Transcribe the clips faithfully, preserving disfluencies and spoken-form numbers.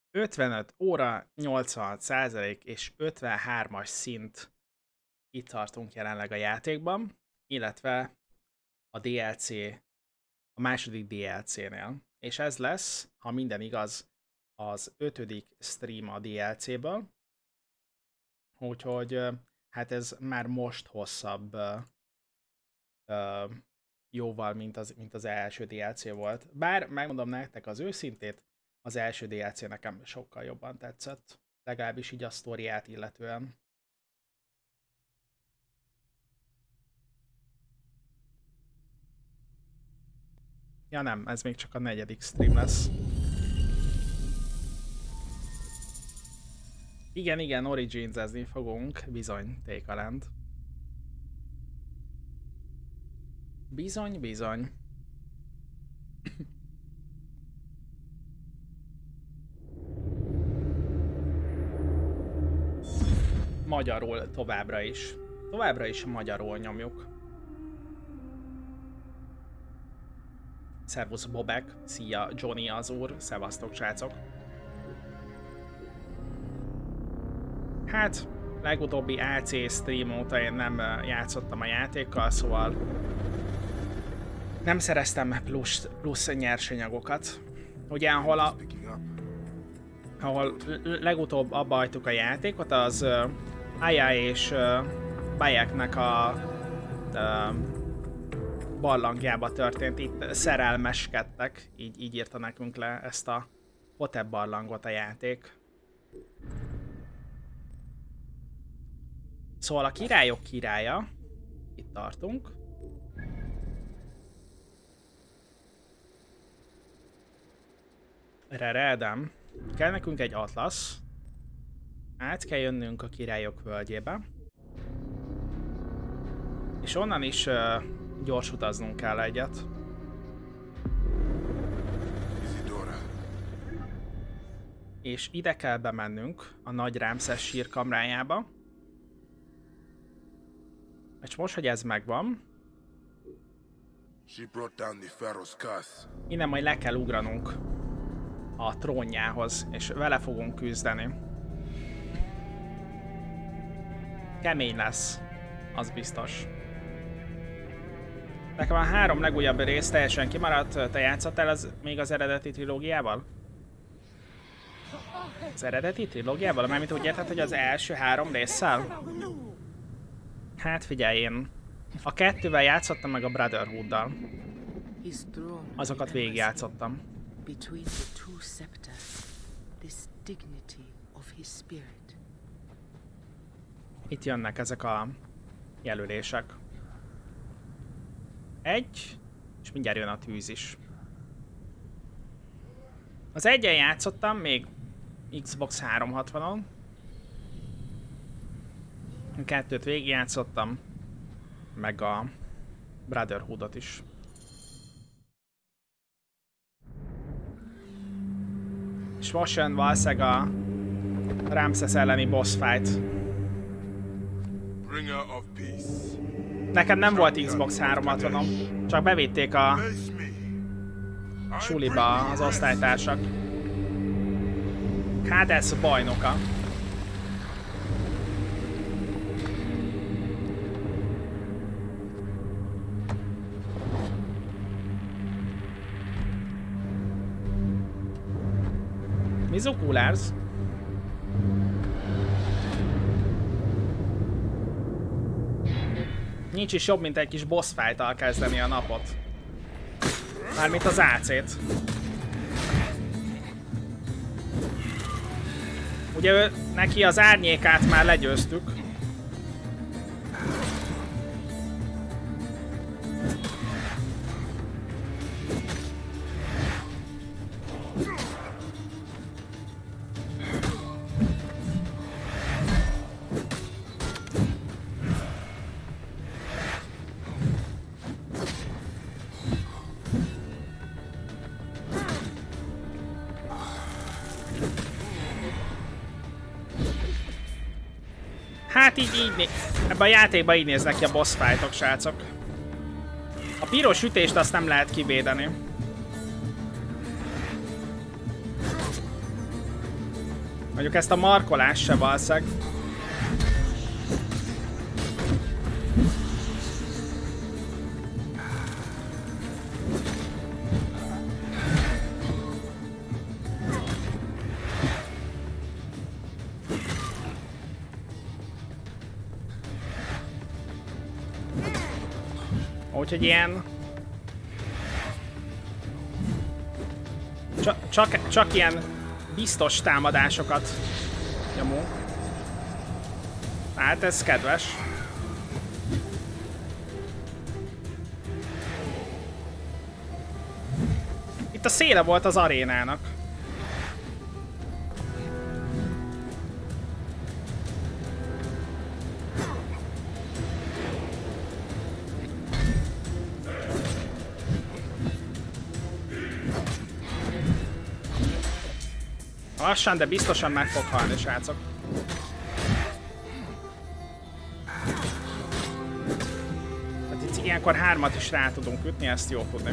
ötvenöt óra, nyolcvanhat százalék és ötvenhármas szint itt tartunk jelenleg a játékban, illetve a dé el cé, a második dé el cé-nél. És ez lesz, ha minden igaz, az ötödik stream a dé el cé-ből. Úgyhogy hát ez már most hosszabb jóval, mint az, mint az első dé el cé volt. Bár megmondom nektek az őszintét, az első dé el cé nekem sokkal jobban tetszett. Legalábbis így a sztoriát illetően. Ja nem, ez még csak a negyedik stream lesz. Igen, igen, Origins-ezni fogunk, bizony, Take a Land. Bizony, bizony. Magyarul továbbra is. Továbbra is magyarul nyomjuk. Szervusz Bobek, szia Johnny az úr, szevasztok srácok. Hát, legutóbbi á cé stream óta én nem játszottam a játékkal, szóval nem szereztem plusz, plusz nyersanyagokat. Ugye, ahol, a, ahol legutóbb abba hagytuk a játékot, az uh, Aya és uh, Bayeknek a uh, barlangjába történt. Itt szerelmeskedtek, így, így írta nekünk le ezt a Hotep barlangot a játék. Szóval a királyok királya, itt tartunk. Reredem. Kell nekünk egy atlasz. Át kell jönnünk a királyok völgyébe. És onnan is uh, gyors utaznunk kell egyet. És ide kell bemennünk a nagy Ramszesz sírkamrájába. És most, hogy ez megvan, innen majd le kell ugranunk a trónjához, és vele fogunk küzdeni. Kemény lesz, az biztos. Nekem a három legújabb rész teljesen kimaradt. Te játszottál az, még az eredeti trilógiával? Az eredeti trilógiával? Mármint úgy érted, hogy az első három résszel? Hát figyelj, én a kettővel játszottam, meg a Brotherhood-dal. Azokat végigjátszottam. Itt jönnek ezek a jelölések. Egy, és mindjárt jön a tűz is. Az egyen játszottam még Xbox háromszázhatvanon. A kettőt végigjátszottam, meg a Brotherhoodot is. És most jön valószínűleg a Ramszesz elleni boss fight. Nekem nem volt Xbox háromszázhatvanom, csak bevitték a suliba az osztálytársak. Hades bajnoka. Mizukulars. Nincs is jobb, mint egy kis boss fight-tal kezdeni a napot. Mármint az á cét. Ugye ő, neki az árnyékát már legyőztük. Hát így, így, ebben a játékban így néznek ki a boss fightok, srácok. A piros ütést azt nem lehet kivédeni. Mondjuk ezt a markolást se valszeg. Úgyhogy ilyen... Csak, csak, csak ilyen biztos támadásokat nyomunk. Hát ez kedves. Itt a széle volt az arénának. Lassan, de biztosan meg fog halni, srácok. Hát itt ilyenkor hármat is rá tudunk ütni, ezt jó tudni.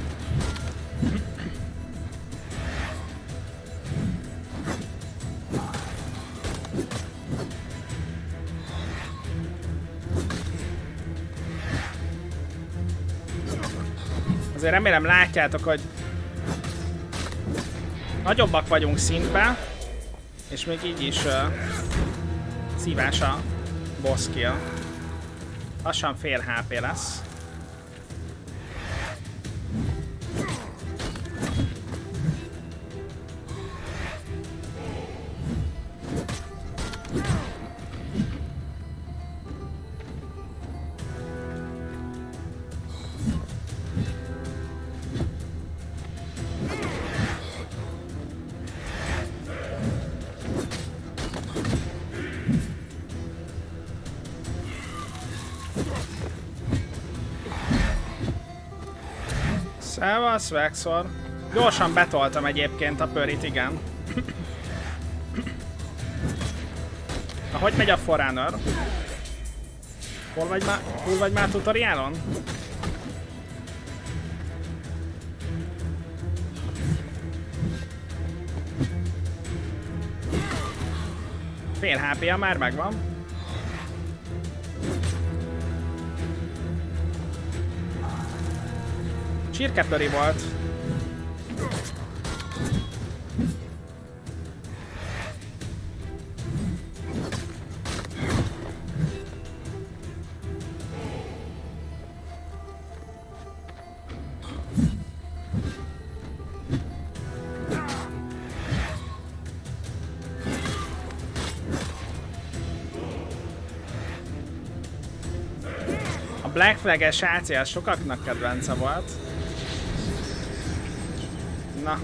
Azért remélem látjátok, hogy nagyobbak vagyunk szintben, és még így is uh, szívás a boss kill. Lassan fél há pé lesz. Szevasz, Vexor. Gyorsan betoltam egyébként a pörit, igen. Na, hogy megy a Forerunner? Hol vagy már, hol vagy már tutoriálon? Fél há pé-ja már megvan. Csirkepöri volt. A Black Flag-es á cé az sokaknak kedvence volt. Na.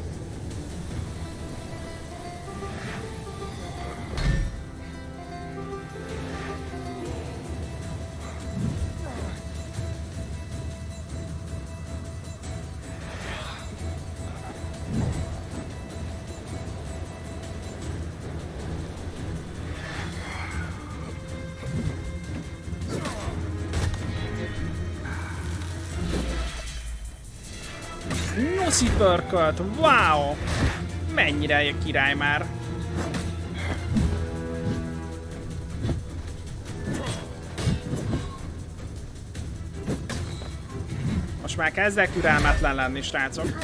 Nyuszi pörkölt, wow! Mennyire király már! Most már kezdek türelmetlen lenni, srácok.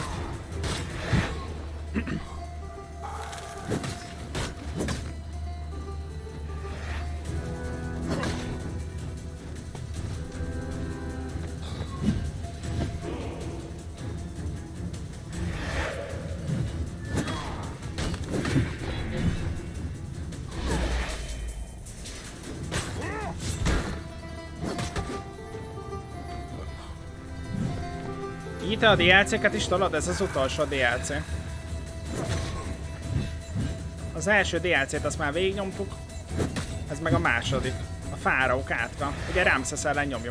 Itt a dé el cé-ket is tolod? Ez az utolsó dé el cé. Az első dé el cé-t azt már végignyomtuk. Ez meg a második. A fáraók átka. Ugye Ramszesz ellen nyomjuk.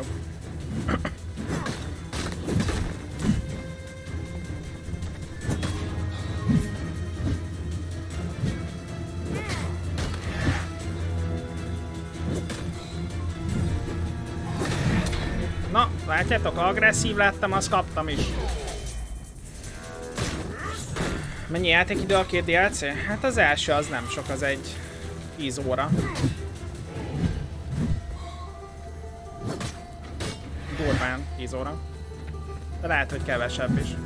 Na, látjátok, agresszív lettem, azt kaptam is. Mennyi játékidő a két dé el cé? Hát az első az nem sok, az egy tíz óra. Durván tíz óra. De lehet, hogy kevesebb is.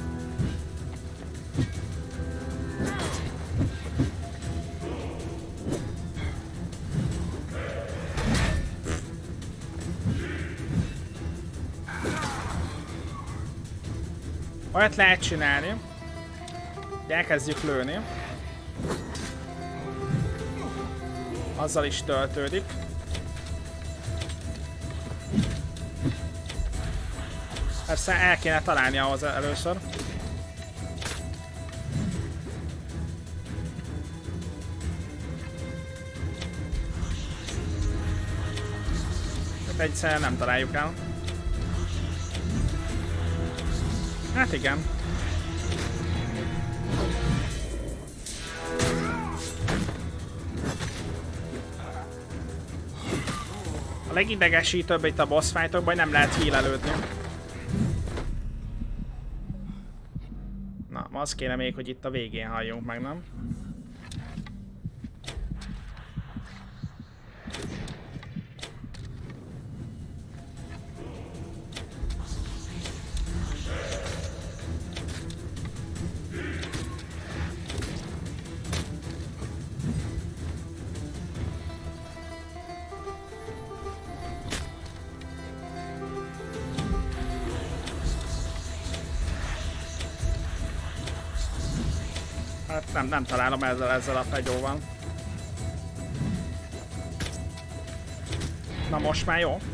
Olyat lehet csinálni, hogy elkezdjük lőni. Azzal is töltődik. Persze el kéne találni ahhoz először. Egyszerűen nem találjuk el. Hát igen. A legidegesítőbb itt a boss fightokban, hogy nem lehet healelődni. Na, az kéne még, hogy itt a végén halljunk meg, nem? Hát nem, nem találom ezzel, ezzel a fegyóval. Na most már jó.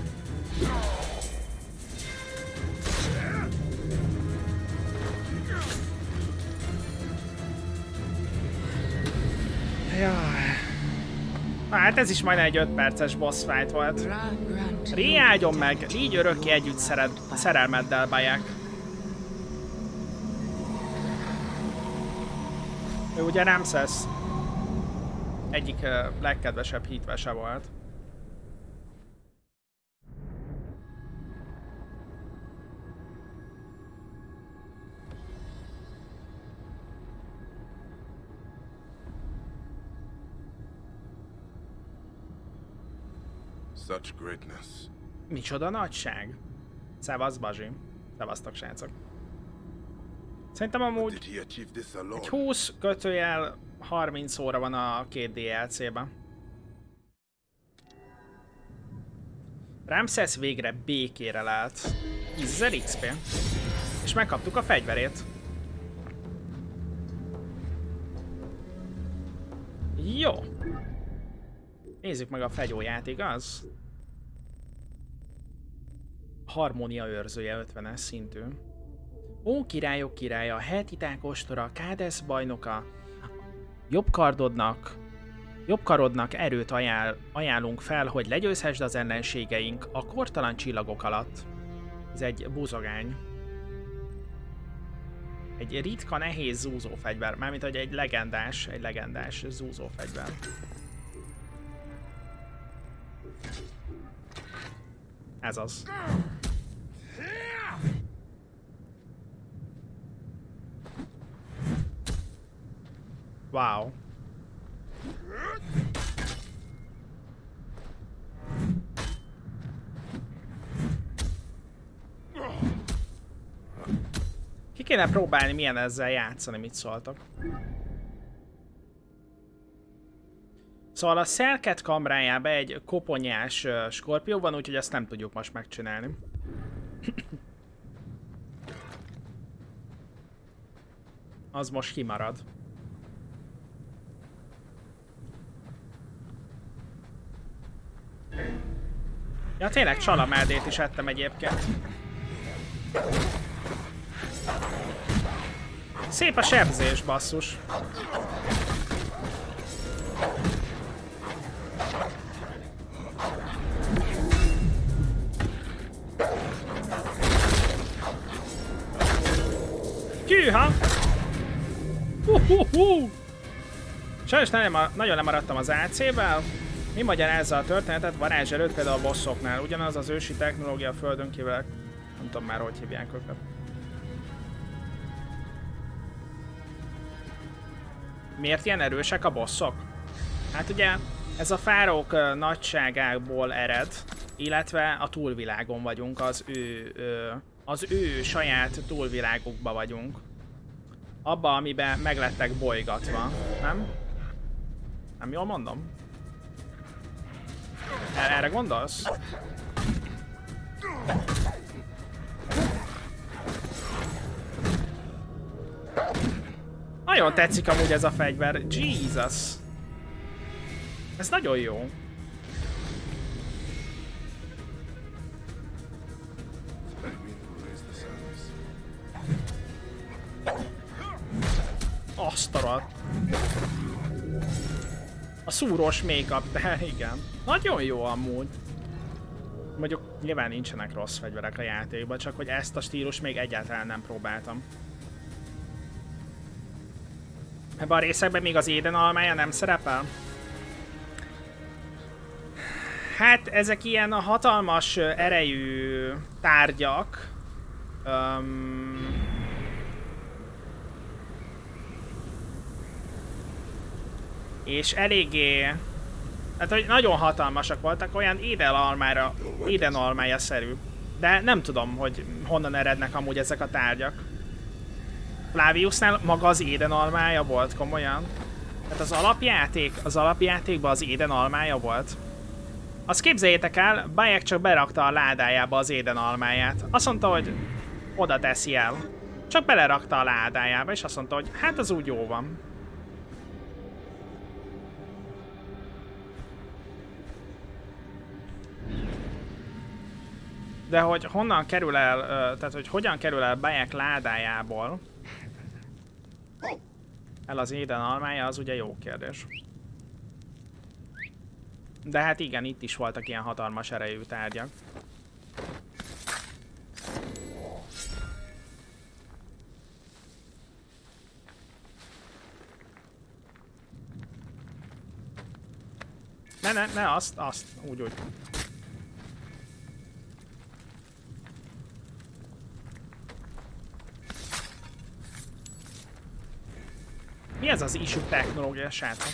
Jaj. Hát ez is majdnem egy öt perces boss fight volt. Riáldjon meg, így örökké együtt szered, szerelmeddel, Bayek. Ő ugye Ramses egyik uh, legkedvesebb hitvese volt. Such greatness. Micsoda nagyság. Szevasz, Bazsi. Szevasztok, srácok. Szerintem amúgy egy húsz kötőjel harminc óra van a két dé el cé-ben. Ramses végre békére lelt. tízezer iksz pé. És megkaptuk a fegyverét. Jó. Nézzük meg a fegyóját, igaz? Harmónia őrzője ötvenes szintű. Ó, királyok királya, Heltiták ostora, Kádesz bajnoka, jobb kardodnak, jobb karodnak erőt ajánl, ajánlunk fel, hogy legyőzhessd az ellenségeink a kortalan csillagok alatt. Ez egy búzogány. Egy ritka, nehéz zúzófegyver, mármint hogy egy legendás, egy legendás zúzófegyver. Ez az. Wow. Ki kéne próbálni, milyen ezzel játszani, mit szóltak. Szóval a Szerket kamrájában egy koponyás uh, skorpió van, úgyhogy ezt nem tudjuk most megcsinálni. Az most kimarad. Ja, tényleg csalamádét is ettem egyébként. Szép a sebzés, basszus. Hűha! Uh-huh-huh. Sajnos nem, nagyon lemaradtam az á cé-vel. Mi magyarázza a történetet varázs előtt, például a bosszoknál? Ugyanaz az ősi technológia a földön kívül, nem tudom már, hogy hívják őket. Miért ilyen erősek a bosszok? Hát ugye ez a fárók uh, nagyságából ered, illetve a túlvilágon vagyunk, az ő, uh, az ő saját túlvilágukba vagyunk. Abba, amiben meglettek bolygatva, nem? Nem jól mondom? Erre gondolsz? Nagyon tetszik amúgy ez a fegyver. Jesus! Ez nagyon jó. Azt a rohadt. A szúrós make-up, de igen. Nagyon jó amúgy. Mondjuk nyilván nincsenek rossz fegyverek a játékban, csak hogy ezt a stílus még egyáltalán nem próbáltam. Ebben a részekben még az Éden almája nem szerepel? Hát ezek ilyen hatalmas erejű tárgyak. Um, és eléggé... Hát, hogy nagyon hatalmasak voltak, olyan Éden almára, Éden almája-szerű. De nem tudom, hogy honnan erednek amúgy ezek a tárgyak. Flaviusnál maga az Éden almája volt komolyan? Tehát az alapjáték, az alapjátékban az Éden almája volt? Azt képzeljétek el, Bayek csak berakta a ládájába az Éden almáját. Azt mondta, hogy oda teszi el. Csak belerakta a ládájába, és azt mondta, hogy hát az úgy jó van. De hogy honnan kerül el, tehát hogy hogyan kerül el Bayek ládájából el az Éden almája, az ugye jó kérdés. De hát igen, itt is voltak ilyen hatalmas erejű tárgyak. Ne, ne, ne, azt, azt, úgy, úgy. Mi ez az issue technológia, srácok?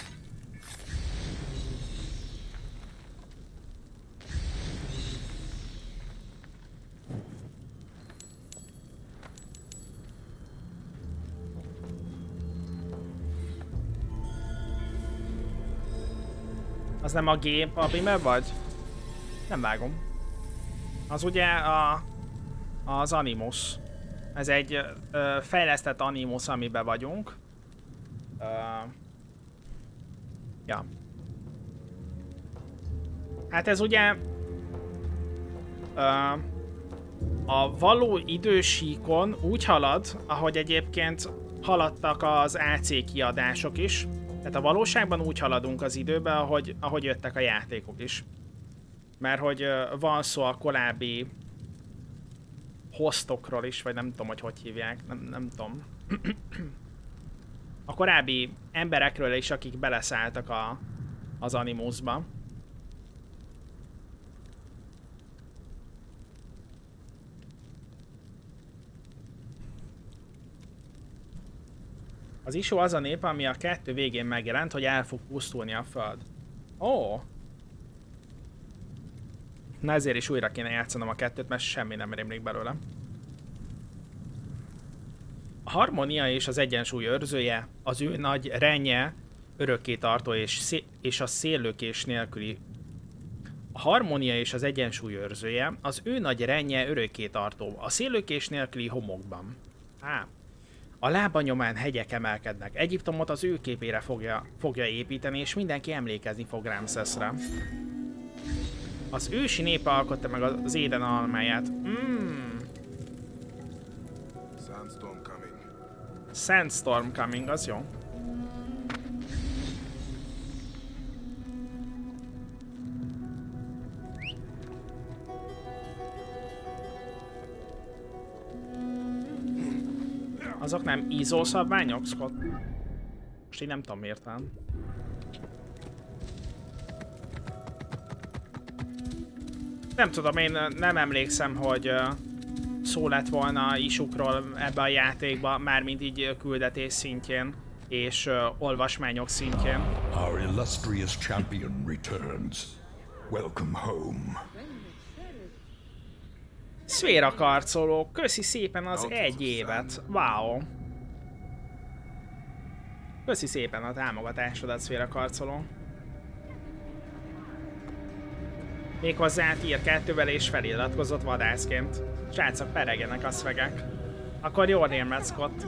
Az nem a Game Abime vagy? Nem vágom. Az ugye a, az Animus. Ez egy ö, fejlesztett Animus, amiben vagyunk. Uh, ja. Hát ez ugye uh, a való idősíkon úgy halad, ahogy egyébként haladtak az á cé kiadások is. Tehát a valóságban úgy haladunk az időbe, ahogy, ahogy jöttek a játékok is. Mert hogy uh, van szó a korábbi hostokról is, vagy nem tudom, hogy hogy hívják, nem, nem tudom. A korábbi emberekről is, akik beleszálltak a, az Animusba. Az issue az a nép, ami a kettő végén megjelent, hogy el fog pusztulni a föld. Ó! Oh. Na ezért is újra kéne játszanom a kettőt, mert semmi nem rémlik belőle. A harmónia és az egyensúly őrzője, az ő nagy renje, örökkétartó és, és a széllökés nélküli. A harmónia és az egyensúly őrzője, az ő nagy renje örökkétartó, a széllökés nélküli homokban. Á. A lába nyomán hegyek emelkednek. Egyiptomot az ő képére fogja, fogja építeni, és mindenki emlékezni fog Ramszeszre. Az ősi népe alkotta meg az Éden almáját. Mm. Sandstorm coming, az jó. Azok nem izó szabványok, Scott? Most így nem tudom miért van. Nem tudom, én nem emlékszem, hogy szó lett volna isukról ebbe a játékba, mármint így küldetés szintjén. és uh, olvasmányok szintjén. Our illustrious champion returns. Welcome home. Szféra karcoló, köszi szépen az egy évet. Wow. Köszi szépen a támogatásodat, Szféra karcoló. Méghozzá tier kettővel és feliratkozott vadászként. Srácok, peregenek a szvegek. Akkor jól német, Scott.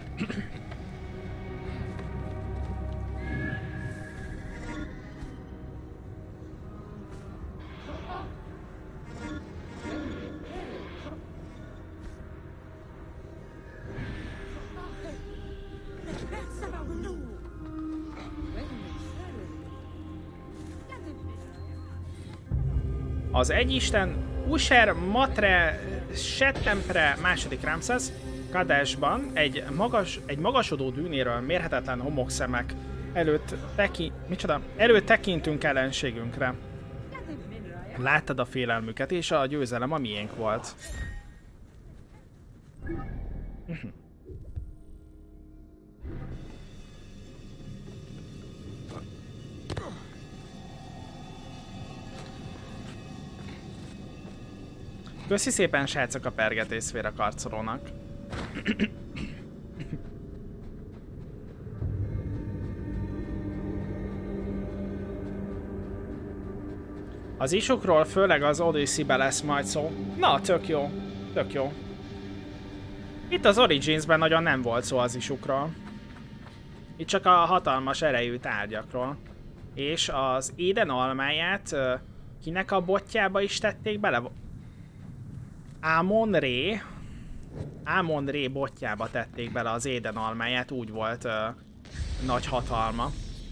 Az egyisten Usher Matre Settempre második Ramszesz Kadesban egy, magas, egy magasodó dűnéről mérhetetlen homokszemek előtt, teki, micsoda, előtt tekintünk ellenségünkre. Láttad a félelmüket, és a győzelem a miénk volt. Köszi szépen, srácok, a pergetés Szféra karcolónak. Az isukról főleg az Odyssey-be lesz majd szó. Na, tök jó. Tök jó. Itt az Origins-ben nagyon nem volt szó az isukról. Itt csak a hatalmas erejű tárgyakról. És az Éden almáját kinek a botjába is tették bele? Amon-Ré. Amon-Ré botjába tették bele az Éden almáját, úgy volt uh, nagy hatalma.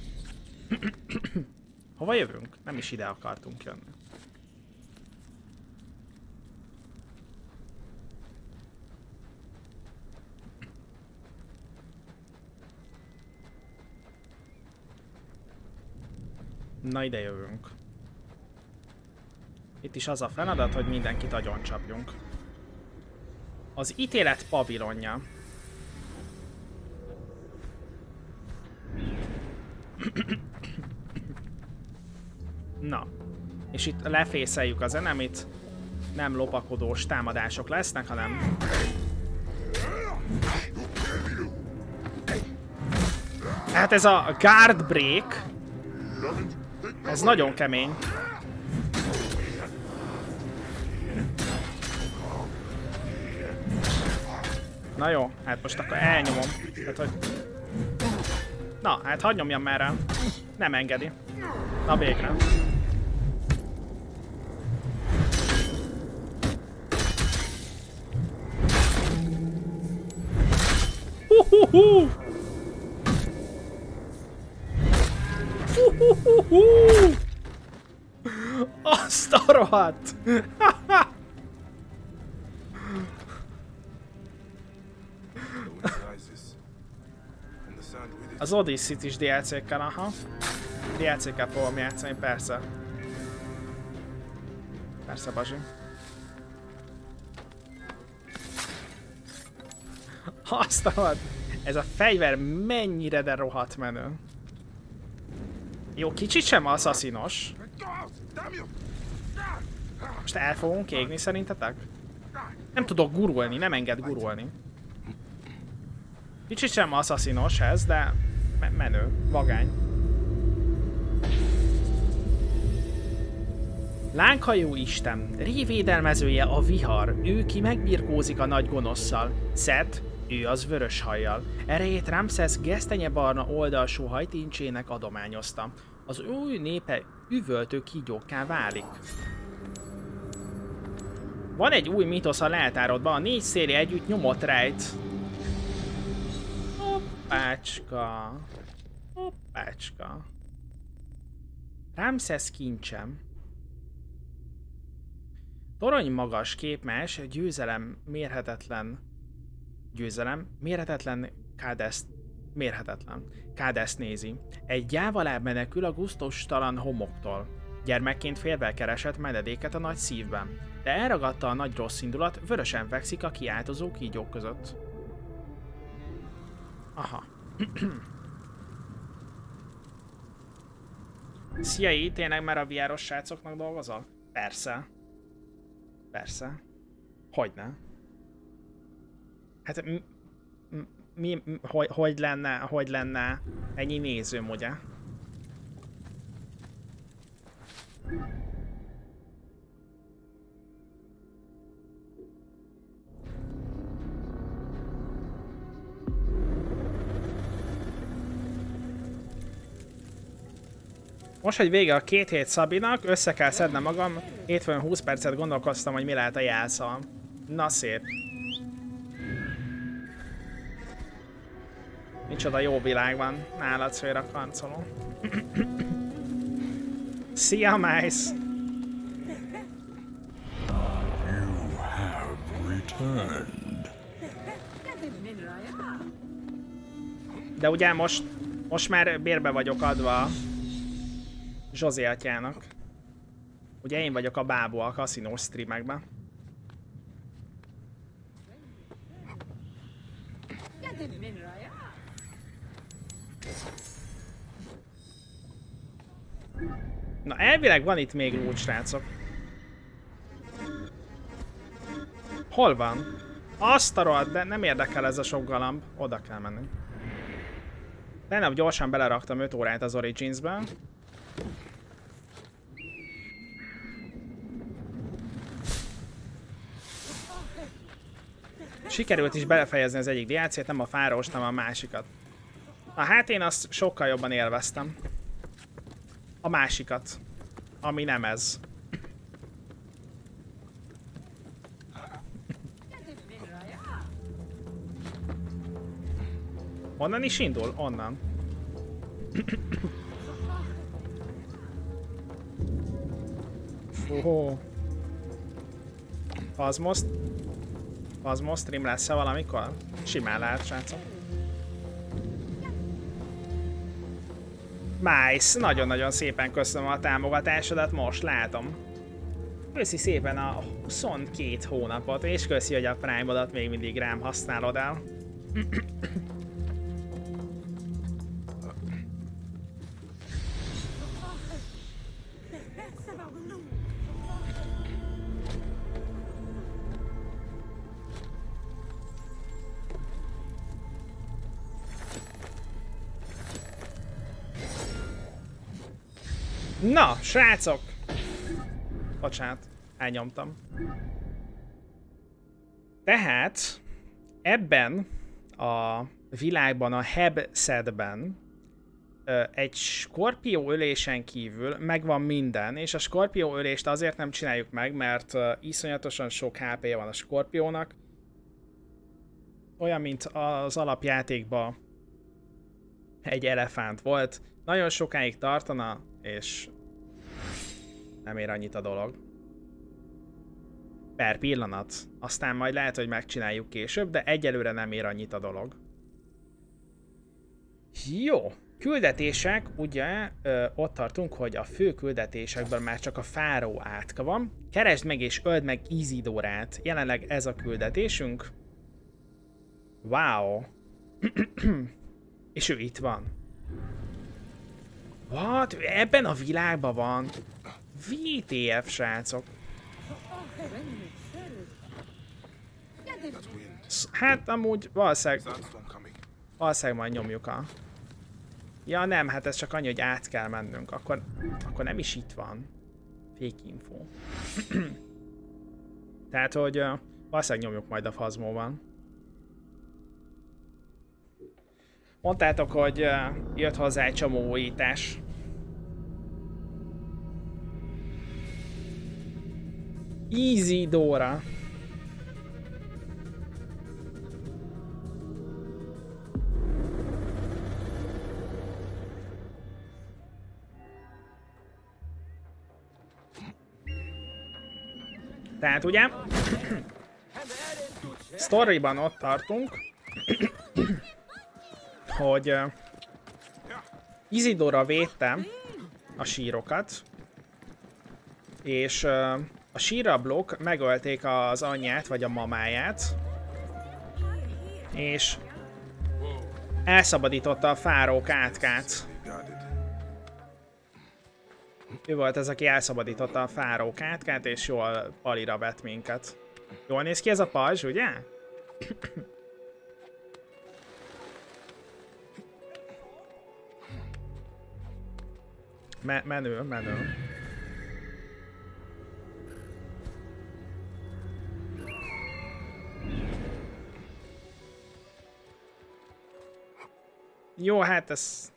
Hova jövünk? Nem is ide akartunk jönni. Na, ide jövünk. Itt is az a feladat, hogy mindenkit agyoncsapjunk. Az ítélet pavilonja. Na. És itt lefészeljük az enemit. Nem lopakodós támadások lesznek, hanem... Hát ez a guard break. Ez nagyon kemény. Na jó, hát most akkor elnyomom. Hát, hogy... Na, hát hadd nyomjam már rá. Nem engedi. Na végre. Huhuhu! Huhuhu! Azt a rohadt! Az Odyssey-t is dé el cé-kkel, aha. dé el cé-kkel fogom játszani, persze. Persze, Bazsi. Azt a ez a fegyver mennyire de rohadt menő. Jó, kicsit sem asszasszinos. Most el fogunk égni szerintetek? Nem tudok gurulni, nem enged gurulni. Kicsit sem asszasszinos ez, de me menő, vagány. Lánghajó Isten, Ré védelmezője a vihar, ő ki megbirkózik a nagy gonosszal. Szet, ő az vörös hajjal. Erejét Ramszesz gesztenyebarna oldalsó hajtincsének adományozta. Az új népe üvöltő kígyókká válik. Van egy új mítosz a leltárodban, a négy széli együtt nyomot rejt. Hoppácska. Hoppácska. Ramszesz kincsem. Torony magas képmás, győzelem mérhetetlen. Győzelem mérhetetlen Kádeszt. Mérhetetlen. Kádeszt nézi. Egy gyávaláb menekül a gusztustalan homoktól. Gyermekként félvel keresett menedéket a nagy szívben, de elragadta a nagy rossz indulat, vörösen fekszik a kiáltozó kígyók között. Aha. Szia, így tényleg már a vé er-os srácoknak dolgozol? Persze. Persze. Hogyne? Hát mi, mi hogy, hogy lenne, hogy lenne ennyi nézőm, ugye? Most, hogy vége a két hét Szabinak, össze kell szednem magam, hétfőn húsz percet gondolkoztam, hogy mi lehet a jelszavam. Na szép. Micsoda jó világ van nálad, szőre kancoló. Szia, Mice! You have returned. De ugye most, most már bérbe vagyok adva Zsozé atyának. Ugye én vagyok a bábú a kaszinós streamekben. Na elvileg van itt még loot, srácok. Hol van? Azt a rohadt, de nem érdekel ez a sok galamb. Oda kell menni. Lennep gyorsan beleraktam öt órát az Origins-be. Sikerült is belefejezni az egyik dé el cét, nem a fáros, nem a másikat. Na hát én azt sokkal jobban élveztem. A másikat. Ami nem ez. Onnan is indul? Onnan. Fú. Fazmost. Fazmost stream lesz-e valamikor? Simán lehet, srácok. Mice, nagyon-nagyon szépen köszönöm a támogatásodat, most látom. Köszi szépen a huszonkét hónapot, és köszi, hogy a Prime-odat még mindig rám használod el. Na, srácok! Bocsánat, elnyomtam. Tehát ebben a világban, a Hebszedben egy skorpió ölésen kívül megvan minden, és a skorpió ölést azért nem csináljuk meg, mert iszonyatosan sok há pé van a skorpiónak. Olyan, mint az alapjátékban egy elefánt volt. Nagyon sokáig tartana, és nem ér annyit a dolog. Per pillanat. Aztán majd lehet, hogy megcsináljuk később, de egyelőre nem ér annyit a dolog. Jó. Küldetések, ugye ö, ott tartunk, hogy a fő küldetésekben már csak a fáró átka van. Keresd meg és öld meg Isidórát. Jelenleg ez a küldetésünk. Wow. És ő itt van. What? Ebben a világban van? vé té ef, srácok. Hát amúgy valószínűleg... Valószínűleg majd nyomjuk a... Ja nem, hát ez csak annyi, hogy át kell mennünk. Akkor, akkor nem is itt van. Fake info. Tehát, hogy uh, valószínűleg nyomjuk majd a Fazmóban. Mondtátok, hogy uh, jött hozzá egy csomó újítás. Isidóra. Tehát ugye, sztoriban ott tartunk, hogy uh, Isidóra védte a sírokat, és uh, a sírablók megölték az anyját vagy a mamáját, és elszabadította a fárók átkát. Ő volt az, aki elszabadította a fáró kátkát, és jól palira vett minket. Jól néz ki ez a pajzs, ugye? Me menő, menő. Jó, hát ez...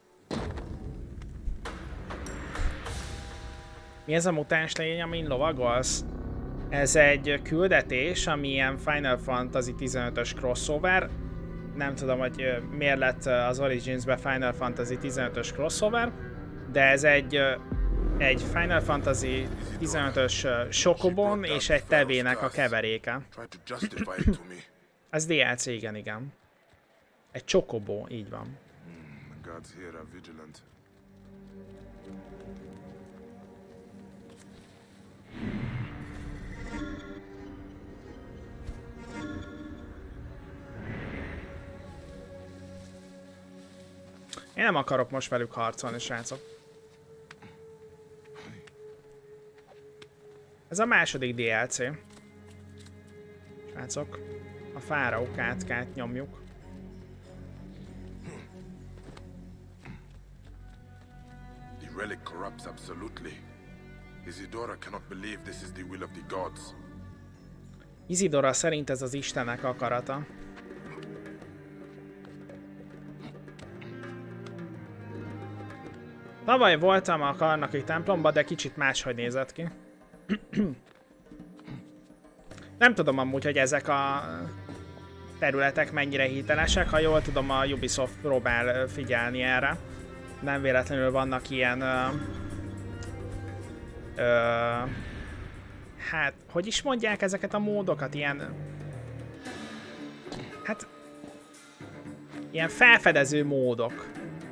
Mi ez a mutáns lény, amin lovagolsz? Ez egy küldetés, ami ilyen Final Fantasy tizenötös crossover. Nem tudom, hogy miért lett az Origins-be Final Fantasy tizenötös crossover, de ez egy, egy Final Fantasy tizenötös Chocobon és egy tevének a keveréke. Ez dé el cé, igen, igen. Egy Chocobo, így van. Én nem akarok most velük harcolni, srácok. Ez a második dé el cé. Srácok, a fáraó kátkát nyomjuk. The relic corrupts absolutely. Isidora cannot believe this is the will of the gods. Isidora szerint ez az Istenek akarata. Tavaly voltam a Karnaki templomba, de kicsit máshogy nézett ki. Nem tudom amúgy, hogy ezek a területek mennyire hitelesek. Ha jól tudom, a Ubisoft próbál figyelni erre. Nem véletlenül vannak ilyen... Ö, ö, hát, hogy is mondják ezeket a módokat? Ilyen... Hát... Ilyen felfedező módok.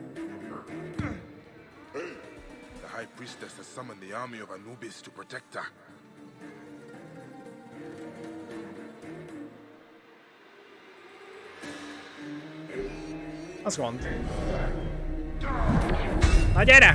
The High Priestess has summoned the army of Anubis to protect her. Az gond. Na gyere!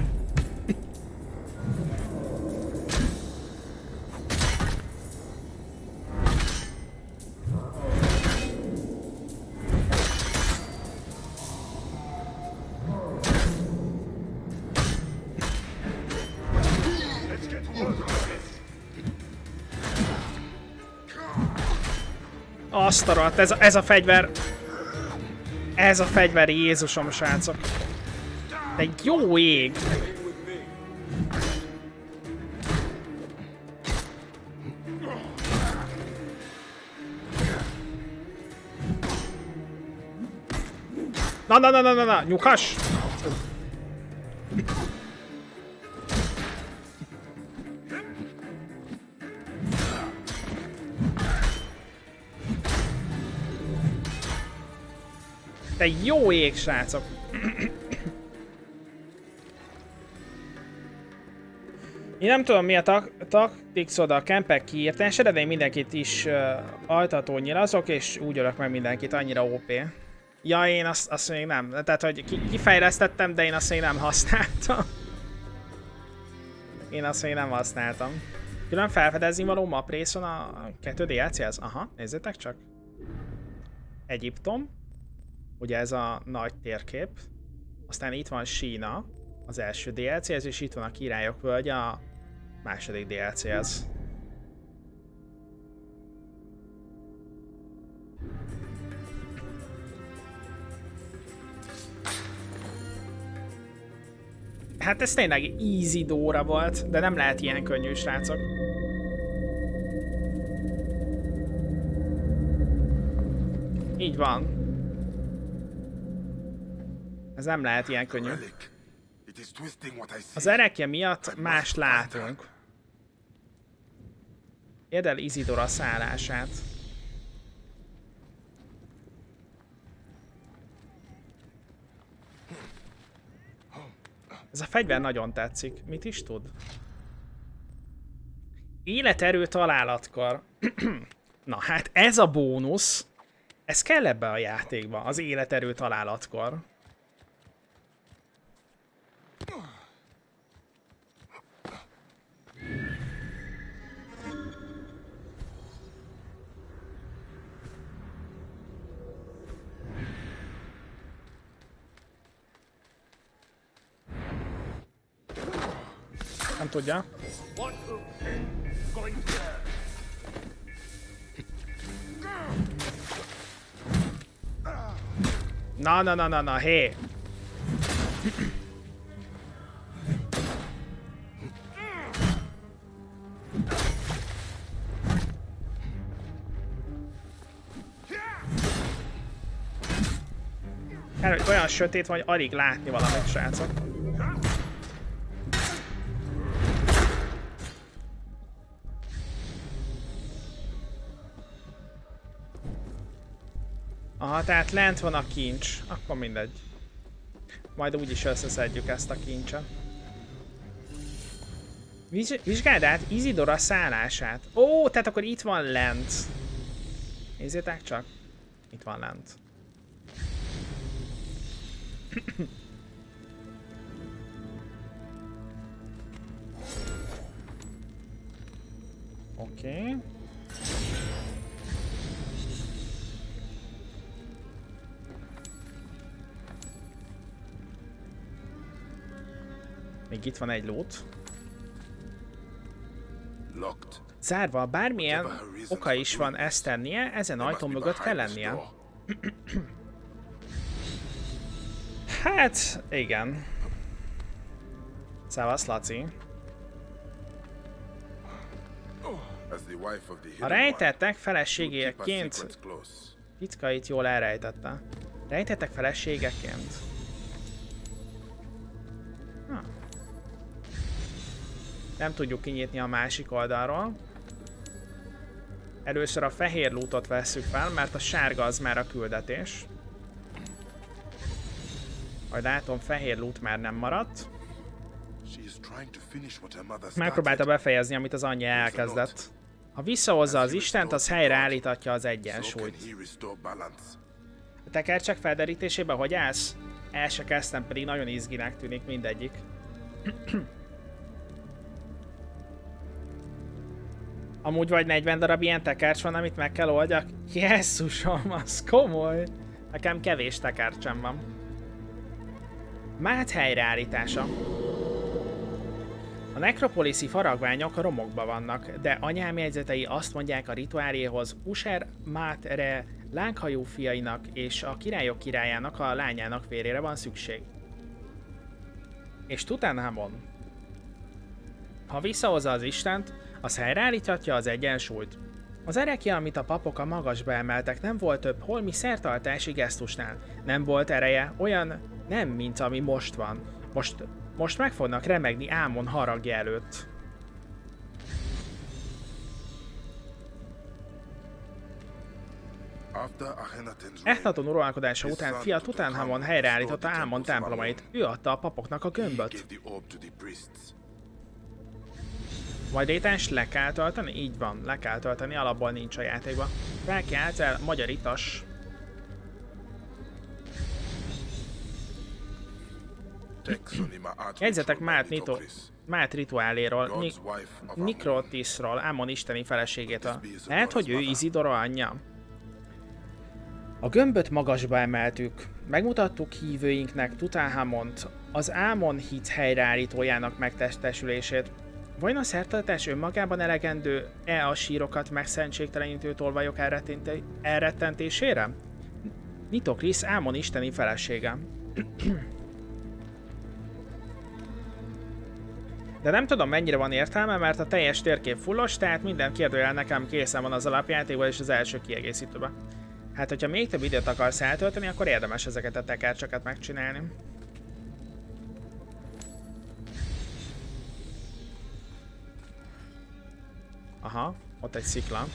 Azt a rohadt, ez, a, ez a fegyver... Ez a fegyver, Jézusom, srácok. De jó ég! Na, na, na, na, na, na, nyughas! De jó ég, srácok! Én nem tudom, mi a tak taktikszod a kempek kiírtásra, de én mindenkit is uh, altató nyilazok, és úgy ölök meg mindenkit, annyira ó pé. Ja, én azt, azt még nem. Tehát, hogy ki kifejlesztettem, de én azt még nem használtam. Én azt még nem használtam. Külön felfedezni való map részon a kettő dé el cé-hez? Aha, nézzétek csak. Egyiptom. Ugye ez a nagy térkép. Aztán itt van Sína, az első dé el cé-hez, és itt van a Királyok völgye a második dé el cé-hez. Hát ez tényleg easy dóra volt, de nem lehet ilyen könnyű, srácok. Így van. Ez nem lehet ilyen könnyű. Az erekje miatt más látunk. Érd el Isidora szállását. Ez a fegyver nagyon tetszik. Mit is tud? Életerő találatkor. Na hát ez a bónusz. Ez kell ebbe a játékba, az életerő találatkor. Nem tudja. Na, na, na, na, na, hé! Olyan sötét van, hogy alig látni valamit, srácok. Aha, tehát lent van a kincs. Akkor mindegy. Majd úgyis összeszedjük ezt a kincset. Viz vizsgáld át Isidora szállását. Ó, tehát akkor itt van lent. Nézzétek csak. Itt van lent. Oké. Okay. Még itt van egy loot. Zárva, bármilyen oka is van ezt tennie, ezen ajtó mögött kell lennie. Hát, igen. Szevasz, Laci. A rejtettek feleségéként titkait jól elrejtette. Rejtettek feleségeként. Ha. Nem tudjuk kinyitni a másik oldalról. Először a fehér lootot vesszük fel, mert a sárga az már a küldetés. Majd látom, fehér loot már nem maradt. Megpróbálta befejezni, amit az anyja elkezdett. Ha visszahozza az Istent, az helyreállítatja az egyensúlyt. A tekercsek felderítésében hogy állsz? El se kezdtem, pedig nagyon izginek tűnik mindegyik. Amúgy vagy negyven darab ilyen tekercs van, amit meg kell oldjak? Jesszusom, az komoly! Nekem kevés tekercsem van. Mát helyreállítása. A nekropoliszi faragványok a romokban vannak, de anyám jegyzetei azt mondják a rituáléhoz Usher Mátre lánghajú fiainak és a királyok királyának, a lányának vérére van szükség. És Tutanhamon. Ha visszahozza az Istent, az helyreállíthatja az egyensúlyt. Az erekje, amit a papok a magasba emeltek, nem volt több holmi szertartási gesztusnál. Nem volt ereje, olyan nem, mint ami most van. Most, most meg fognak remegni Ámon haragja előtt. Echnaton uralkodása után fia Tutanhamon helyreállította Ámon templomait. Ő adta a papoknak a gömböt. Majd létens le kell tölteni? Így van, le kell tölteni, alapból nincs a játékban. Fel kell el magyaritas. Jegyzetek Mát, Nito, Mát rituáléről, Nik Nikrotisról, Ámon isteni feleségétől. Lehet, hogy ő Isidora anyja? A gömböt magasba emeltük. Megmutattuk hívőinknek Tutanhamont, az Ámon hit helyreállítójának megtestesülését. Vajon a szertartás önmagában elegendő-e a sírokat megszentségtelenítő tolvajok elrettentésére? Nitokris Ámon isteni felesége. De nem tudom, mennyire van értelme, mert a teljes térkép fullos, tehát minden kérdőjel nekem készen van az alapjátékban és az első kiegészítőben. Hát, hogyha még több időt akarsz eltölteni, akkor érdemes ezeket a tekercseket megcsinálni. Aha, ott egy szikla.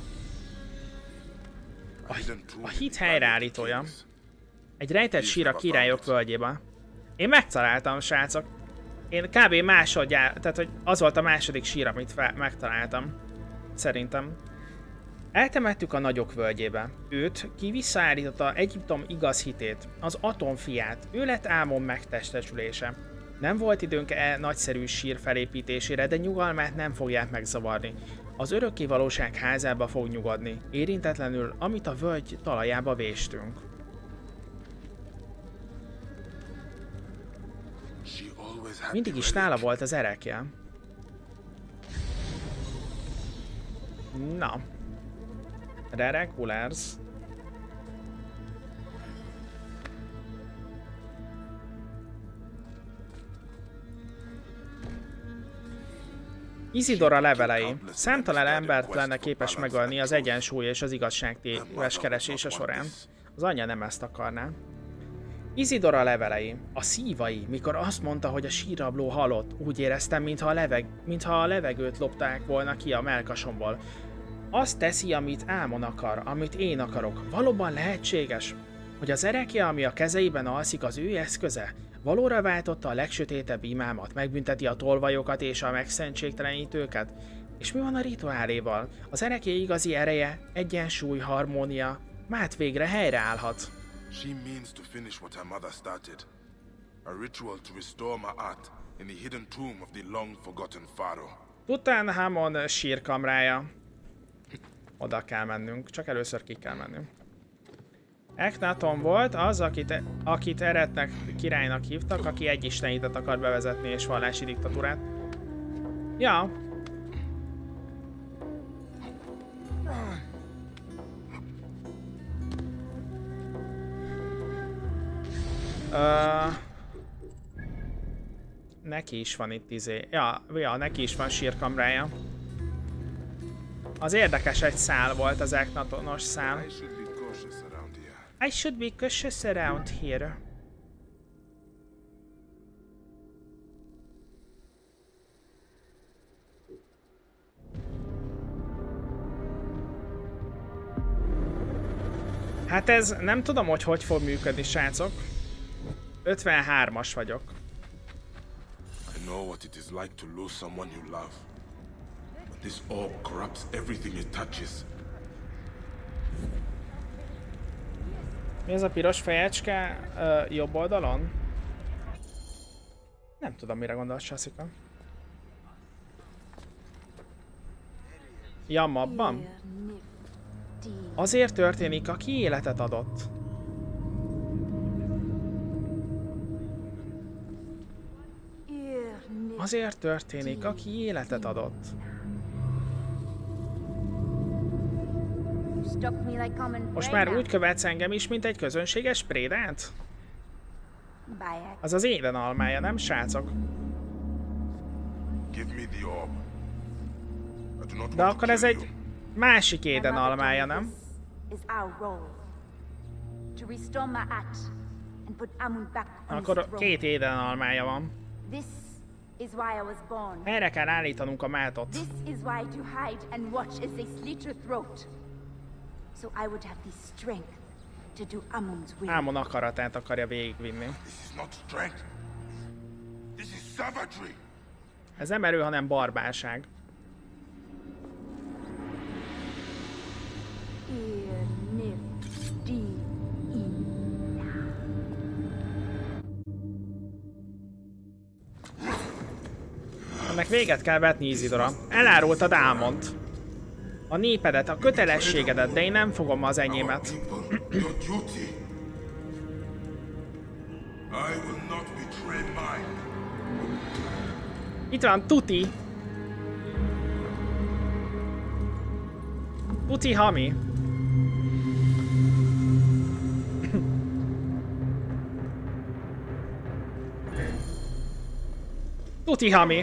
A, a hit helyreállítója. Egy rejtett sír a királyok völgyében. Én megtaláltam, srácok. Én kb. Másodjára, tehát hogy az volt a második sír, amit fel, megtaláltam. Szerintem. Eltemettük a nagyok völgyébe. Őt, ki visszaállította Egyiptom igaz hitét, az atomfiát, ő lett Ámon megtestesülése. Nem volt időnk e nagyszerű sír felépítésére, de nyugalmát nem fogják megzavarni. Az örökkévalóság házába fog nyugodni, érintetlenül, amit a völgy talajába véstünk. Mindig is nála volt az erekje. Na. Re-regulars. Isidora levelei. Számtalan embert lenne képes megölni az egyensúly és az igazság téves keresése során. Az anyja nem ezt akarná. Isidora levelei. A szívai, mikor azt mondta, hogy a sírabló halott, úgy éreztem, mintha a, leveg mintha a levegőt lopták volna ki a mellkasomból. Azt teszi, amit Ámon akar, amit én akarok. Valóban lehetséges, hogy az erekje, ami a kezeiben alszik, az ő eszköze? Valóra váltotta a legsötétebb imámat, megbünteti a tolvajokat és a megszentségtelenítőket? És mi van a rituáléval? Az ereké igazi ereje, egyensúly, harmónia, mát végre helyreállhat. She means to finish what her mother started. A ritual to restore Ma'at in the hidden tomb of the long-forgotten pharaoh. Tutanhamon sírkamrája. Oda kell mennünk, csak először ki kell mennünk. Eknaton volt az, akit, akit Eretnek királynak hívtak, aki egy istenítet akar bevezetni és vallási diktatúrát. Ja. Uh, neki is van itt izé. Ja, ja, neki is van sírkamrája. Az érdekes egy szál volt, az Eknatonos szál. I should be cautious around here. Hát ez nem tudom, hogy hogy fog működni, srácok. ötvenhármas vagyok. I know what it is like to lose someone you love. But this orb corrupts everything it touches. Mi ez a piros fejecske uh, jobb oldalon? Nem tudom, mire gondolsz, Sassika. Ja, mabban? Azért történik, aki életet adott. Azért történik, aki életet adott. Most már úgy követsz engem is, mint egy közönséges prédát? Az az éden almája, nem, srácok? De akkor ez egy másik éden almája, nem? Akkor két éden almája van. Erre kell állítanunk a mátot. Ámon akaratát akarja végigvinni. Ez nem erő, hanem barbárság. Ennek véget kell vetni, Isidora. Elárultad Ámont. A népedet, a kötelességedet, de én nem fogom az enyémet. Itt van Tuti. Tuti Hami. Tuti Hami.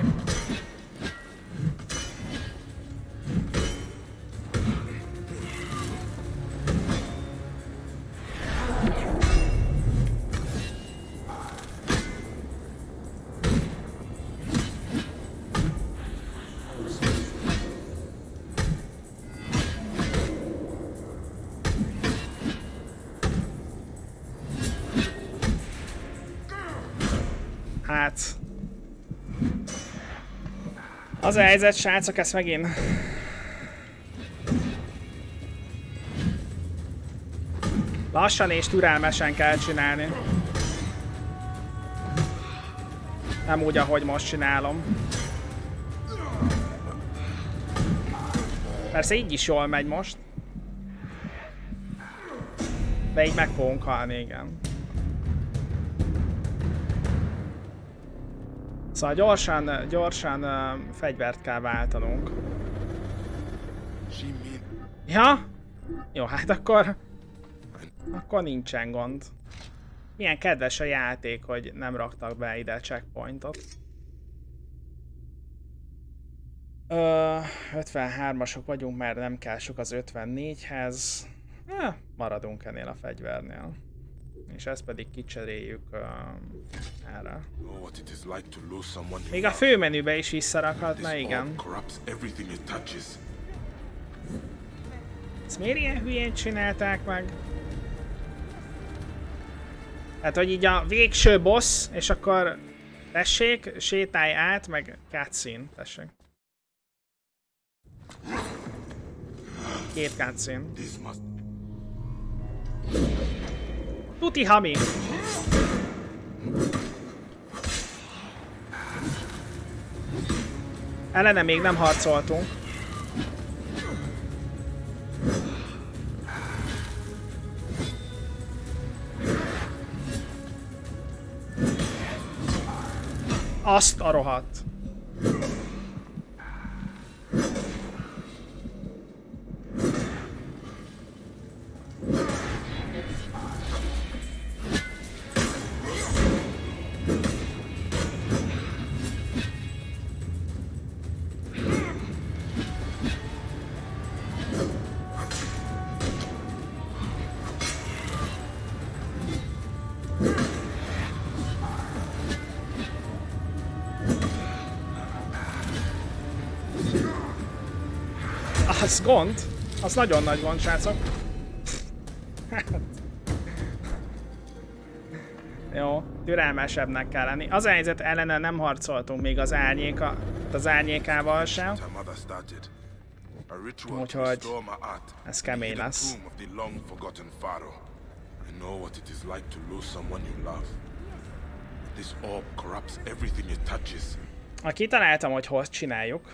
Hát... Az a helyzet, srácok, ezt megint... Lassan és türelmesen kell csinálni. Nem úgy, ahogy most csinálom. Persze így is jól megy most. De így meg fogunk halni, igen. Szóval gyorsan, gyorsan uh, fegyvert kell váltanunk. She mean... Ja? Jó, hát akkor... Akkor nincsen gond. Milyen kedves a játék, hogy nem raktak be ide checkpointot. Ö, ötvenhármasok vagyunk, mert nem kell sok az ötvennégyhez. Eh, maradunk ennél a fegyvernél. És ezt pedig kicseréljük uh, erre. Még a főmenübe is visszarakhatna, igen. Ezt miért ilyen hülyén csinálták meg? Hát, hogy így a végső boss, és akkor tessék, sétálj át, meg cutscene, tessék. Két cutscene. Tuti hami! Ellene még nem harcoltunk. Azt a rohadt. Az gond. Az nagyon nagy gond, srácok. Jó, türelmesebbnek kell lenni. Az a helyzet, ellene nem harcoltunk még az árnyéka, az árnyékával sem. Úgyhogy ez kemény lesz. Ha kitaláltam, hogy hogy csináljuk.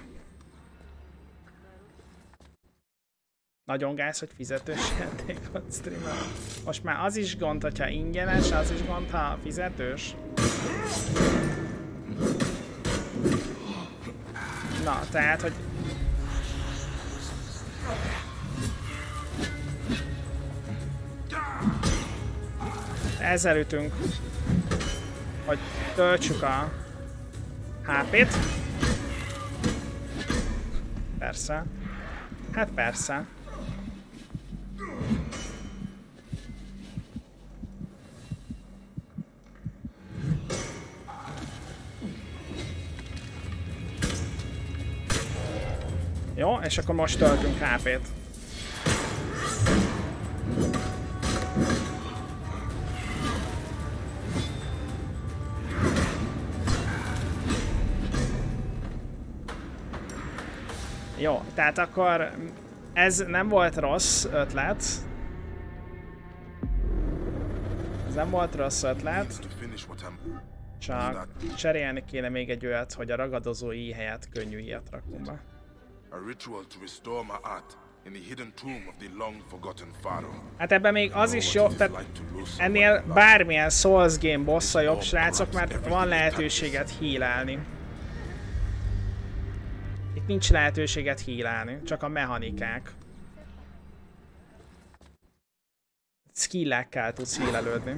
Nagyon gáz, hogy fizetős játékot streamel. Most már az is gond, hogyha ingyenes, az is gond, ha fizetős. Na, tehát, hogy... Ezzel ütünk, hogy töltsük a há pét. Persze. Hát persze. Jó, és akkor most töltünk há pét. Jó, tehát akkor ez nem volt rossz ötlet. Ez nem volt rossz ötlet. Csak cserélni kéne még egy olyat, hogy a ragadozó i helyett könnyű ilyet rakunk be. Hát ebben még az is jó, tehát ennél bármilyen Souls game bossa jobb, srácok, mert van lehetőséget healelni. Itt nincs lehetőséget healelni, csak a mechanikák. Skillekkel tudsz healelődni.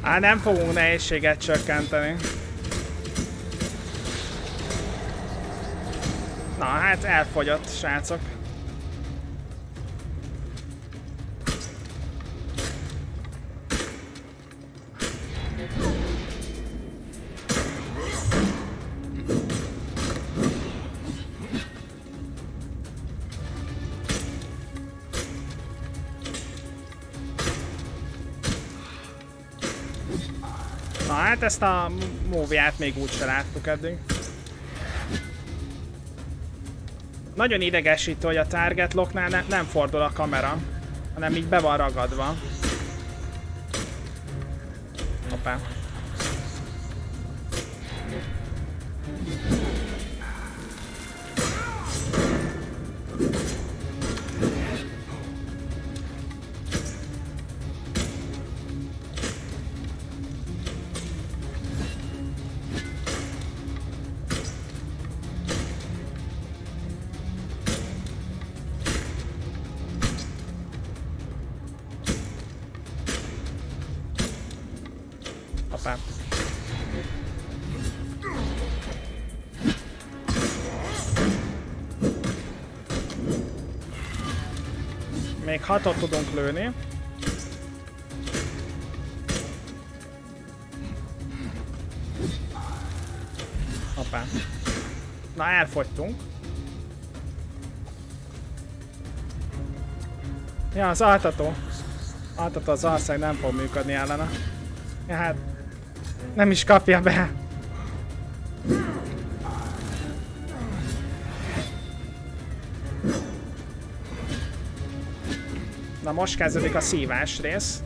Á, nem fogunk nehézséget csökkenteni. Na hát elfogyott, srácok. Na hát ezt a móvját még úgyse láttuk eddig. Nagyon idegesítő, hogy a target locknál ne, nem fordul a kamera, hanem így be van ragadva. Hoppá. Hoppá. Még hatot tudunk lőni. Hoppá. Na, elfogytunk. Ja, az altató. Altató az alszeg nem fog működni ellene. Ja, hát nem is kapja be. Na most kezdődik a szívás rész.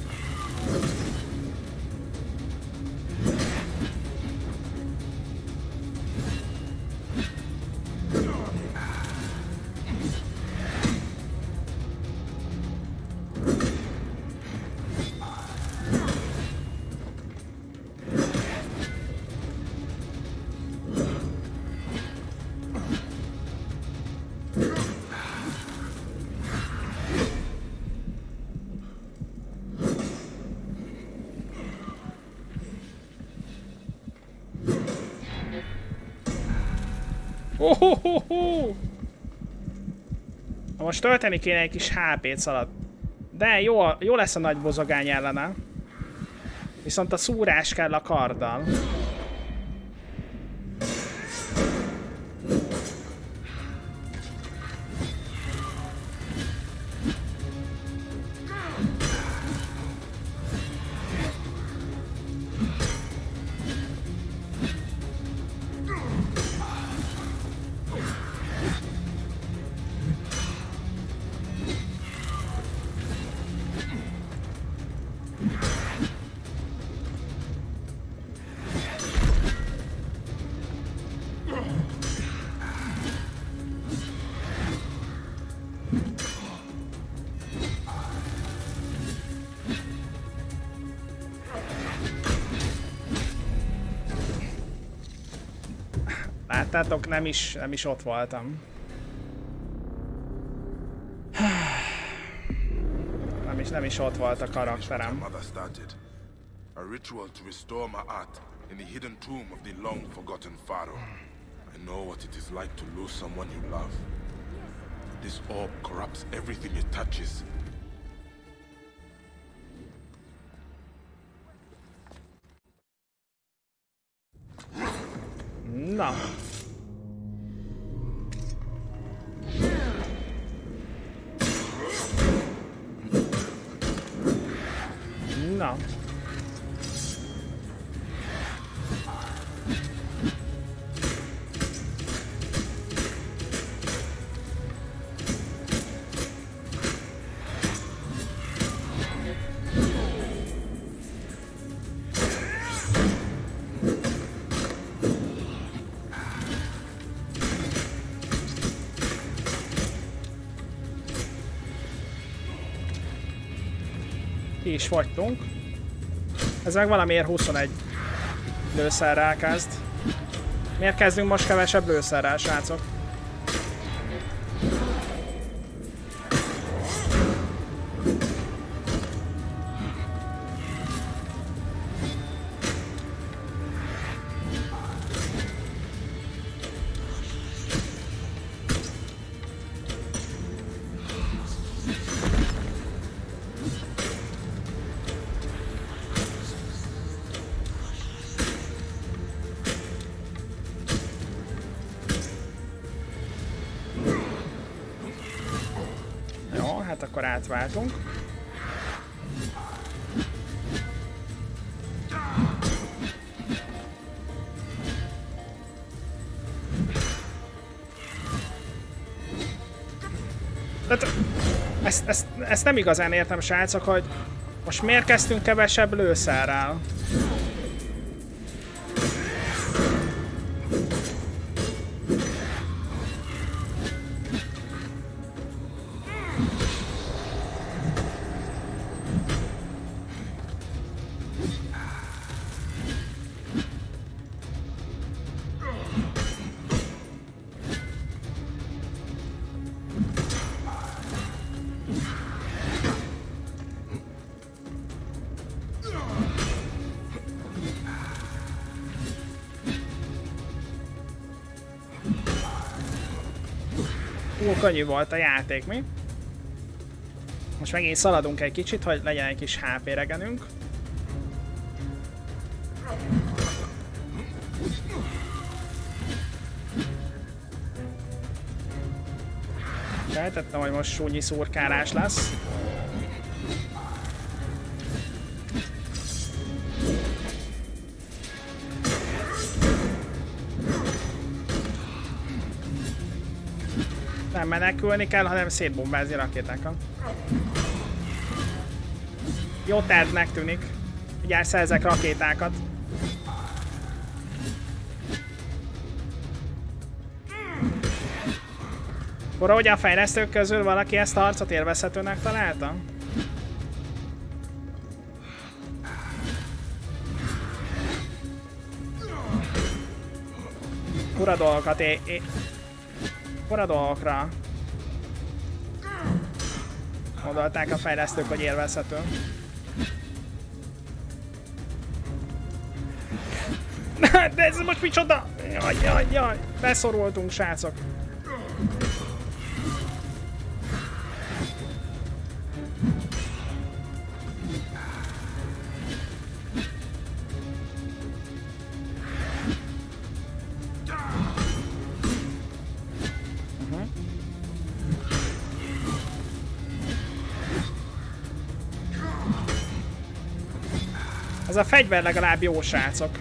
Ohohoho! Na most tölteni kéne egy kis há pét szalad. De jó, jó lesz a nagy bozogány ellene. Viszont a szúrás kell a karddal. Láttátok, nem is, nem is ott voltam. Nem is, nem is ott volt a karakterem. A ritual to restore Ma'at in the hidden tomb of the long forgotten pharaoh. I know what it is like to lose someone you love. This orb corrupts everything it touches. Na. Na. Ki is fogytunk. Ez meg valamiért huszonegy lőszerrel kezd. Miért kezdünk most kevesebb lőszerrel, srácok? Jó, hát akkor átváltunk. Tehát, ezt, ezt, ezt nem igazán értem, srácok, hogy most miért kezdtünk kevesebb lőszerrel? Túl könnyű volt a játék, mi? Most megint szaladunk egy kicsit, hogy legyen egy kis há pé regenünk. Sejtettem, hogy most súnyi szurkálás lesz. Nem menekülni kell, hanem szétbombázni rakétákat. Jó tervnek tűnik. Ugye szerzek rakétákat. Akkor hogy a fejlesztők közül valaki ezt a harcot élvezhetőnek találta? Fura dolgokat é... é Fura dolgokra gondolták a fejlesztők, hogy élvezhető. De ez most micsoda? Jaj, jaj, jaj, beszorultunk, srácok. Ez a fegyver legalább jó, srácok.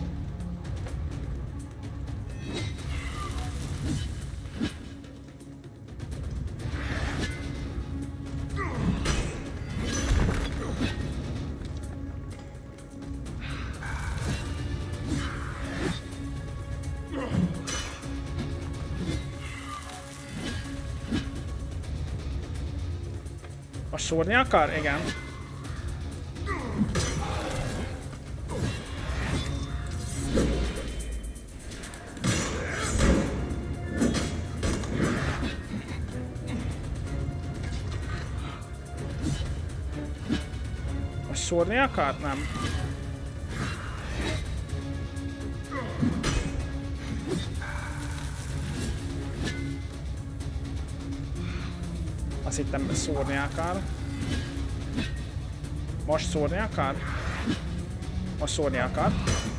Most szúrni akar? Igen. Szúrni akart? Nem. Azt hittem, szúrni akar. Most szúrni akar? Most szúrni akar.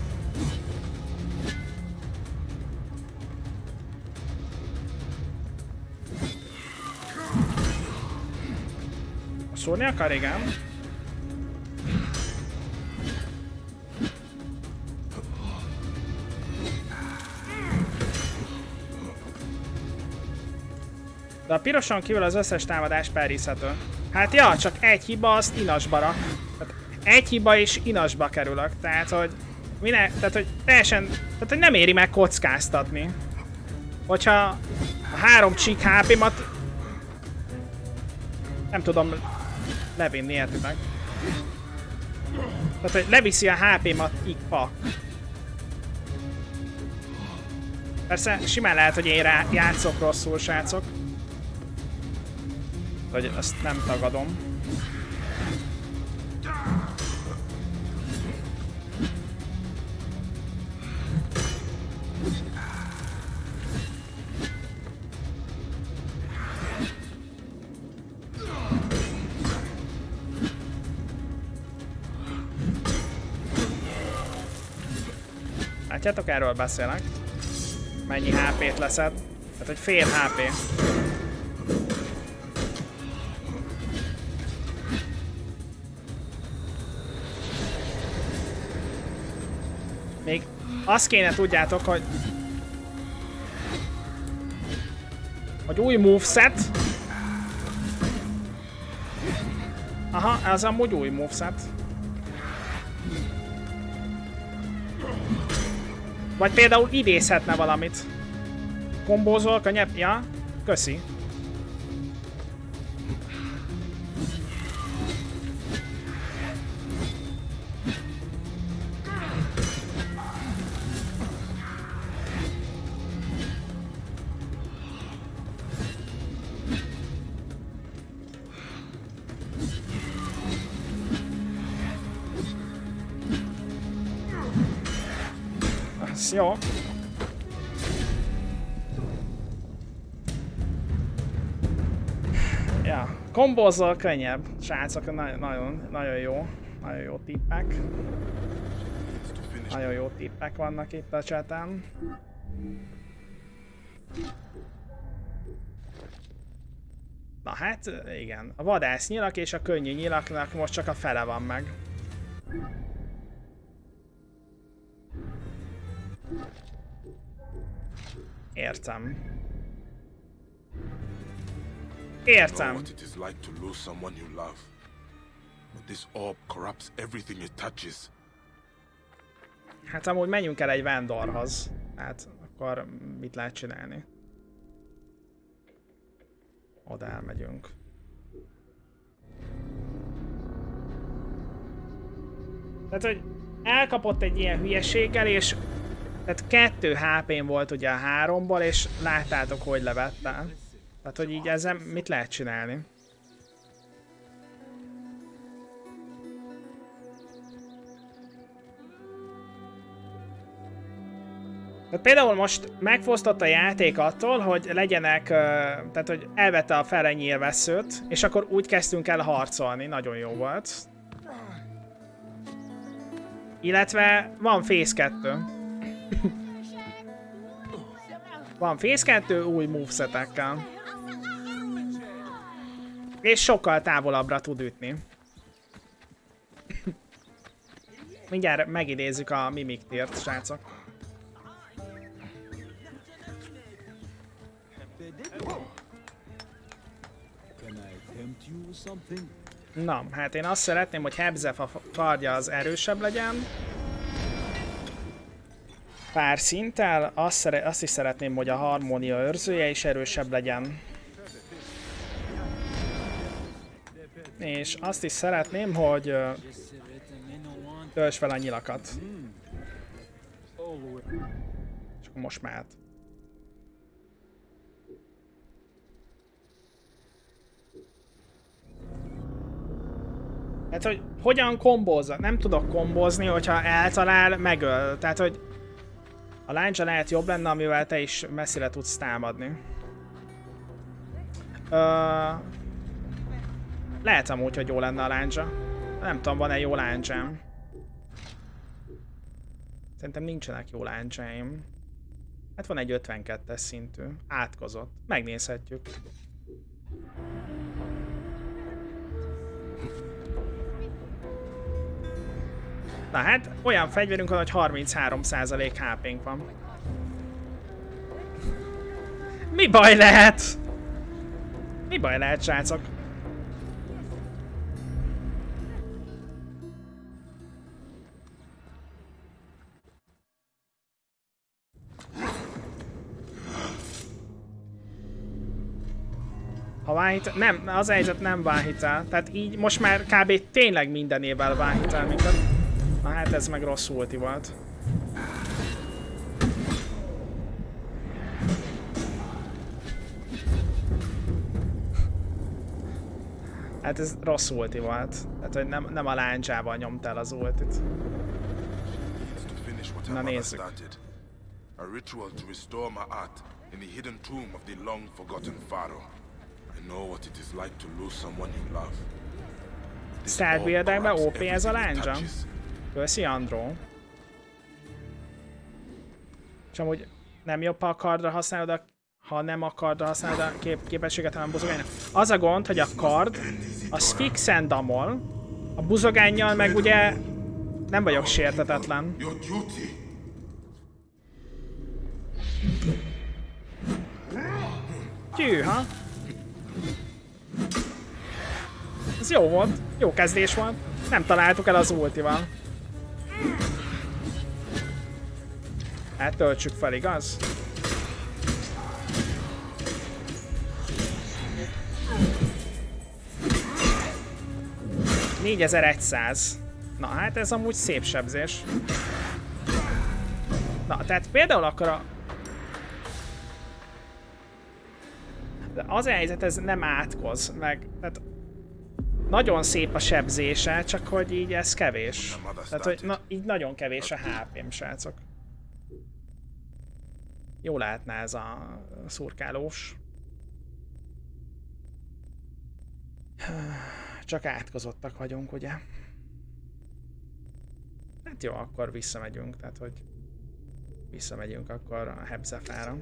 Most szúrni akar? Igen. De a piroson kívül az összes támadás perízhető. Hát ja, csak egy hiba, azt inasba rak. Tehát egy hiba és inasba kerülök. Tehát, hogy minek, tehát, hogy teljesen, tehát, hogy nem éri meg kockáztatni. Hogyha a három csík há pé-mat nem tudom levinni, értitek? Tehát, hogy leviszi a há pé-mat ikpak. Persze, simán lehet, hogy én rá játszok rosszul, srácok. Hogy azt nem tagadom. Látjátok, erről beszélek. Mennyi há pét leszed? Tehát, hogy fél há pé. azt kéne tudjátok, hogy... hogy új moveset. Aha, ez amúgy új moveset. Vagy például idézhetne valamit. Kombózol, könnyebb? Ja, köszi. Jó. Ja, kombózzal könnyebb. Srácok, nagyon, nagyon, nagyon jó. Nagyon jó tippek. Nagyon jó tippek vannak itt a chaten. Na hát, igen. A vadász nyilak és a könnyű nyilaknak most csak a fele van meg. Értem. Értem. Hát amúgy menjünk el egy vándorhoz. Hát akkor mit lehet csinálni? Oda elmegyünk. Tehát, hogy elkapott egy ilyen hülyeséggel, és tehát kettő há pén volt ugye a háromból, és láttátok, hogy levette. Tehát, hogy így ezzel mit lehet csinálni? Tehát például most megfosztott a játék attól, hogy legyenek, tehát hogy elvette a fele nyílvesszőt, és akkor úgy kezdtünk el harcolni, nagyon jó volt. Illetve van Phase kettő. Van Phase kettő új movesetekkel. És sokkal távolabbra tud ütni. Mindjárt megidézzük a Mimic Teart, srácok. Na, hát én azt szeretném, hogy Hebzef a kardja az erősebb legyen. Pár szinttel, azt, azt is szeretném, hogy a harmónia őrzője is erősebb legyen. És azt is szeretném, hogy uh, töltsd fel a nyilakat. És most már. Tehát, hogy hogyan kombózza? Nem tudok kombózni, hogyha eltalál, megöl. Tehát, hogy a láncsa lehet jobb lenne, amivel te is messzire tudsz támadni. Ö... Lehet amúgy, hogy jó lenne a láncsa. Nem tudom, van-e jó láncsám. Szerintem nincsenek jó láncsáim. Hát van egy ötvenkettes szintű. Átkozott. Megnézhetjük. Na hát, olyan fegyverünk van, hogy harminchárom százalék há pénk van. Mi baj lehet? Mi baj lehet, srácok? Ha váhitel... Nem, az helyzet nem váhitel. Tehát így most már kb. Tényleg mindenével váhitel minket. Na hát ez meg rossz ulti volt. Hát ez rossz ulti volt. Tehát, hogy nem, nem a láncsával nyomta el az ultit. Na nézzük. A ritual to restore my art in the hidden tomb of the long forgotten pharaoh. I know what it is like to lose someone you love. Start buildekben ó pé ez a láncsa. Köszi, Andró. És amúgy nem jobb, ha a kardra használod a... ha nem a kardra használod a kép képességet, hanem buzogánynak. Az a gond, hogy a kard az fixen damol, a buzogánnyal meg ugye nem vagyok sértetetlen. Tyűha! Ez jó volt. Jó kezdés volt. Nem találtuk el az ultival. Hát töltsük fel, igaz? négyezer-száz. Na hát ez amúgy szép sebzés. Na, tehát például akkor a... De az a helyzet, ez nem átkoz, meg... Tehát nagyon szép a sebzése, csak hogy így ez kevés. Tehát, hogy na, így nagyon kevés a há pém, srácok. Jó lehetne ez a szurkálós. Csak átkozottak vagyunk, ugye? Hát jó, akkor visszamegyünk, tehát hogy visszamegyünk akkor a Hebzefára.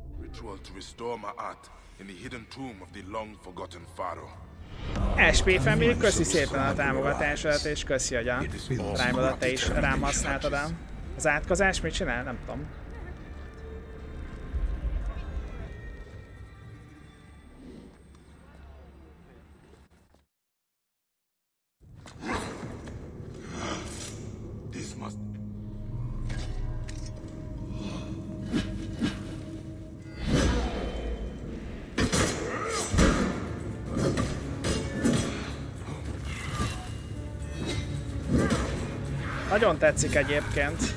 es pé Family, köszi szépen a támogatásodat, és köszi, hogy a Prime-odat te is rám használtad el. Az átkozás mit csinál? Nem tudom. Nagyon tetszik egyébként.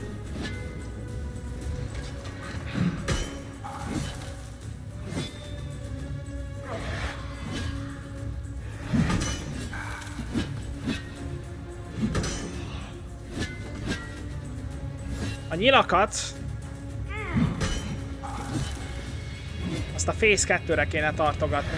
A nyilakat azt a Phase kettőre kéne tartogatni.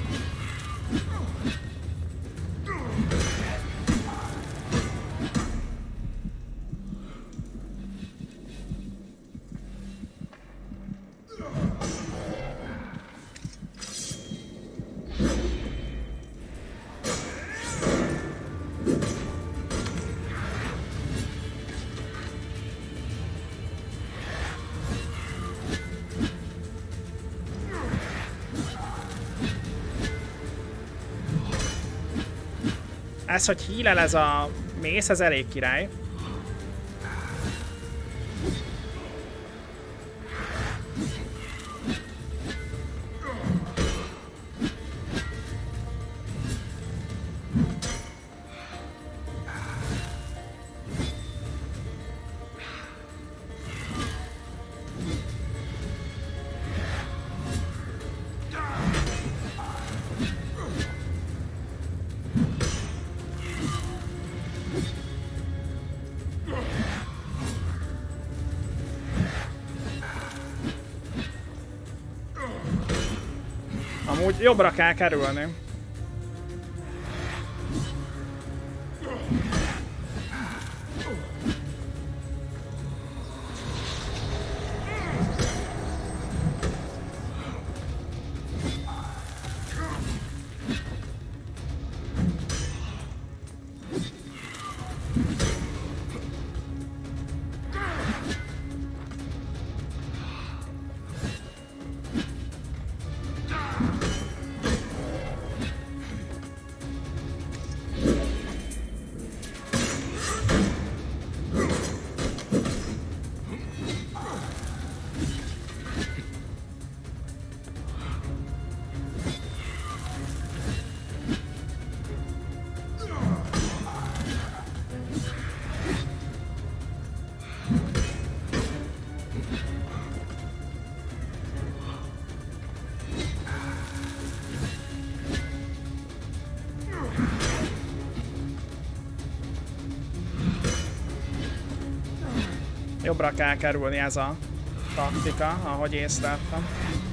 Ez, hogy hílel ez a mész, ez elég király. Amúgy jobbra kell kerülni. Jobbra kell kerülni, ez a taktika, ahogy észleltem.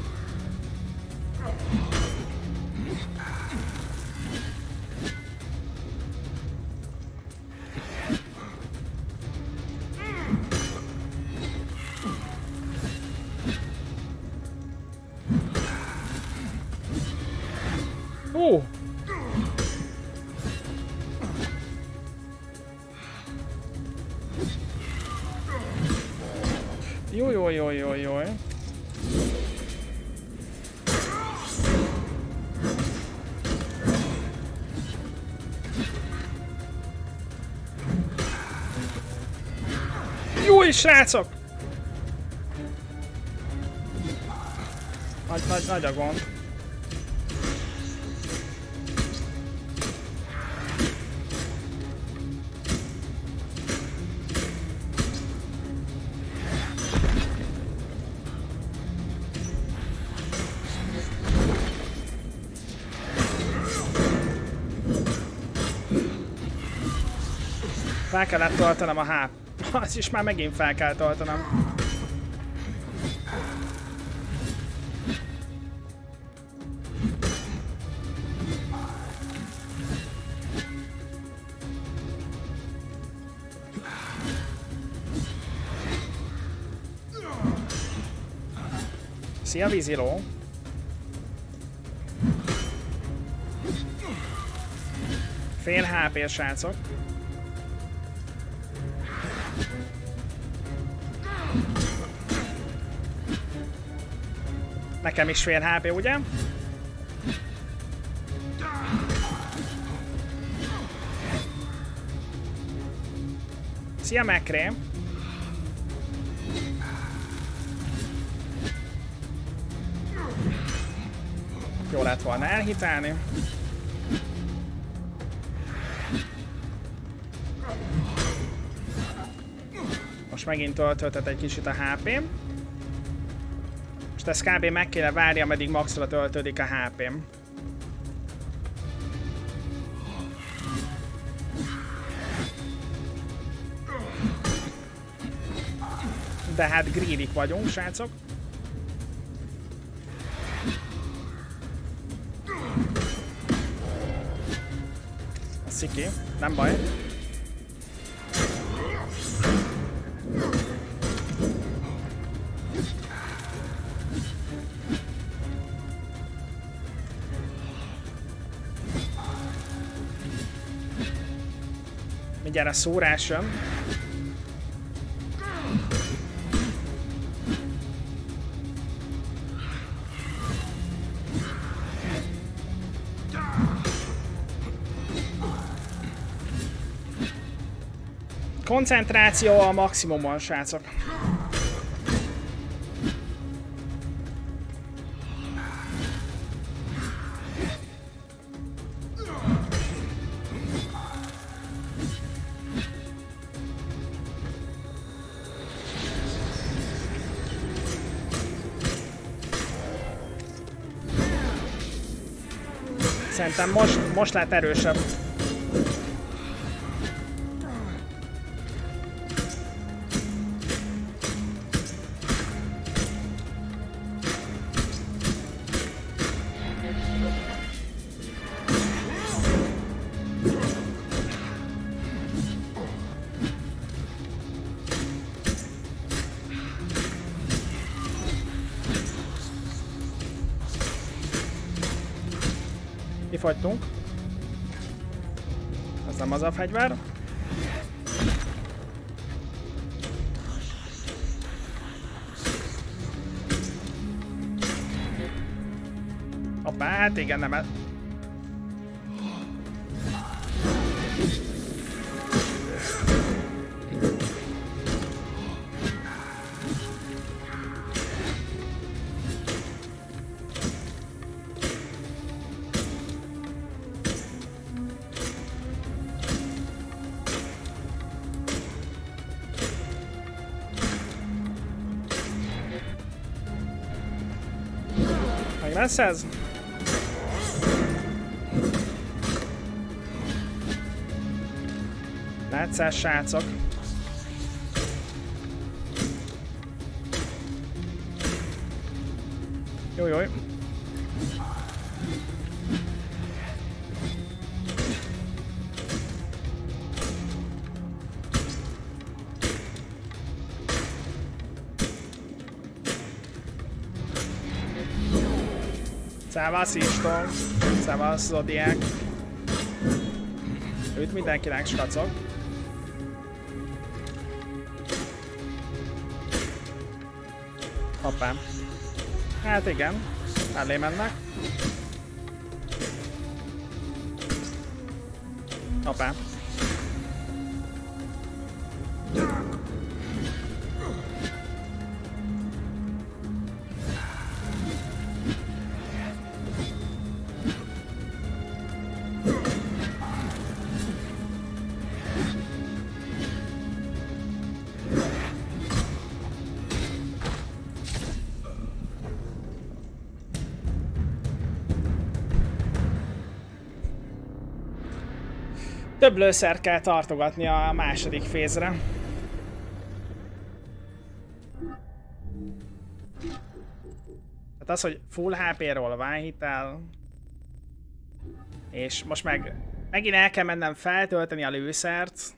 Ó! Jó, jó, jó, jó, jó. is, srácok! Nagy, nagy, nagy a gond. Fel kellett töltenem a há pé. Az is már megint fel kell töltenem. Szia, víziló! Fél há pé, srácok. Nekem is fél há pé, ugye? Szia, Mekré! Jó lett volna elhitelni. Most megint töltöltet egy kicsit a há pé. Most ezt kb. Meg kéne várni, ameddig maxra töltődik a há pém. De hát greedik vagyunk, srácok. Sziki, nem baj. Mindjárt a szórás jön. Koncentráció a maximumon, srácok. Szerintem most, most lett erősebb. Kifogytunk. Ez nem az a fegyver. Hoppá, hát igen, nem el... Meg lesz ez? Látszás, srácok. Jó, jó. Szevasz Iston, szevasz Zodiák. Őt mindenkinek skacok. Hoppá. Hát igen, mellé mennek. Hoppá. Több lőszert kell tartogatni a második fézre. Tehát az, hogy full há pé-ról van hitel, és most meg megint el kell mennem feltölteni a lőszert.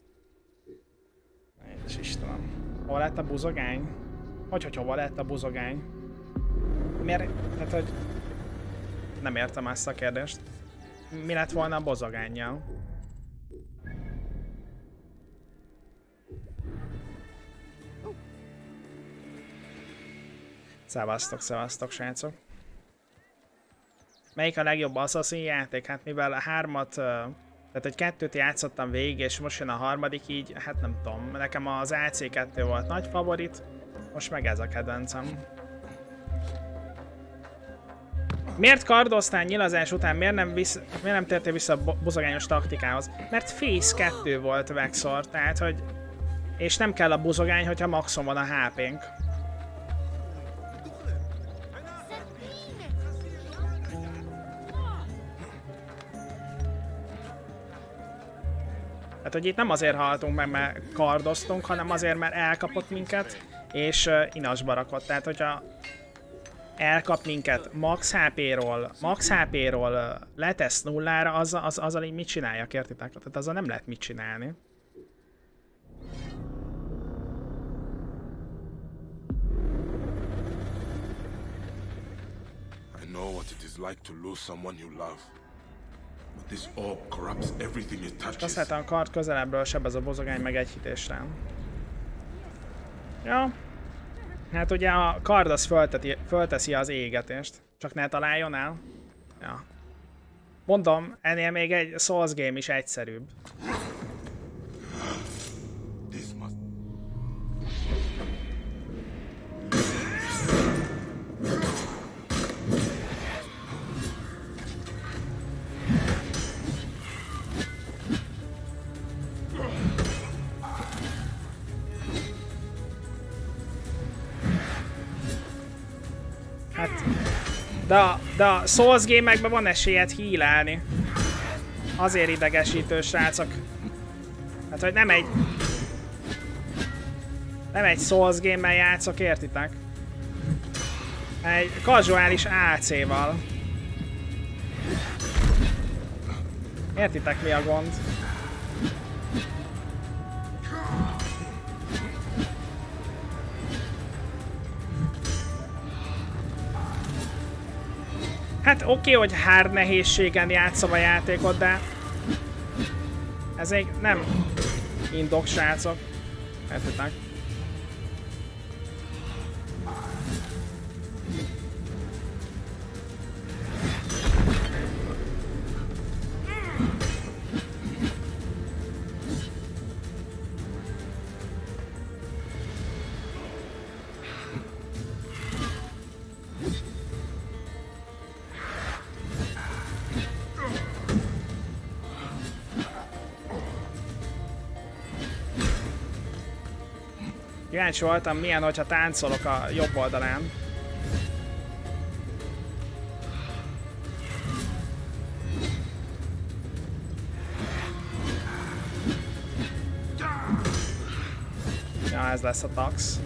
Édes Istenem. Hol lett a buzogány? Hogy, hogy hova lett a buzogány? Miért? Tehát, hogy... Nem értem ezt a kérdést. Mi lett volna a bozogánnyal? Szevasztok, szevasztok, srácok. Melyik a legjobb Assassin játék? Hát mivel a hármat, tehát egy kettőt játszottam végig, és most jön a harmadik, így, hát nem tudom. Nekem az á cé kettő volt nagy favorit, most meg ez a kedvencem. Miért kardoztál nyilazás után? Miért nem, visz, miért nem tértél vissza a buzogányos taktikához? Mert Phase kettő volt Vexor, tehát hogy... És nem kell a buzogány, hogyha maxon van a há pénk. Tehát, hogy itt nem azért haltunk meg, mert kardoztunk, hanem azért, mert elkapott minket, és uh, inasba rakott. Tehát, hogyha elkap minket max há pé-ról, max há pé-ról uh, letesz nullára, azzal, az, azzal így mit csináljak, értitek? Tehát azzal nem lehet mit csinálni. I know what it is like to lose someone you love. But this orb corrupts everything it touches. Azt láttam, a kard közelebbről sebez a bozogány meg egy hitésre. Ja. Hát ugye a kard az fölteti, fölteszi az égetést. Csak ne találjon el. Ja. Mondom, ennél még egy Souls game is egyszerűbb. Hát, de a, de a Souls game-ekben van esélyed healelni. Azért idegesítő, srácok. Hát, hogy nem egy... Nem egy Souls game-mel játszok, értitek? Egy kazuális á cé-val. Értitek, mi a gond? Hát oké, okay, hogy hard nehézségen játszom a játékot, de ez még nem indok, srácok. Értitek? Kíváncsi voltam, milyen, hogyha táncolok a jobb oldalán. Ja, ez lesz a tax.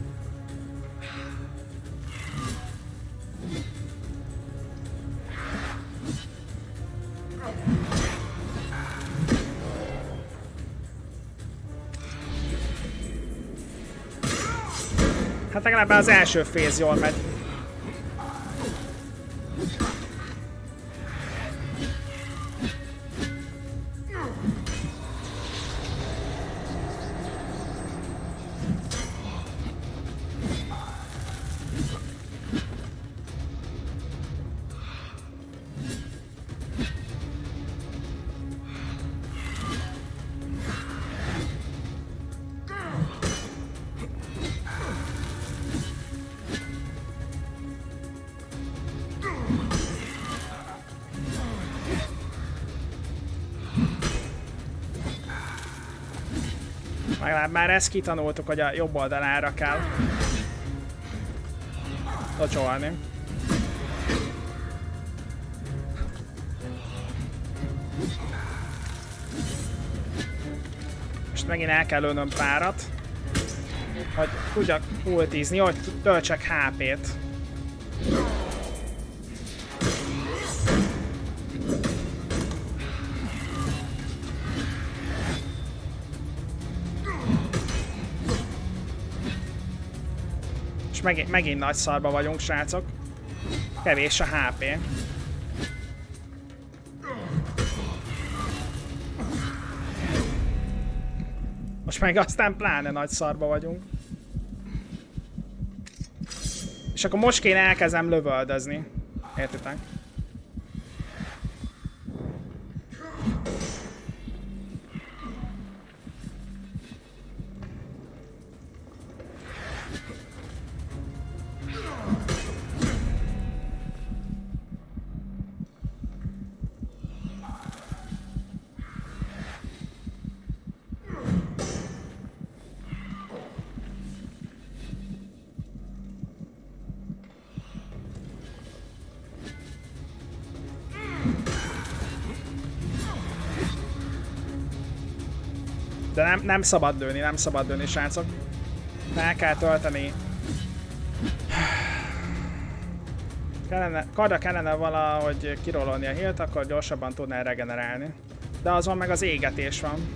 Hát legalább az első phase jól megy. Legalább már ezt kitanultuk, hogy a jobb oldalára kell locsolni. Most megint el kell lőnöm párat, hogy tudjak ultizni, hogy töltsek há pét. És megint, megint nagy szarba vagyunk, srácok. Kevés a há pé. Most meg aztán pláne nagy szarba vagyunk. És akkor most kéne elkezdem lövöldözni. Értitek? De nem, nem szabad lőni, nem szabad lőni, srácok. El kell tölteni. Kellene, karra kellene valahogy kirololni a healt, akkor gyorsabban tudnál regenerálni. De azon meg az égetés van.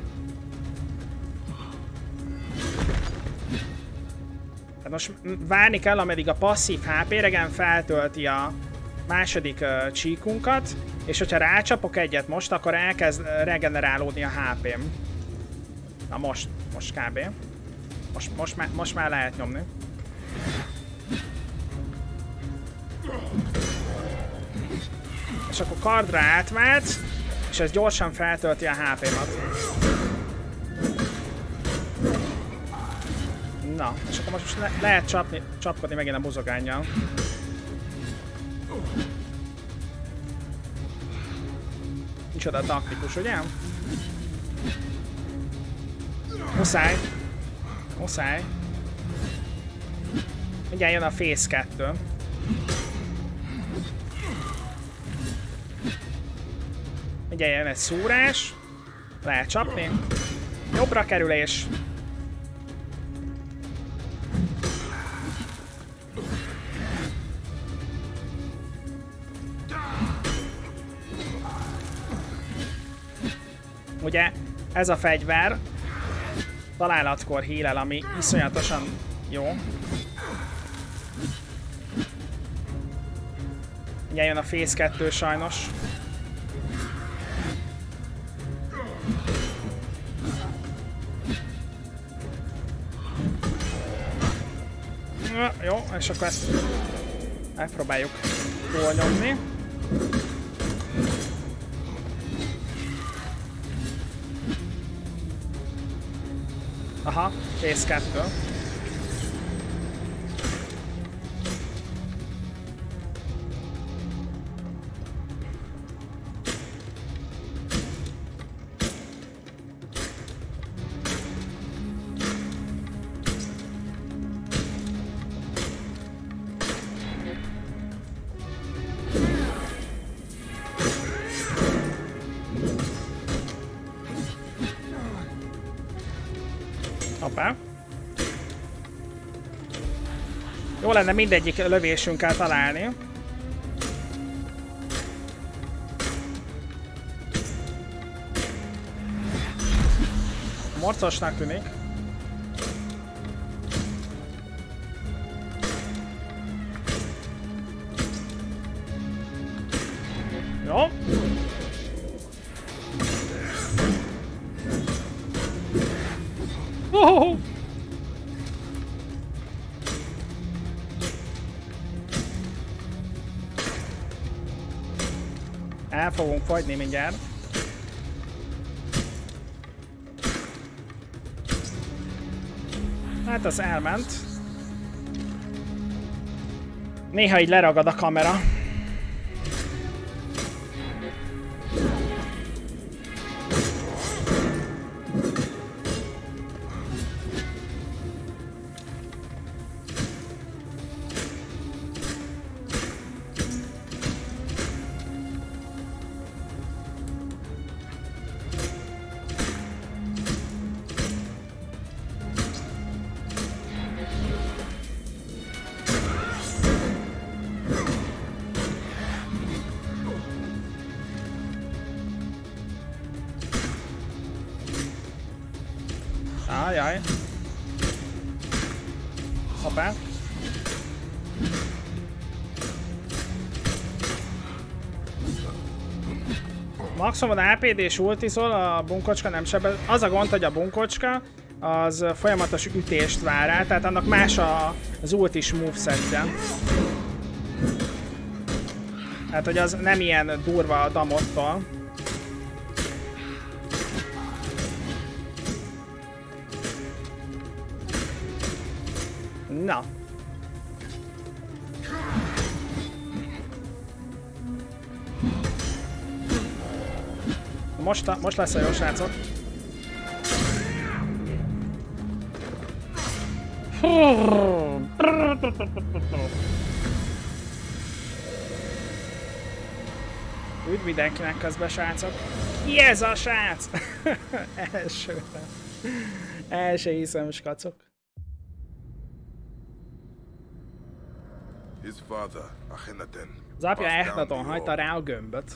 Tehát most várni kell, ameddig a passzív há pé regen feltölti a második uh, csíkunkat, és hogyha rácsapok egyet most, akkor elkezd regenerálódni a há pém. Na most, most kb. Most, most, már, most már lehet nyomni. És akkor kardra átvált, és ez gyorsan feltölti a há pémat. Na, és akkor most le lehet csapni, csapkodni megint a buzogánnyal. Micsoda taktikus, ugye? Muszáj. Muszáj. Mindjárt jön a Phase kettő. Mindjárt jön egy szúrás. Lehet csapni. Jobbra kerülés. Ugye ez a fegyver találatkor heal-el, ami iszonyatosan jó. Ugye jön a Phase kettő sajnos. Jó, és akkor ezt megpróbáljuk jól nyomni. Aha, Phase kettő. Hoppá. Jó lenne mindegyik lövésünkkel találni. Morcosnak tűnik. Jó. Oh! El fogunk fagyni mindjárt. Hát az elment. Néha így leragad a kamera. Ajaj. Hoppá. Maximum á pé dés ultizol, a bunkocska nem sebez. Az a gond, hogy a bunkocska az folyamatos ütést vár rá, tehát annak más a, az ultis movesetje. Tehát, hogy az nem ilyen durva a damottól. Na. Most, most lesz a jó, srácok. Üdv mindenkinek közben, srácok. Ki ez a srác? Első. Első hiszem, skacok. Az apja Ahneton hagyta rá a gömböt.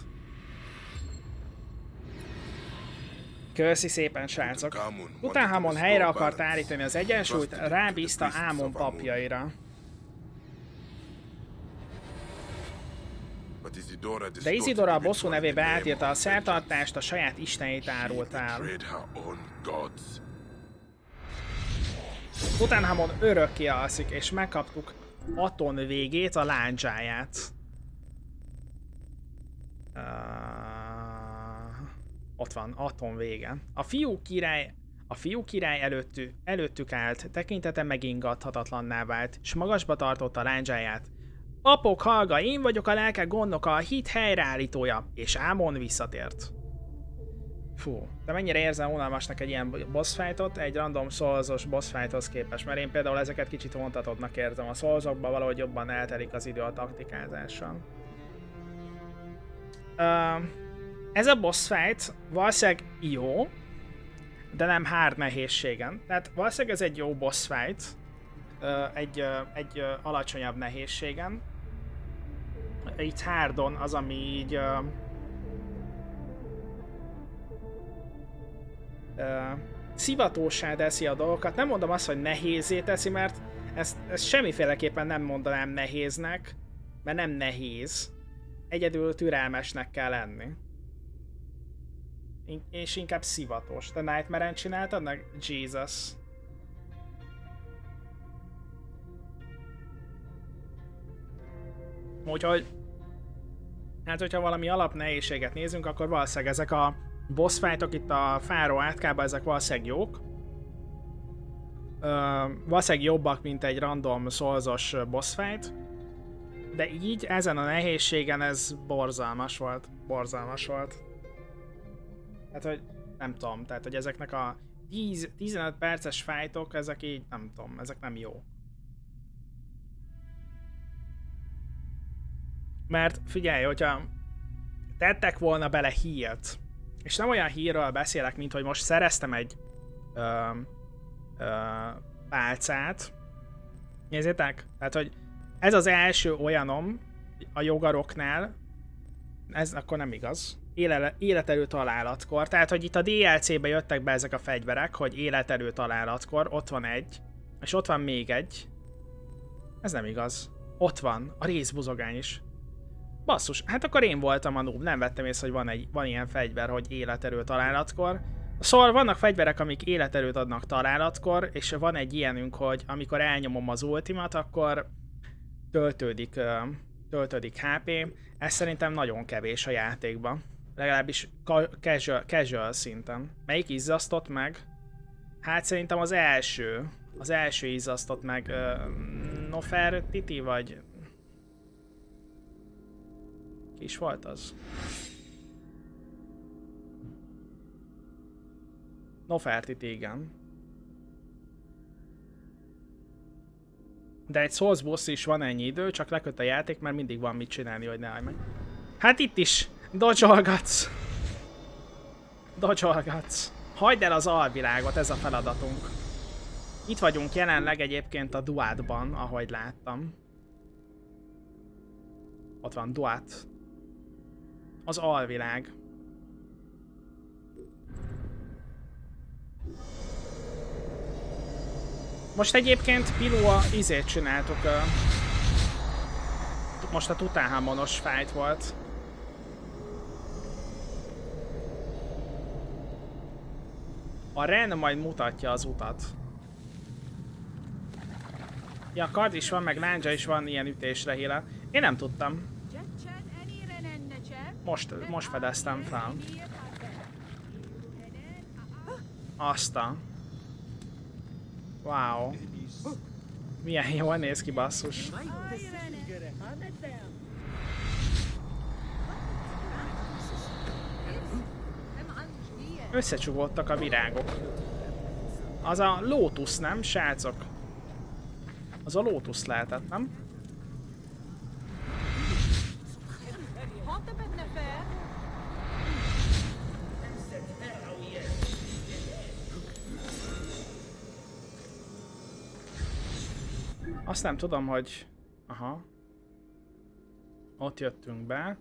Köszi szépen, srácok. Tutanhamon helyre akart állítani az egyensúlyt, rábízta Ámon papjaira. De Isidora a bosszú nevébe átírta a szertartást, a saját istenét árult el. Tutanhamon örökké alszik, és megkaptuk Aton végét, a lándzsáját. Uh, ott van, Aton vége. A fiú király, a fiú király előttük, előttük állt, tekintete megingathatatlanná vált, s magasba tartotta a lándzsáját. Apok, hallga, én vagyok a lelkek gondnoka, a hit helyreállítója, és Ámon visszatért. Fú, de mennyire érzem unalmasnak egy ilyen boss fightot, egy random Souls-os boss fighthoz képest, mert én például ezeket kicsit vontatottnak érzem. A Souls-okban valahogy jobban eltelik az idő a taktikázással. Uh, ez a boss fight valószínűleg jó, de nem hard nehézségen. Tehát valószínűleg ez egy jó boss fight, uh, egy, uh, egy uh, alacsonyabb nehézségen. Itt hardon az, ami így... Uh, Uh, szivatósá teszi a dolgokat. Nem mondom azt, hogy nehézé teszi, mert ezt, ezt semmiféleképpen nem mondanám nehéznek, mert nem nehéz. Egyedül türelmesnek kell lenni. In és inkább szivatós. Te Nightmare-en csináltad meg? Jesus. Úgyhogy... Hát, hogyha valami alapnehézséget nézünk, akkor valószínűleg ezek a boss fightok itt a Fáró átkában, ezek valószínűleg jók. Ö, valószínűleg jobbak, mint egy random Souls-os boss fight. De így, ezen a nehézségen ez borzalmas volt. Borzalmas volt. Hát, hogy nem tudom, tehát, hogy ezeknek a tíz-tizenöt perces fightok, ezek így, nem tudom, ezek nem jó. Mert figyelj, hogyha tettek volna bele healt, és nem olyan hírről beszélek, mint hogy most szereztem egy ö, ö, pálcát. Nézzétek? Tehát, hogy ez az első olyanom a jogaroknál, ez akkor nem igaz. Éle, életerő találatkor. Tehát, hogy itt a dé el cé-be jöttek be ezek a fegyverek, hogy életerő találatkor. Ott van egy. És ott van még egy. Ez nem igaz. Ott van. A részbuzogány is. Basszus, hát akkor én voltam a noob, nem vettem észre, hogy van, egy, van ilyen fegyver, hogy életerő találatkor. Szóval vannak fegyverek, amik életerőt adnak találatkor, és van egy ilyenünk, hogy amikor elnyomom az ultimat, akkor töltődik, töltődik há pé. Ez szerintem nagyon kevés a játékban. Legalábbis casual, casual szinten. Melyik izzasztott meg? Hát szerintem az első. Az első izzasztott meg uh, Nofertiti, vagy... Ki is volt az? Nofertiti, igen. De egy Souls boss is van ennyi idő, csak leköt a játék, mert mindig van mit csinálni, hogy ne állj meg. Hát itt is! Dodge-olgatsz! Dodge-olgatsz! Hagyd el az alvilágot, ez a feladatunk. Itt vagyunk jelenleg egyébként a Duatban, ahogy láttam. Ott van Duat. Az alvilág. Most egyébként Piló a izét csináltuk. Uh, most a Tutanchamonos fight volt. A Ren majd mutatja az utat. Ja, kard is van, meg lándzsa is van ilyen ütésre híle. Én nem tudtam. Most, most fedeztem fel. Aztán. Wow. Milyen jól néz ki, basszus. Összecsugódtak a virágok. Az a lótusz, nem, srácok? Az a lótusz lehetett, nem? Azt nem tudom, hogy... Aha. Ott jöttünk be.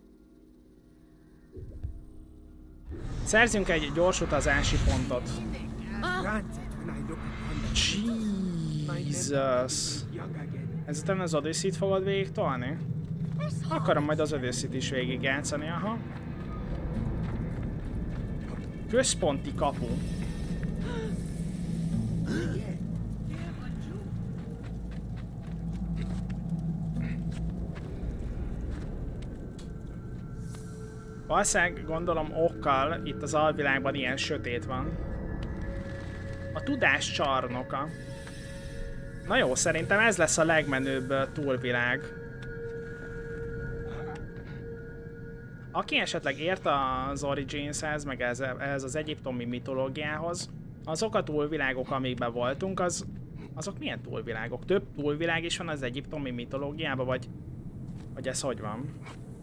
Szerzünk egy gyors utazási pontot. Jesus. Ezután az Odyssey-t fogod végig tolni? Akarom majd az Odyssey-t is végig játszani, aha. Központi kapu. Valószínűleg gondolom okkal itt az alvilágban ilyen sötét van. A tudás csarnoka. Na jó, szerintem ez lesz a legmenőbb túlvilág. Aki esetleg ért az Originshez, meg ez, ez az egyiptomi mitológiához, azok a túlvilágok, amikben voltunk, az, azok milyen túlvilágok? Több túlvilág is van az egyiptomi mitológiában, vagy, vagy ez hogy van?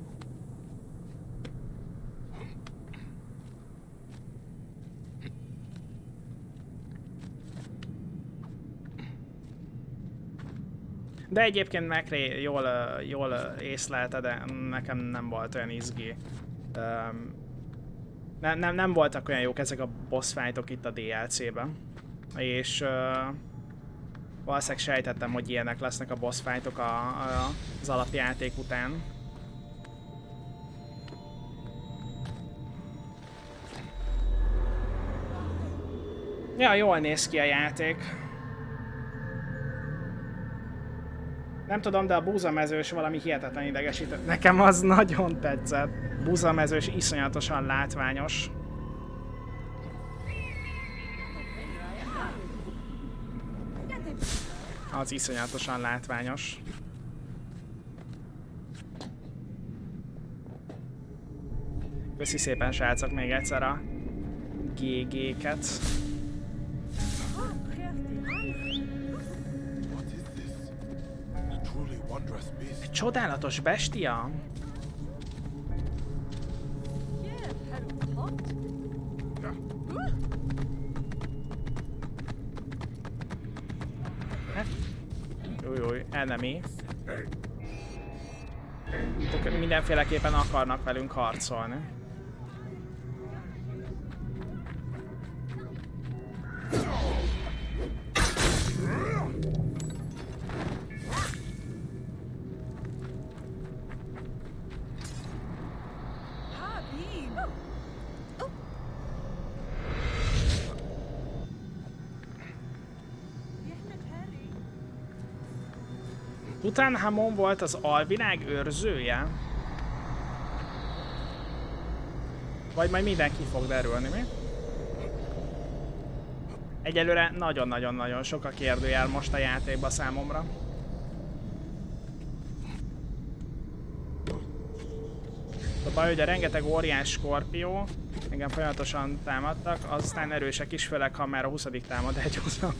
De egyébként Macré jól, jól észlelte, de nekem nem volt olyan izgi. Um, ne, nem, nem voltak olyan jók ezek a boss fightok itt a dé el cé-ben. És uh, valószínűleg sejtettem, hogy ilyenek lesznek a boss fightok a, a, az alapjáték után. Ja, jól néz ki a játék. Nem tudom, de a búzamezős valami hihetetlen idegesített. Nekem az nagyon tetszett. Búzamezős iszonyatosan látványos. Az iszonyatosan látványos. Köszi szépen, srácok, még egyszer a gé gé-ket. Egy csodálatos bestia? Jújjúj, enemy. Mindenféleképpen akarnak velünk harcolni. Tutanhamon volt az alvilág őrzője? Vagy majd minden ki fog derülni, mi? Egyelőre nagyon-nagyon-nagyon sok a kérdőjel most a játékban számomra. A baj, hogy a rengeteg óriás skorpió engem folyamatosan támadtak, aztán erősek is, főleg ha már a huszadik támadás húzom.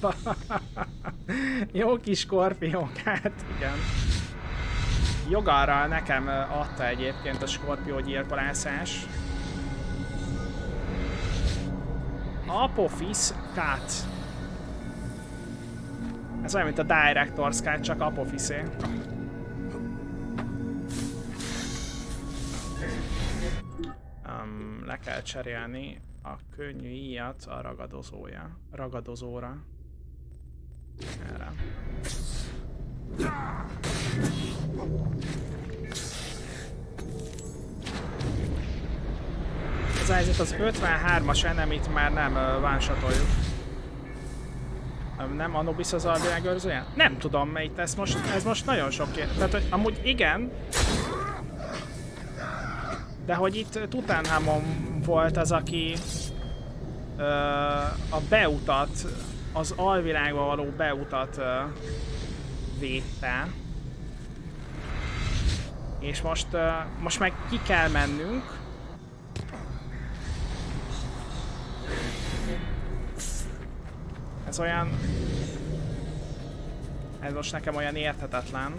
Jó kis skorpiók, hát igen. Jogarral nekem adta egyébként a skorpió gyilkolászás. Apophis Cut. Ez olyan, mint a Director's Cut, csak Apophisé. Um, le kell cserélni a könnyű íjat a ragadozója, ragadozóra. Erre. Az helyzet, az ötvenhármas enemit már nem uh, one-shotoljuk. Nem Anubis az alvilág őrzője? Nem tudom, melyik ez most, ez most nagyon sok ér. Tehát, hogy amúgy igen. De hogy itt Tutankhamon volt az, aki uh, a beutat, az alvilágba való beutat uh, védte. És most, uh, most meg ki kell mennünk. Ez olyan... Ez most nekem olyan érthetetlen.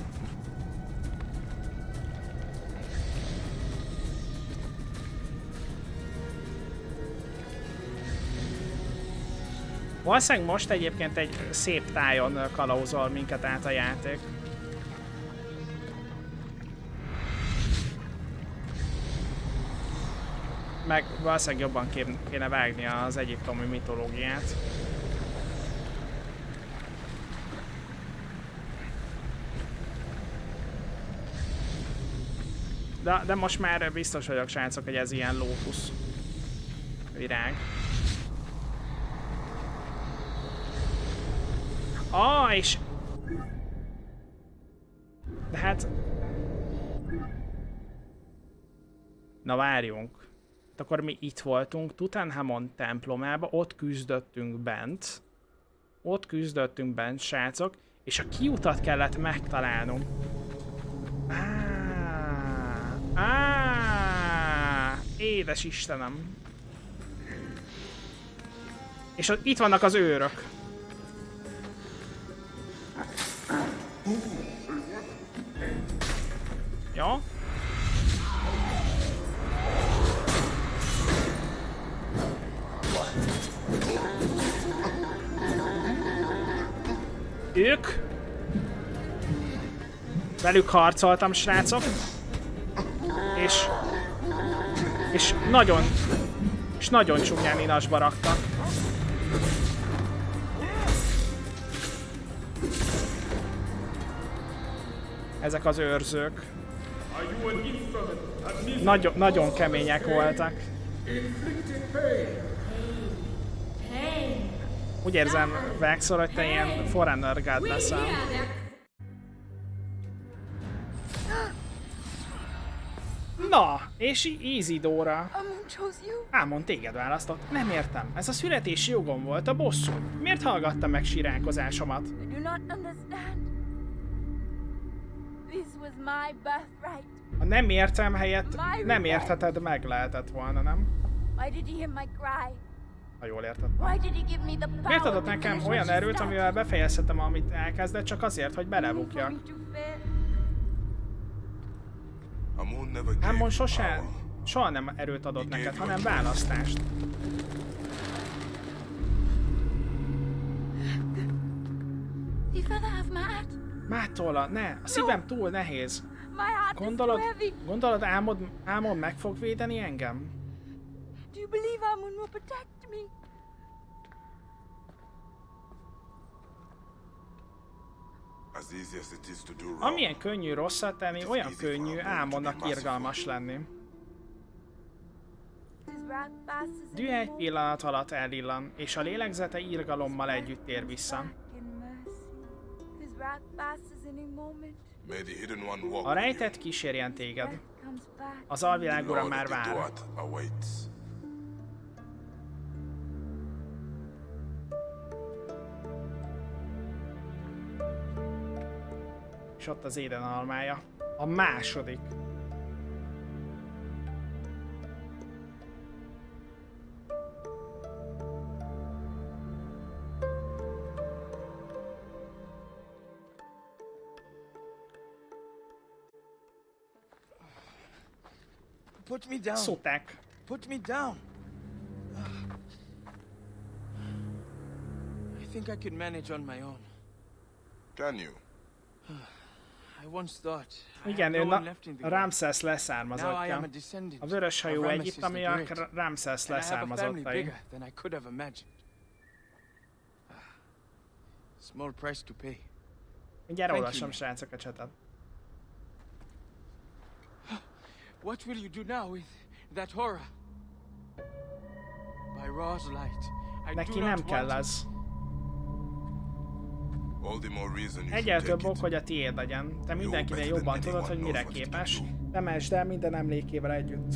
Valószínűleg most egyébként egy szép tájon kalauzol minket át a játék. Meg valószínűleg jobban kéne vágni az egyiptomi mitológiát. De, de most már biztos vagyok, srácok, hogy ez ilyen lótusz virág. Ah, és... De hát... Na várjunk. Akkor mi itt voltunk, Tutankhamon templomába, ott küzdöttünk bent. Ott küzdöttünk bent, srácok, és a kiutat kellett megtalálnunk. Áááá, édes Istenem. És ott, itt vannak az őrök. Ja. Ők. Velük harcoltam, srácok. És... És nagyon... És nagyon csúnyán inasba raktak. Ezek az őrzők. Nagyon, nagyon kemények voltak. Úgy érzem, Vexor, hogy te ilyen foreigner god leszel. Na, és Isidora. Ámon téged választott. Nem értem. Ez a születési jogom volt, a bosszú. Miért hallgatta meg siránkozásomat? Ha nem értem helyett, nem értheted meg lehetett volna, nem? Ha jól értettem. Miért adott nekem olyan erőt, amivel befejezhetem, amit elkezdett, csak azért, hogy belebukjak? Ámon sose, soha nem erőt adott neked, hanem választást. Mátola, ne! A szívem túl nehéz. Gondolod, gondolod álmod, Ámon meg fog védeni engem? Amilyen könnyű rosszat tenni, olyan könnyű Ámonnak irgalmas lenni. Dű egy pillanat alatt elillan, és a lélegzete irgalommal együtt tér vissza. A rejtett kísérjen téged. Az alvilág ura már vár. És ott az Éden almája. A második. Put me down. Szóták. Put me down. I think I could manage on my own. Can you? I once thought. Igen, ő Ramszesz leszármazottja. A vöröshajú egyiptomiak Ramszesz leszármazottai. Small price to pay. Mindjárt olvasom, srácok, a csatat. What will you do now with that horror? By Ra's light, I Neki do nem not kell want az. All the more reason you Egyel should több take ok, it. hogy a tiéd legyen. Te mindenkinél jobban tudod, hogy mire képes. Temesd el minden emlékével együtt.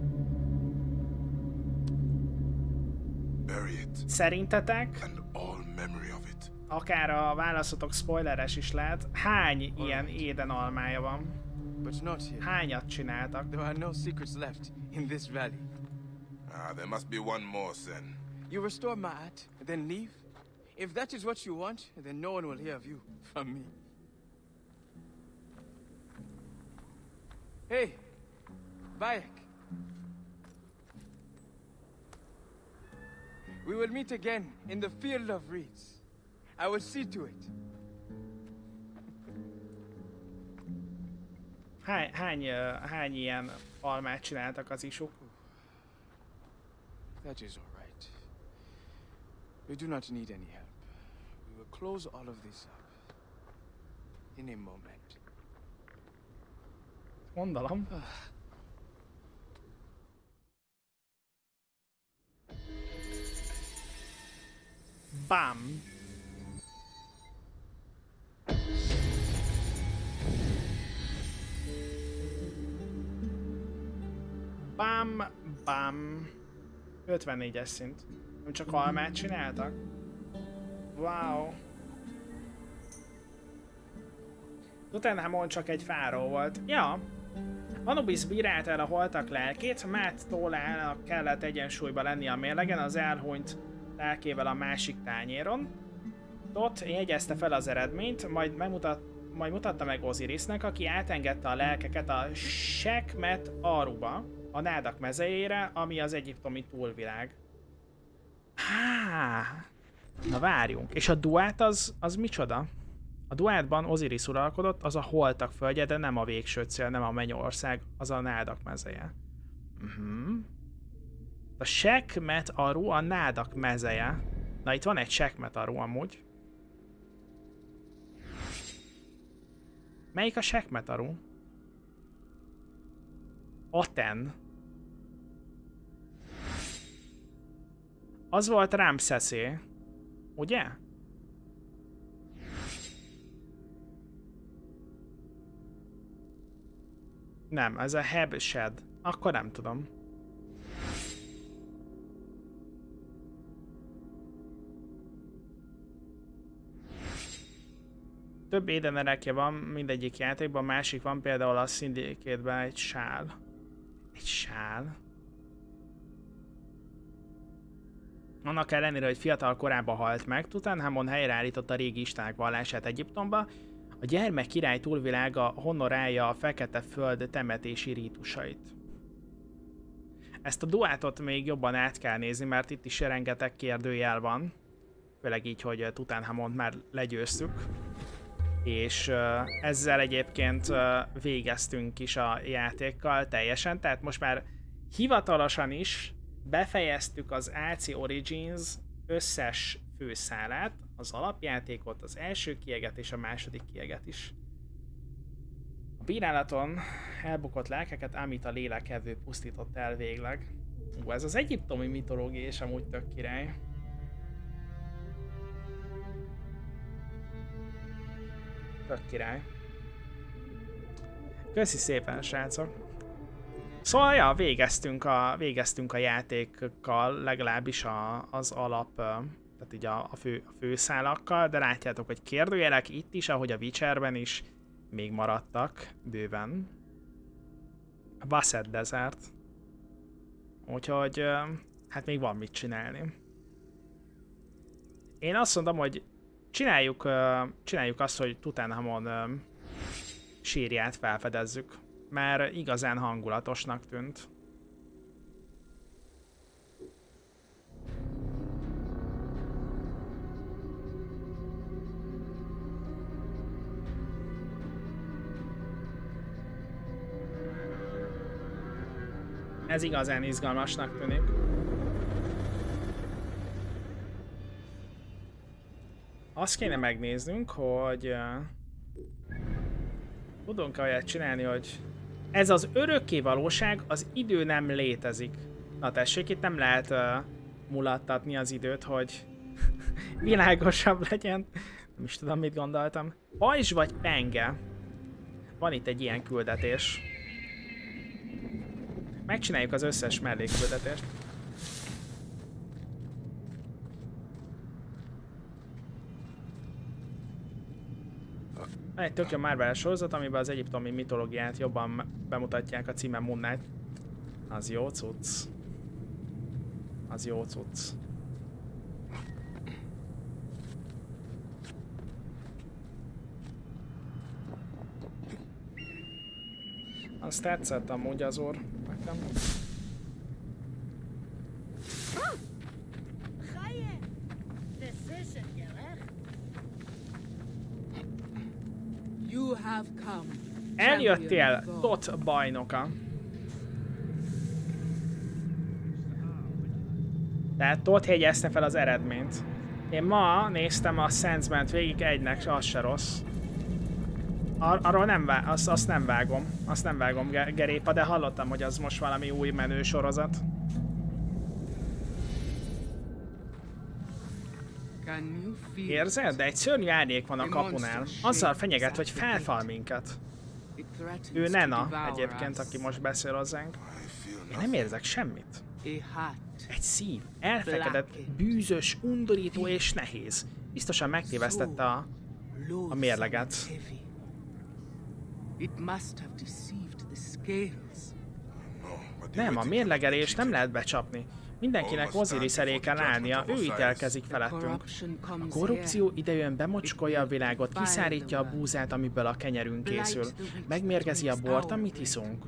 Bury it, Szerintetek, and all memory of it. akár a válaszotok spoileres is lehet, hány ilyen éden almája van? But not here. Hányat csináltak? There are no secrets left in this valley. Ah, there must be one more, Sen. You restore Ma'at, then leave? If that is what you want, then no one will hear of you from me. Hey, Bayek. We will meet again in the Field of Reeds. I will see to it. Hány, hány, uh, hány ilyen almát csináltak az isuk? That is all right. We do not need any help. We will close all of this up in a moment. Gondolom. Bam! Bam, bam. ötvennégyes szint. Nem csak almát csináltak? Wow. Tutanhamon csak egy fáró volt. Ja. Anubis bírálta el a holtak lelkét, Mát tollának kellett egyensúlyba lenni a mérlegen az elhunyt lelkével a másik tányéron. Ott jegyezte fel az eredményt, majd, megmutat, majd mutatta meg Osirisnek, aki átengedte a lelkeket a Sekhmet Aruba, a nádak mezejére, ami az egyiptomi túlvilág. Há, na várjunk. És a Duát az, az micsoda? A Duátban Osiris uralkodott, az a holtak földje, de nem a végső cél, nem a mennyország, az a nádak mezeje. Uh-huh. A Sekhmet Aru a nádak mezeje. Na itt van egy Sekhmet Aru amúgy. Melyik a Sekhmet Aru? Aten. Az volt Ramszeszé, ugye? Nem, ez a Hebsed. Akkor nem tudom. Több édenerekje van mindegyik játékban, másik van például a Syndicate-ben egy sál. Egy sál? Annak ellenére, hogy fiatal korában halt meg, Tutanhamon helyreállította a régi istenek vallását Egyiptomba, a gyermek király túlvilága honorálja a fekete föld temetési rítusait. Ezt a duátot még jobban át kell nézni, mert itt is rengeteg kérdőjel van. Főleg így, hogy Tutanhamont már legyőztük. És uh, ezzel egyébként uh, végeztünk is a játékkal teljesen, tehát most már hivatalosan is befejeztük az á cé Origins összes főszálát, az alapjátékot, az első kieget és a második kieget is. A bírálaton elbukott lelkeket Amit a lélekevő pusztított el végleg. Ú, ez az egyiptomi mitológia és amúgy tök király. Tök király. Köszi szépen, srácok! Szóval, ja, végeztünk a, végeztünk a játékkal, legalábbis a, az alap, tehát így a, a, fő, a főszálakkal, de látjátok, hogy kérdőjelek itt is, ahogy a Witcherben is, még maradtak bőven. Basset Desert. Úgyhogy, hát még van mit csinálni. Én azt mondom, hogy csináljuk, csináljuk azt, hogy Tutanhamon sírját felfedezzük. Már igazán hangulatosnak tűnt. Ez igazán izgalmasnak tűnik. Azt kéne megnéznünk, hogy uh, tudunk-e olyat csinálni, hogy ez az örökké valóság, az idő nem létezik. Na tessék, itt nem lehet uh, mulattatni az időt, hogy világosabb legyen. Nem is tudom, mit gondoltam. Pajzs vagy penge? Van itt egy ilyen küldetés. Megcsináljuk az összes mellékküldetést. Van egy tök jó Marvel sorozat, amiben az egyiptomi mitológiát jobban bemutatják, a címe Moon Knight. Az jó cucc. Az jó cucc. Azt tetszett amúgy az orr nekem. Eljöttél, Tot bajnoka. Tehát Tot jegyezte fel az eredményt. Én ma néztem a Sandsman-t végig, egynek, az se rossz. Ar arról nem vág, azt, azt nem vágom, azt nem vágom Gerépa, de hallottam, hogy az most valami új menő sorozat. Érzed? De egy szörnyű árnyék van a kapunál. Azzal fenyeget, hogy felfal minket. Ő Nena egyébként, aki most beszél hozzánk. Én nem érzek semmit. Egy szív, elfekedett, bűzös, undorító és nehéz. Biztosan megtévesztette a, a mérleget. Nem, a mérlegelés nem lehet becsapni. Mindenkinek Osiris elé kell állnia, ő ítélkezik felettünk. A korrupció idejön bemocskolja a világot, kiszárítja a búzát, amiből a kenyerünk készül. Megmérgezi a bort, amit iszunk.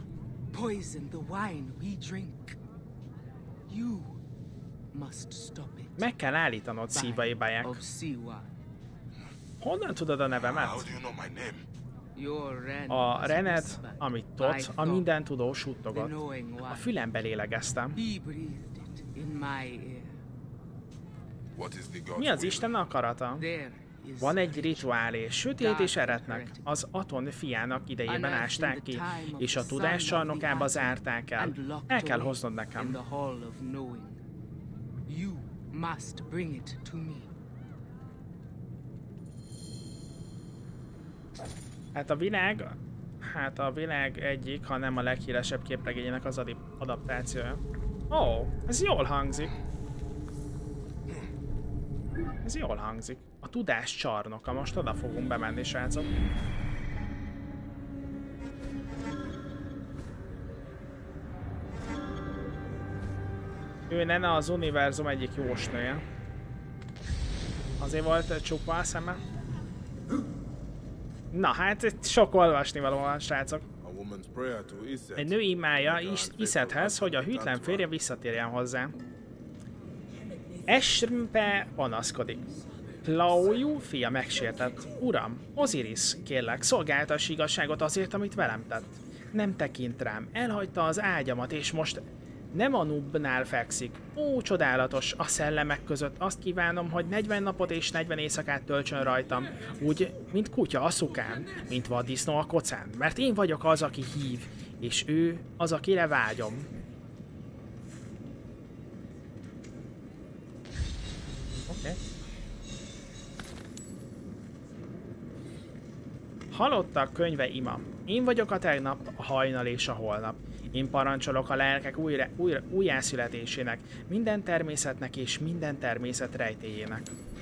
Meg kell állítanod, szívai Bayek. Honnan tudod a nevemet? A Rened, amit Tot, a mindentudó suttogott. A fülembe lélegeztem. Mi az Isten akarata? Van egy rituálé, sötét és eretnek. Az Aton fiának idejében ásták ki, és a tudás csarnokába zárták el. El kell hoznod nekem. Hát a világ, hát a világ egyik, ha nem a leghíresebb képregényének az adaptációja. Ó, oh, ez jól hangzik. Ez jól hangzik. A tudás csarnoka, most oda fogunk bemenni, srácok. Ő Nena az univerzum egyik jósnője. Azért volt csukva a szeme. Na hát, sok olvasnivaló van, srácok. Egy nő imája is Isethez, hogy a hűtlen férje visszatérjen hozzá. Esrmpe panaszkodik. Tlaoyu fia megsértett. Uram, Osiris, kérlek, szolgáltass igazságot azért, amit velem tett. Nem tekint rám, elhagyta az ágyamat, és most nem a Nubnál fekszik. Ó, csodálatos, a szellemek között azt kívánom, hogy negyven napot és negyven éjszakát töltsön rajtam, úgy, mint kutya a szukán, mint vaddisznó a kocán, mert én vagyok az, aki hív, és ő az, akire vágyom. Oké. Okay. Halottak könyve ima. Én vagyok a tegnap, a hajnal és a holnap. Én parancsolok a lelkek újra, újra, újjászületésének, minden természetnek és minden természet rejtélyének.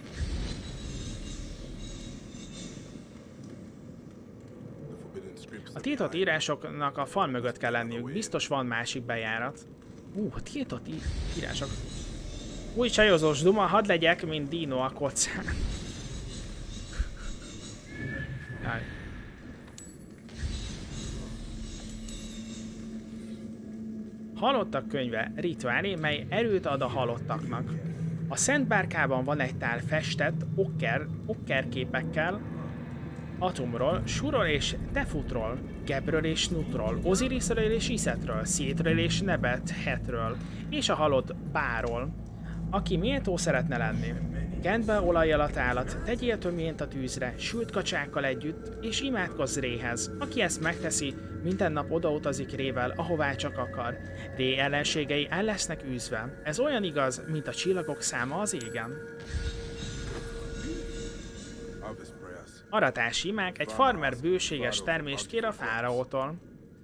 A tiltott írásoknak a fal mögött kell lenniük, biztos van másik bejárat. Ú, uh, tiltott írások. Új csajozós duma, hadd legyek, mint Dino a kocán. Jaj. Halottak könyve, rituálé, mely erőt ad a halottaknak. A Szent Bárkában van egy tál festett okker, okkerképekkel, Atumról, Surról és Tefutról, Gebről és Nutról, Osirisről és Isetről, Szétről és Nebet Hetről, és a halott Báról, aki méltó szeretne lenni. Kend be olajjal a tálat, tegyél töményt a tűzre, sült kacsákkal együtt, és imádkozz Réhez. Aki ezt megteszi, minden nap odautazik Rével, ahová csak akar. Ré ellenségei el lesznek űzve. Ez olyan igaz, mint a csillagok száma az égen. Aratási imák, egy farmer bőséges termést kér a fáraótól.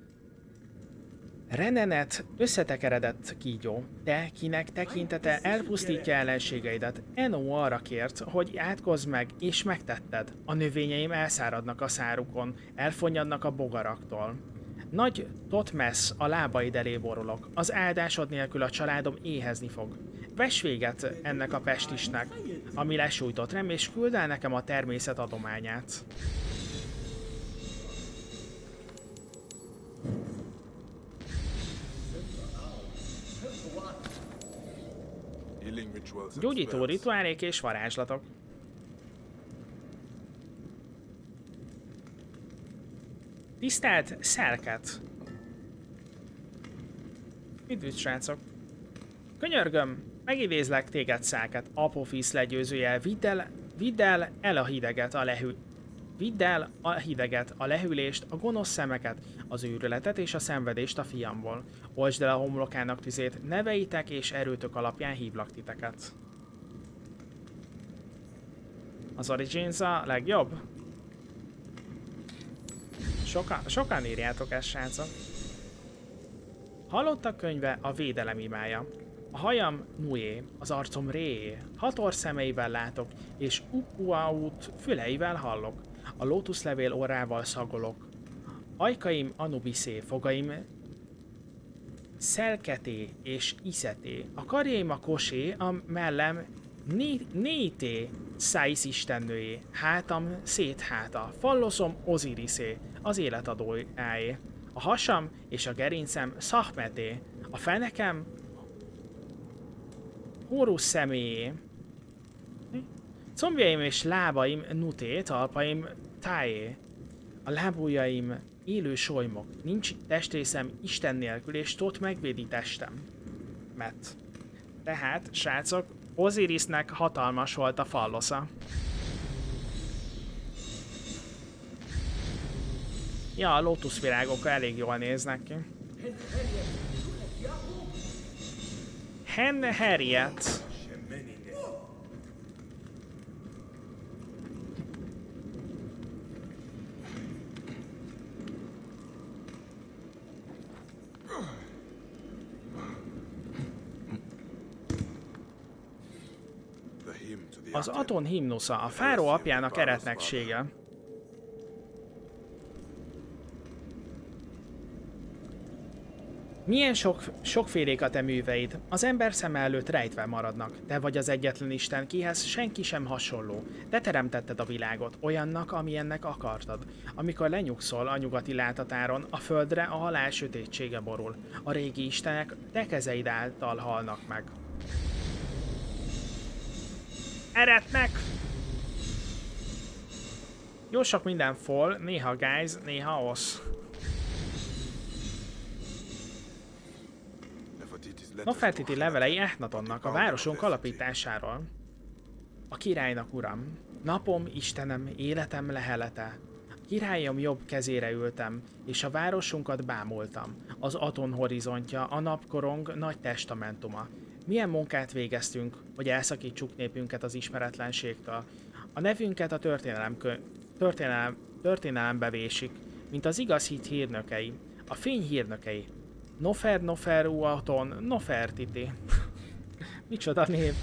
Renenet összetekeredett kígyó, te, kinek tekintete elpusztítja ellenségeidet. Eno arra kért, hogy átkozz meg, és megtetted. A növényeim elszáradnak a szárukon, elfonnyadnak a bogaraktól. Nagy Totmesz a lábaid elé borulok, az áldásod nélkül a családom éhezni fog. Vess véget ennek a pestisnek, ami lesújtott rám, és küld el nekem a természet adományát. Gyógyító rituálék és varázslatok. Tisztelt Szelket! Üdvít, srácok! Könyörgöm, megidézlek téged, Szelket, Apophis legyőzője, vidd el, vidd el, el a hideget, a lehű... Vidd el a hideget, a lehűlést, a gonosz szemeket, az őrületet és a szenvedést a fiamból. Oltsd el a homlokának tüzét, neveitek és erőtök alapján hívlak titeket. Az Origins a legjobb? Sokan, sokan írjátok ezt, srácok. Halottak könyve a védelem imája. A hajam Nué, az arcom Ré, hator szemeivel látok, és Ukuaut füleivel hallok. A lótuszlevél orrával szagolok. Ajkaim Anubiszé, fogaim Szelketé és Iszeté. A karjaim a Kosé, a mellem Nété, Száisz istennőjé. Hátam Szétháta, falloszom Oziriszé, az életadójáé. A hasam és a gerincem Szahmeté. A fenekem Hórusz személyé. Combjaim és lábaim Nuté, talpaim Tájé. A lábujjaim élő solymok. Nincs testrészem Isten nélkül, és Tot megvédi testem. Met. Tehát, srácok, Osirisnek hatalmas volt a fallosza. Ja, a lótuszvirágok elég jól néznek ki. Hen Harriet. Az Aton himnusza, a fáró apjának eretneksége. Milyen sok, sokfélék a te műveid, az ember szeme előtt rejtve maradnak. Te vagy az egyetlen Isten, kihez senki sem hasonló. Te teremtetted a világot, olyannak, amilyennek akartad. Amikor lenyugszol a nyugati látatáron, a földre a halál sötétsége borul. A régi istenek te kezeid által halnak meg. Eretnek! Jó sok minden fol, néha guys, néha osz. Nofertiti levelei Ehnatonnak, a városunk alapításáról. A királynak, uram, napom, Istenem, életem lehelete. Királyom jobb kezére ültem, és a városunkat bámultam. Az Aton horizontja, a napkorong nagy testamentuma. Milyen munkát végeztünk, hogy elszakítsuk népünket az ismeretlenségtől. A nevünket a történelem, történelem, történelembe vésik, mint az igaz hit hírnökei, a fény hírnökei. Nofer Nofer Uaton Nofertiti. Micsoda név.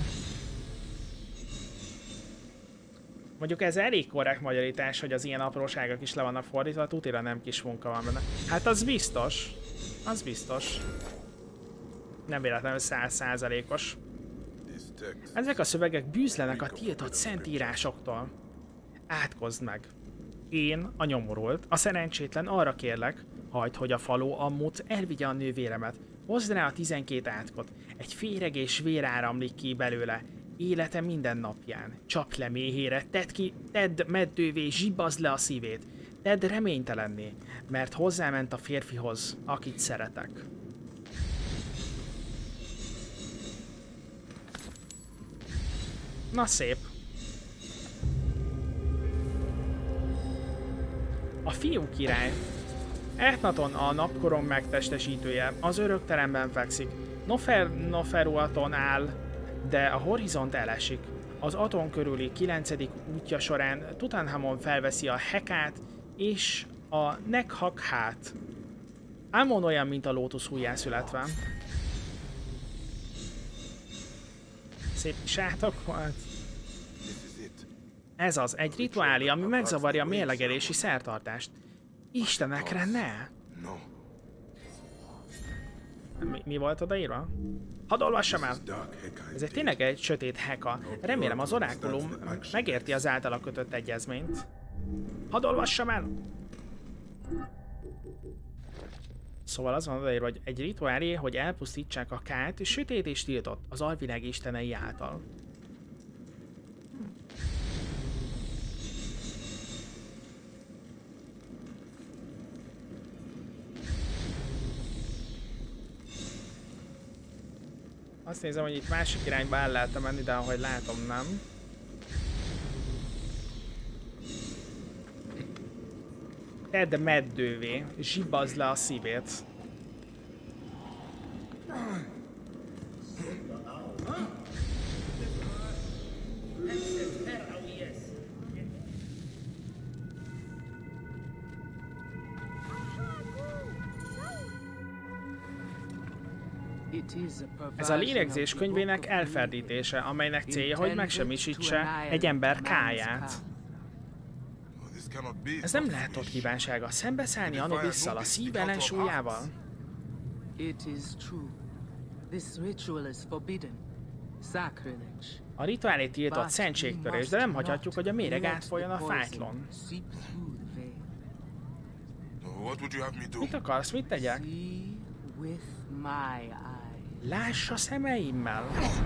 Mondjuk ez elég korrekt magyarítás, hogy az ilyen apróságok is le vannak fordítva, tutira nem kis munka van benne. Hát az biztos. Az biztos. Nem véletlenül száz százalékos. Ezek a szövegek bűzlenek a tiltott szentírásoktól. Átkozd meg. Én, a nyomorult, a szerencsétlen arra kérlek, hagyd, hogy a faló ammut elvigye a nővéremet. Hozd rá a tizenkét átkot. Egy féregés vér áramlik ki belőle. Élete minden napján. Csapj le méhére, tedd ki, tedd meddővé, zsibazd le a szívét. Tedd reménytelenné, mert hozzáment a férfihoz, akit szeretek. Na szép. A fiú király. Ethnaton a napkorong megtestesítője, az örökteremben fekszik. Nofer Noferuaton áll, de a horizont elesik. Az Aton körüli kilencedik útja során Tutanhamon felveszi a Hekát és a Nekhakhát. Amon olyan, mint a lótusz újjászületve. Szép kis átok volt. Ez az, egy rituálé, ami megzavarja a mérlegelési szertartást. Istenekre ne! Mi, mi volt odaírva? Hadd olvassam el! Ez egy tényleg egy sötét heka. Remélem az orákulum megérti az általa kötött egyezményt. Hadd olvassam el! Szóval az van odaírva, hogy egy rituálé, hogy elpusztítsák a Kát, sötét és tiltott az alvilág istenei által. Azt nézem, hogy itt másik irányba el lehet menni, de ahogy látom, nem. Tedd meddővé, zsibbazd le a szívét. Ez a lélegzés könyvének elferdítése, amelynek célja, hogy megsemmisítse egy ember káját. Ez nem lehet ott kívánsága, szembeszállni Anubisszal, a szív ellensúlyával? A rituálé tiltott szentségtörés, de nem hagyhatjuk, hogy a méreg átfolyjon a fájtlon. Mit akarsz, mit tegyek? Láss a szemeimmel!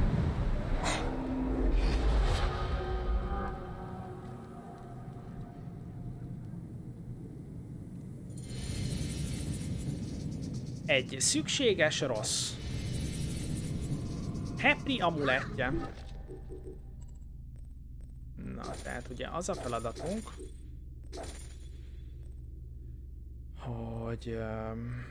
Egy szükséges rossz. Hepri amulettje. Na, tehát ugye az a feladatunk, hogy... Um,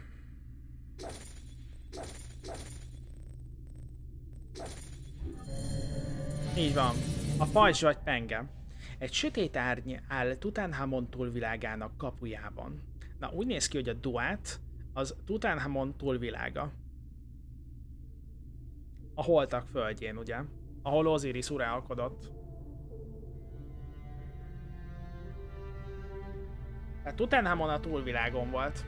így van. A pajzs vagy penge. Egy sötét árny áll Tutanhamon túlvilágának kapujában. Na, úgy néz ki, hogy a Duat az Tutanhamon túlvilága. A holtak földjén, ugye? Ahol Osiris uralkodott. Tehát Tutanhamon a túlvilágon volt.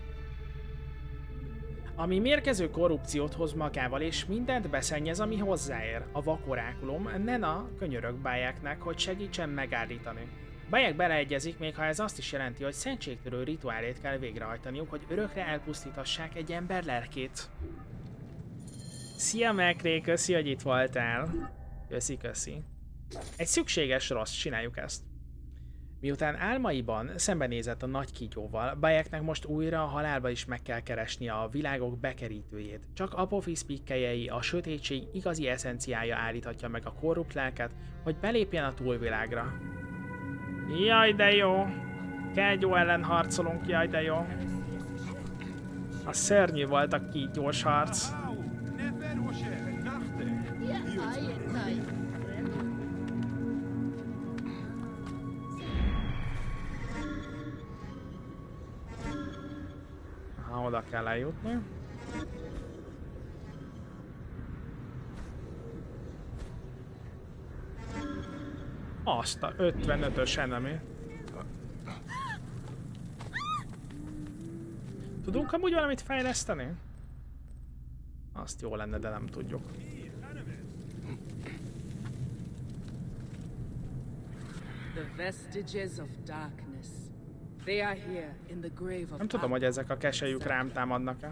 Ami mérkező korrupciót hoz magával, és mindent beszennyez, ami hozzáér. A vakorákulum Nena könyörög Bayeknek, hogy segítsen megállítani. Bayek beleegyezik, még ha ez azt is jelenti, hogy szentségtörő rituálét kell végrehajtaniuk, hogy örökre elpusztítassák egy ember lelkét. Szia Mekré, köszi, hogy itt voltál. Köszi, köszi. Egy szükséges rossz, csináljuk ezt. Miután álmaiban szembenézett a nagy kígyóval, Bayeknek most újra a halálba is meg kell keresnie a világok bekerítőjét. Csak Apophis pikkelyei, a sötétség igazi eszenciája állíthatja meg a korrupt lelket, hogy belépjen a túlvilágra. Jaj, de jó! Kígyó ellen harcolunk, jaj, de jó! A szörnyű volt a kígyós harc. Ha oda kell eljutni. Azt a ötvenötös enemy. Tudunk amúgy valamit fejleszteni? Azt jó lenne, de nem tudjuk. Nem tudom, hogy ezek a keselyük rám támadnak-e.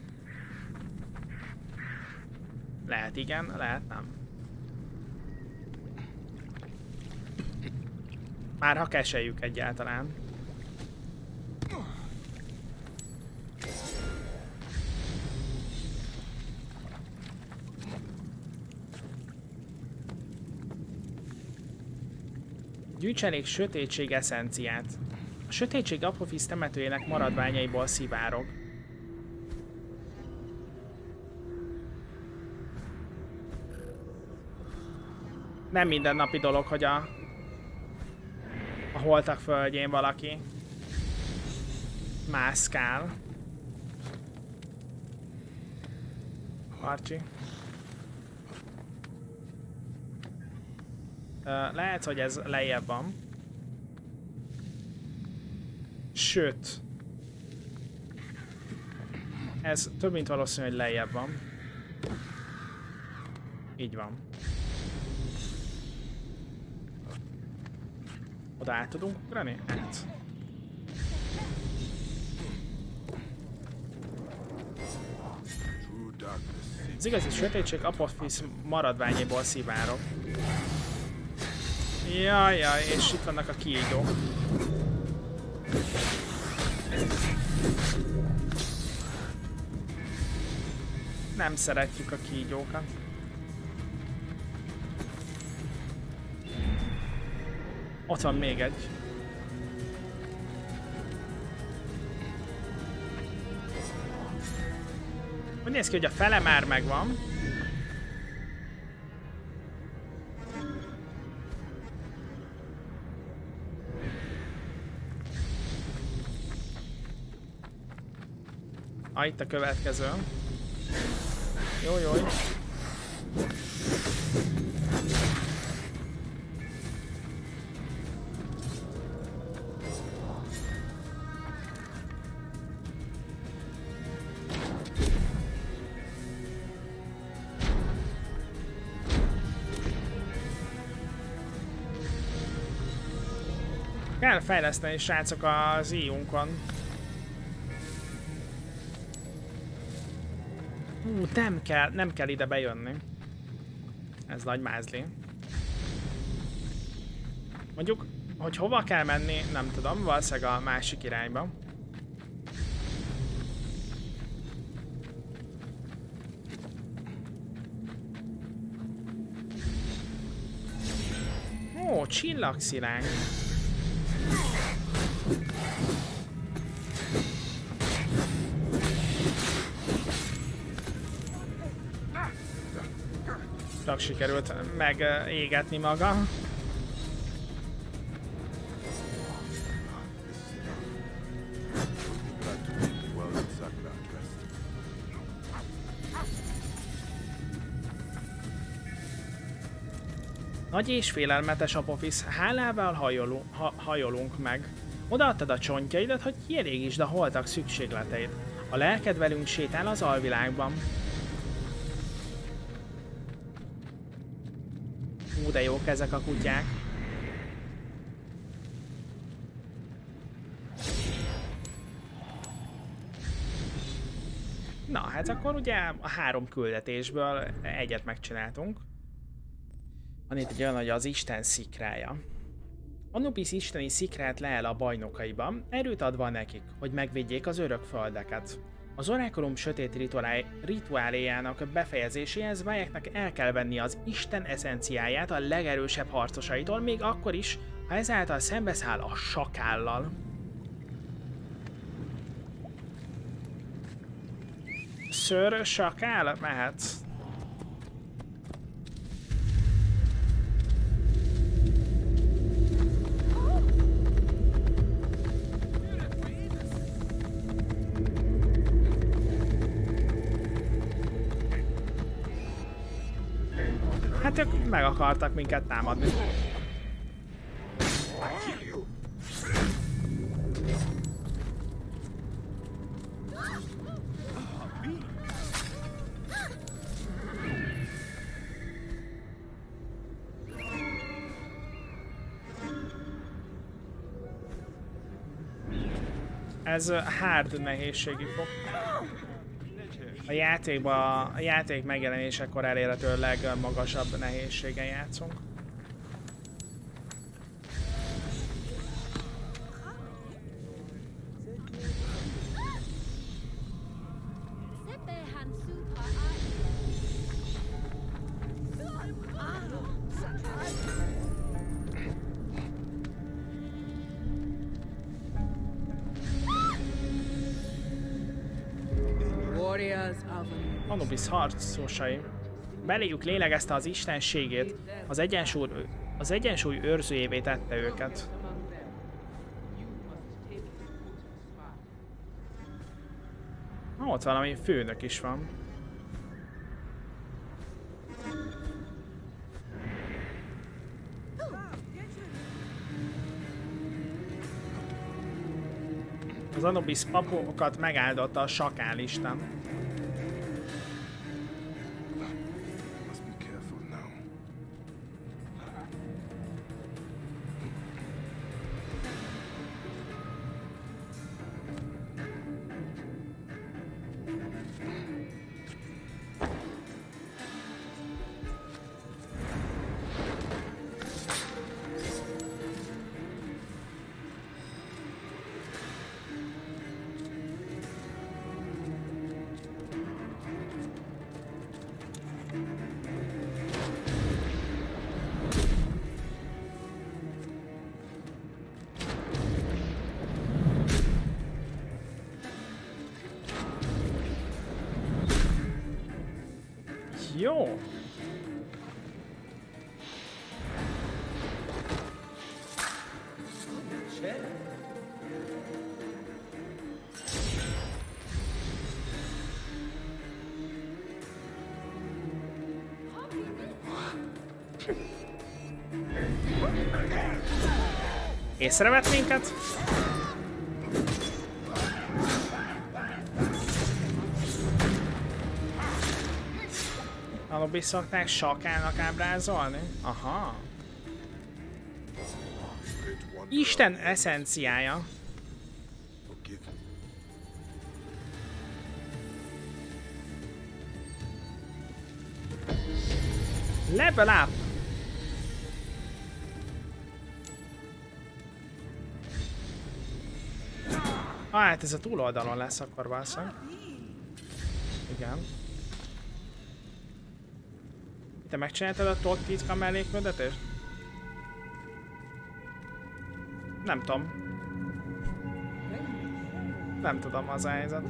Lehet igen, lehet nem. Már ha keselyük egyáltalán. Gyűjts elég sötétség eszenciát. A sötétség Apophis temetőjének maradványaiból szivárog. Nem mindennapi dolog, hogy a, a holtak földjén valaki mászkál. Archie. Uh, lehet, hogy ez lejjebb van. Sőt. Ez több mint valószínű, hogy lejjebb van. Így van. Oda át tudunk ugrani? Át. Az igazi sötétség Apophis maradványéból szivárog. Jaj, jaj, és itt vannak a kígyók. Nem szeretjük a kígyókat. Ott van még egy. Úgy néz ki, hogy a fele már megvan. Ah, itt a következő. Jó, jó. Kell fejleszteni, srácok, az íjunkon. Hú, nem kell, nem kell ide bejönni. Ez nagy mázli. Mondjuk, hogy hova kell menni, nem tudom, valószínűleg a másik irányba. Ó, csillagszilány. Csak sikerült megégetni maga. Nagy és félelmetes Apophis, hálával hajolunk, ha, hajolunk meg. Odaadtad a csontjaidat, hogy kielégítsd a holtak szükségleteit. A lelked velünk sétál az alvilágban. Ú, de jók ezek a kutyák. Na, hát akkor ugye a három küldetésből egyet megcsináltunk. Van itt egy olyan, hogy az Isten szikrája. Anubis isteni szikrát leel a bajnokaiban, erőt adva nekik, hogy megvédjék az örök földeket. Az orákulum sötét rituálé, rituáléjának befejezéséhez Bayeknek el kell venni az Isten eszenciáját a legerősebb harcosaitól, még akkor is, ha ezáltal szembeszáll a sakállal. Sir Sakál mehet. Hát ők meg akartak minket támadni. Ez hard nehézségi fok. A játékban, a játék megjelenésekor elérhető legmagasabb nehézségen játszunk. Anubis harcosai. Beléjük lélegezte az istenségét, az egyensúly, az egyensúly őrzőjévé tette őket. Ah, ott valami főnök is van. Az Anubis papokat megáldotta a sakálisten. Jó. Észrevett minket? Anubis szokták sakának ábrázolni? Aha. Isten eszenciája. Level up! Ah, hát ez a túloldalon lesz akkor valószínűleg. Igen. Te megcsináltad a Todd titka mellékküldetést? Nem tudom. Nem tudom az a helyzet.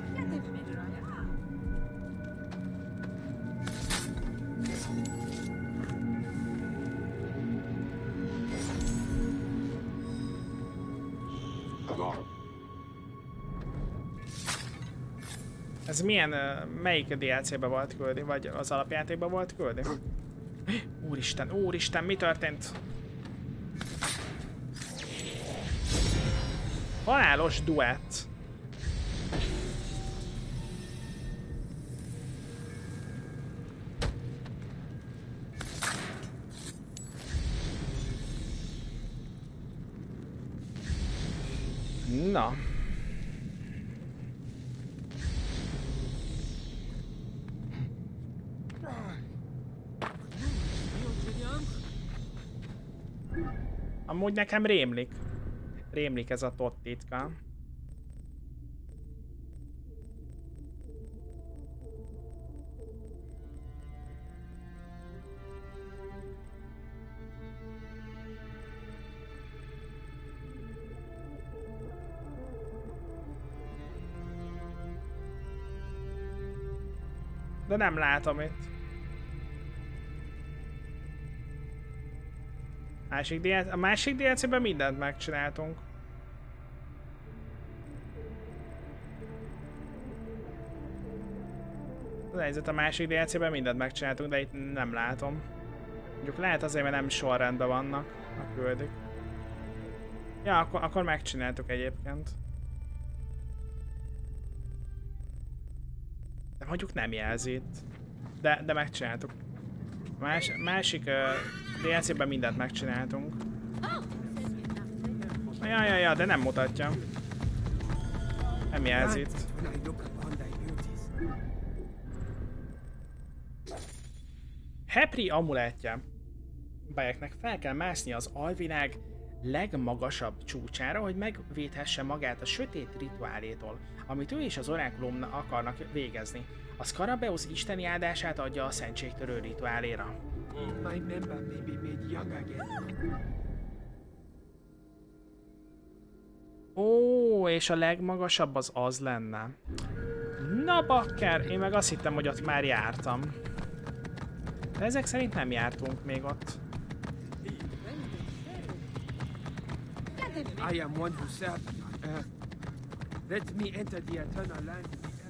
Ez milyen, melyik dé el cé-be volt küldi, vagy az alapjátékban volt küldi? Úristen, úristen, mi történt? Halálos duett. Na. Amúgy nekem rémlik. Rémlik ez a Todd titka. De nem látom itt. Másik dé el cé, a másik dé el cé-ben mindent megcsináltunk. Az helyzet, a másik dé el cé-ben mindent megcsináltunk, de itt nem látom. Mondjuk lehet azért, mert nem sorrendben vannak a küldik. Ja, akkor, akkor megcsináltuk egyébként. De mondjuk nem jelzi itt. De, de megcsináltuk. Más, másik uh, dé el cé-ben mindent megcsináltunk. Ja, ja, ja, de nem mutatja. Nem jelzi itt. Hepri amulettje. Belyeknek fel kell mászni az alvilág legmagasabb csúcsára, hogy megvédhesse magát a sötét rituálétól, amit ő és az orákulum akarnak végezni. A Scarabäus isteni áldását adja a szentségtörő rituáléra. Ó, és a legmagasabb az az lenne. Na bakker, én meg azt hittem, hogy ott már jártam. De ezek szerint nem jártunk még ott. I am one who served on earth. Let me enter the eternal land.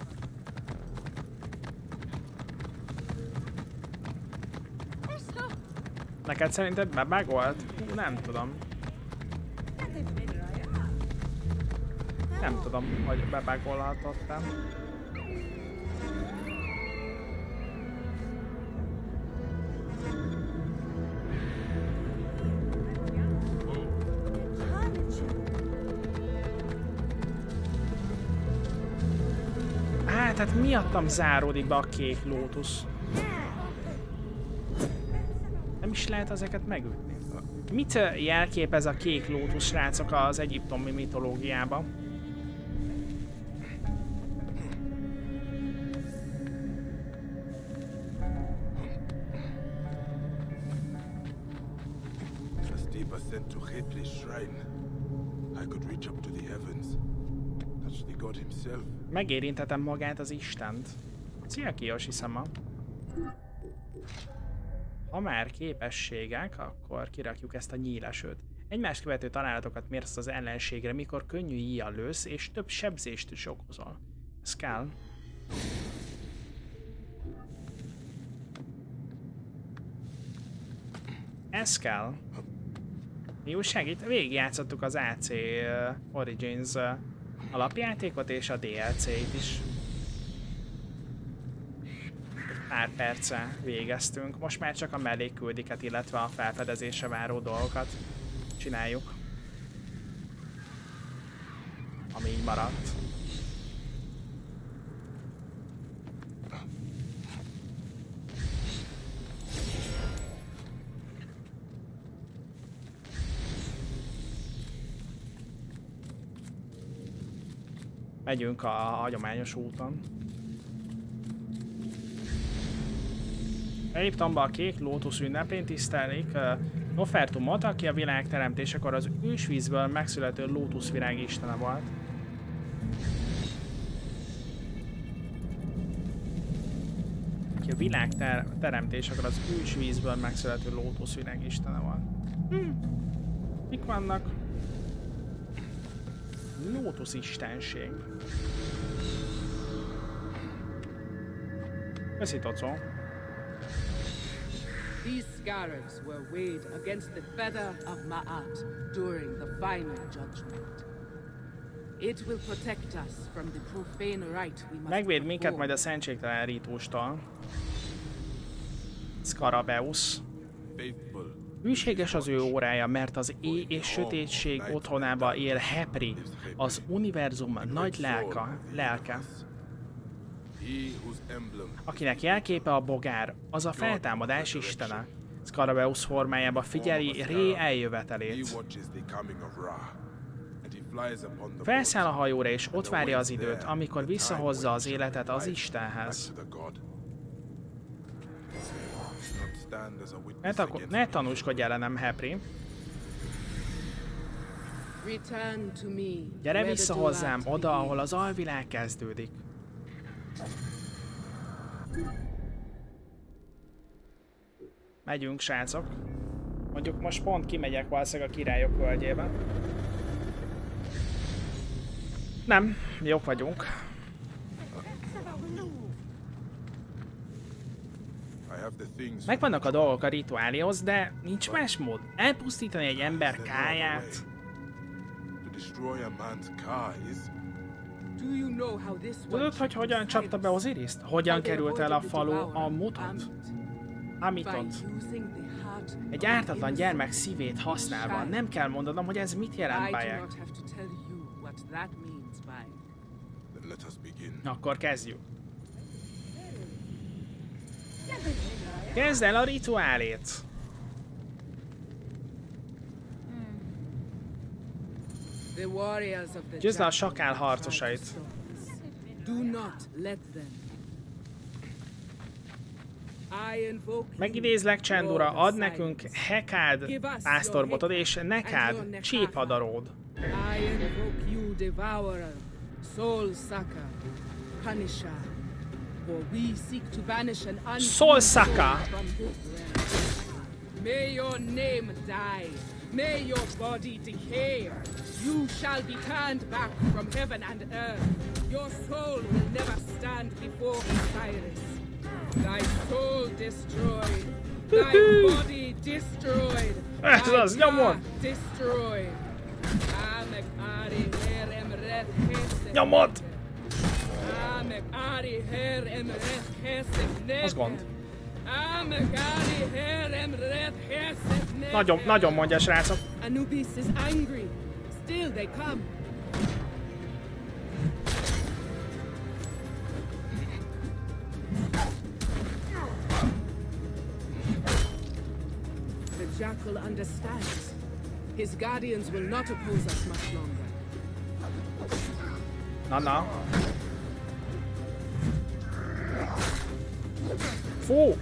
Neked szerinted bebágolt? Hú, nem tudom. Nem tudom, hogy bebágolhatottam. Á, tehát miattam záródik be a kék lótusz. Nem is lehet ezeket megütni. Mit jelképez a kék lótusz, srácok, az egyiptomi mitológiában? Megérinthetem magát az Istent. Szia, Kiyoshi-sama. Ha már képességek, akkor kirakjuk ezt a nyílesőt. Egymást követő találatokat mérsz az ellenségre, mikor könnyű íjjal lősz, és több sebzést is okozol. Ez kell. Ez kell. Mi újság? Itt végigjátszottuk az á cé uh, Origins uh, alapjátékot és a dé el cé-t is. Pár perce végeztünk. Most már csak a mellékküldiket, illetve a felfedezésre váró dolgokat csináljuk. Ami így maradt. Megyünk a hagyományos úton. Egyiptomban a kék lótusz ünnepén tisztelik uh, Nofertumot, aki a világ teremtésekor az ősvízből megszülető lótuszvirág istene volt. Aki a világ ter teremtésekor az ősvízből megszülető lótuszvirág istene volt. Hm. Mik vannak? Lótusz istenség. Köszi, Tocó. These scarabs were weighed against the feather of Ma'at during the final judgment. It will protect us from the profane rite we must megvéd minket majd a szentségtelen rítustól. Scarabeus. Hűséges az ő órája, mert az éj és sötétség otthonába él Hepri, az univerzum nagy lelka, lelke. Akinek jelképe a bogár, az a feltámadás istene. Scarabeus formájába figyeli Ré eljövetelét. Felszáll a hajóra és ott várja az időt, amikor visszahozza az életet az Istenhez. Ne, ne tanúskodj ellenem, Hepri. Gyere vissza hozzám, oda, ahol az alvilág kezdődik. Megyünk, srácok. Mondjuk most pont kimegyek valószínűleg a királyok völgyébe. Nem, jók vagyunk. Megvannak a dolgok a rituálihoz, de nincs más mód. Elpusztítani egy ember káját. Tudod, hogy hogyan csapta be Osiriszt? Hogyan került el a falu a Mutot? Amitot. Egy ártatlan gyermek szívét használva. Nem kell mondanom, hogy ez mit jelent, Bayek. Akkor kezdjük. Kezd el a rituálét! Győzd le a sakál harcosait. Megidézlek, Csendura, ad nekünk Hekád pásztorbotod, és nekád csípadaród. Punisher, for we seek to banish an unseen Soul Sucker. from this realm. May your name die. May your body decay. You shall be turned back from heaven and earth. Your soul will never stand before Osiris. Thy soul destroyed. Thy body destroyed. Ez az, nyomon! Destroyed. Nyomod! Az gond. Nagyon, nagyon mondja, srácok. Anubis is angry. Still they come. The jackal understands. His guardians will not oppose us much longer. Na, na. Fú!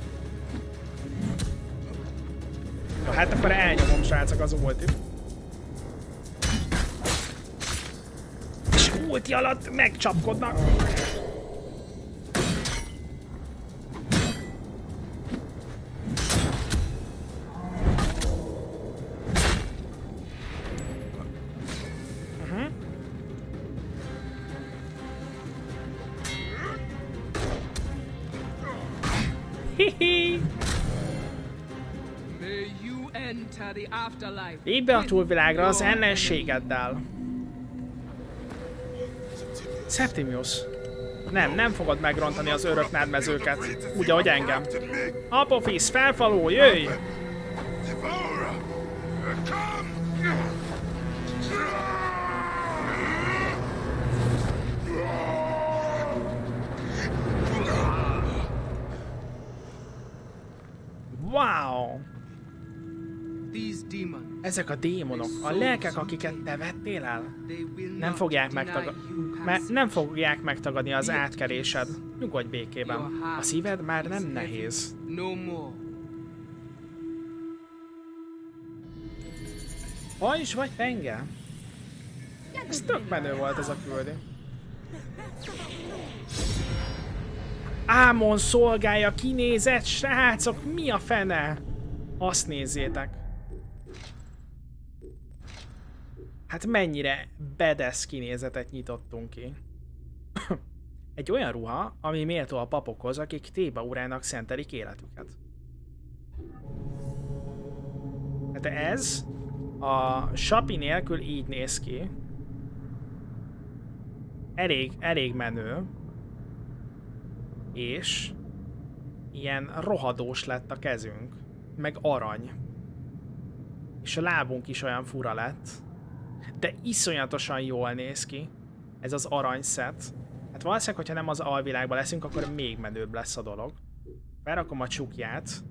Ja, hát akkor elnyomom, srácok, az ulti. És ulti alatt megcsapkodnak. Lépj be a túlvilágra az ellenségeddel. Septimius. Nem, nem fogod megrontani az örök mezőket. Úgy, ahogy engem. Apophis, felfaló, jöjj! Wow! Ezek a démonok, a lelkek, akiket te vettél el, nem fogják, megtagad... nem fogják megtagadni az átkerésed. Nyugodj békében. A szíved már nem nehéz. Pajzs vagy penge? Ez tök menő volt ez a küldi. Ámon szolgálja kinézett, srácok, mi a fene? Azt nézzétek. Hát mennyire badass kinézetet nyitottunk ki. Egy olyan ruha, ami méltó a papokhoz, akik Théba-urának szentelik életüket. Hát ez a sapi nélkül így néz ki. Elég, elég menő. És ilyen rohadós lett a kezünk. Meg arany. És a lábunk is olyan fura lett. De iszonyatosan jól néz ki ez az aranyszett. Hát valószínűleg, hogyha nem az alvilágban leszünk, akkor még menőbb lesz a dolog. Felrakom a csukját.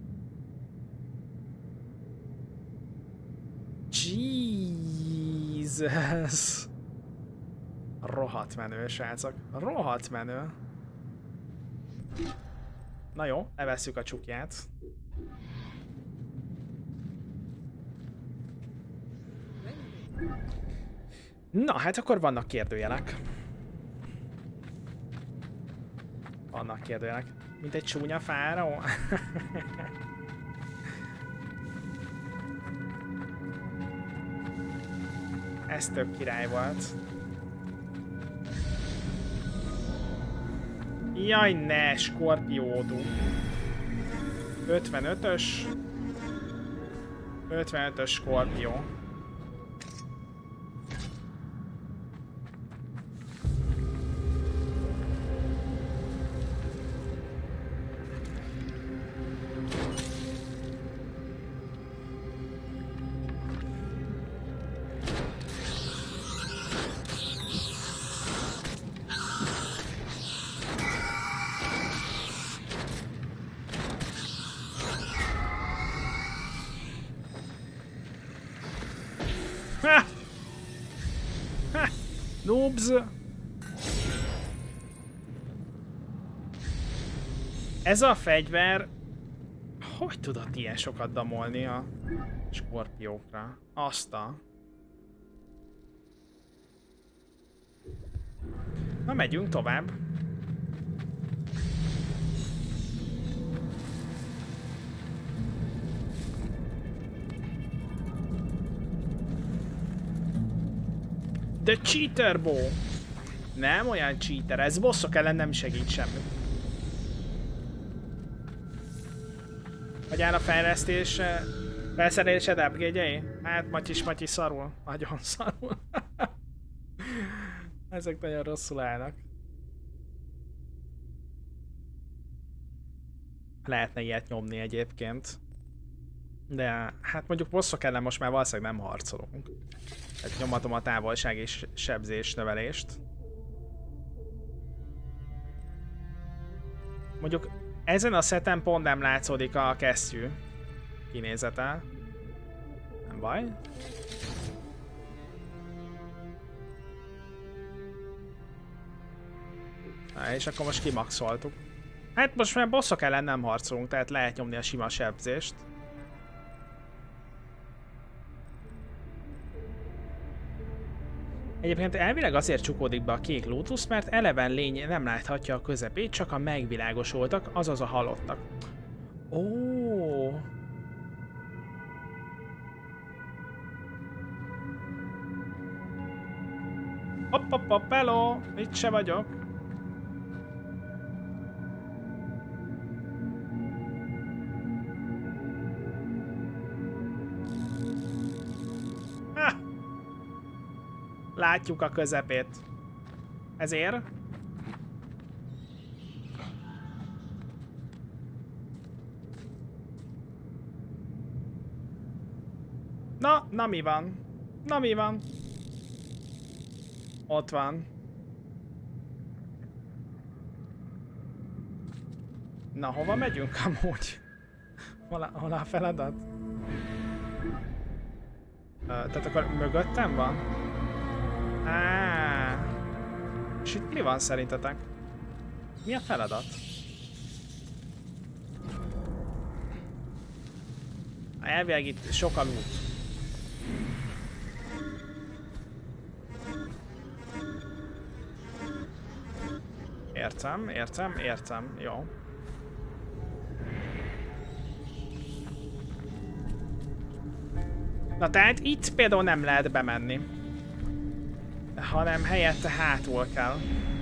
Jesus! Rohadt menő, srácok. Rohadt menő. Na jó, levesszük a csukját. Na, hát akkor vannak kérdőjelek. Vannak kérdőjelek. Mint egy csúnya fáraó. Ez tök király volt. Jaj, ne, Skorpiódú. ötvenötös. ötvenötös Skorpió. Ha! Ha! Noobs! Ez a fegyver... Hogy tudott ilyen sokat damolni a skorpiókra? Azt a... Na, megyünk tovább. The Cheater Bow. Nem olyan cheater, ez bosszok ellen nem segít semmit. Hogy áll a fejlesztés, felszerelésed upgrade-jei? Hát Matyis Matyi szarul. Nagyon szarul. Ezek nagyon rosszul állnak. Lehetne ilyet nyomni egyébként. De hát mondjuk bosszok ellen most már valószínűleg nem harcolunk. Tehát nyomhatom a távolság és sebzés növelést. Mondjuk ezen a szeten pont nem látszódik a kesztyű kinézete. Nem baj. Na, és akkor most kimaxoltuk. Hát most már bosszok ellen nem harcolunk, tehát lehet nyomni a sima sebzést. Egyébként elvileg azért csukódik be a kék lótusz, mert eleven lény nem láthatja a közepét, csak a megvilágosultak, azaz a halottak. Ó. Hopp, hopp, hopp, hello! Itt se vagyok. Ha! Látjuk a közepét. Ezért? Na, na mi van? Na mi van? Ott van. Na, hova megyünk amúgy? Hol a, hol a feladat? Ö, tehát akkor mögöttem van? Á. És itt mi van szerintetek? Mi a feladat? Elvileg itt sok a loot. Értem, értem, értem, jó. Na tehát itt például nem lehet bemenni. Hanem helyette hátul kell.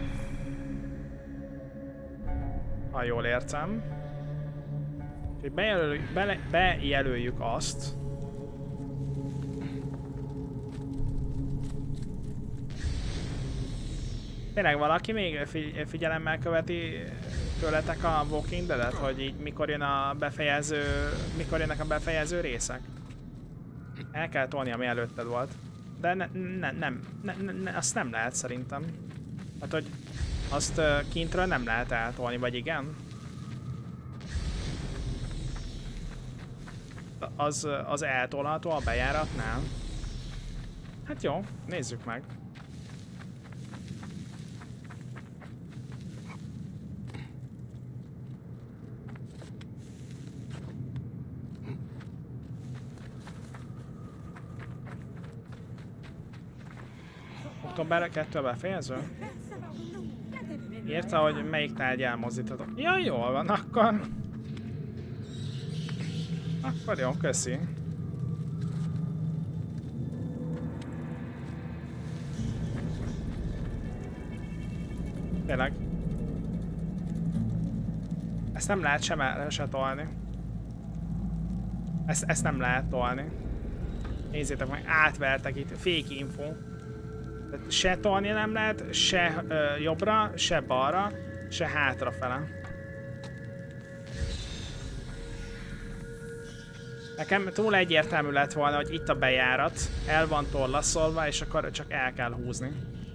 Ha jól értem. Bejelöljük, be, bejelöljük azt. Tényleg valaki még figyelemmel követi tőletek a Walking Dead-et, hogy így mikor jön a befejező, mikor jönnek a befejező részek? El kell tolni, ami előtted volt. De ne, ne, nem, ne, ne, azt nem lehet szerintem. Hát, hogy azt kintről nem lehet eltolni, vagy igen? Az, az eltolható a bejáratnál? Hát jó, nézzük meg. október kettő befejező? Érte, hogy melyik tárgy elmozdíthatok. Ja, jól van, akkor... Akkor jó, köszi. Tényleg. Ezt nem lehet sem el, se tolni. Ezt, ezt nem lehet tolni. Nézzétek meg, átvertek itt, fake info. Tehát se tolni nem lehet, se ö, jobbra, se balra, se hátrafele. Nekem túl egyértelmű lett volna, hogy itt a bejárat, el van torlaszolva, és akkor csak el kell húzni.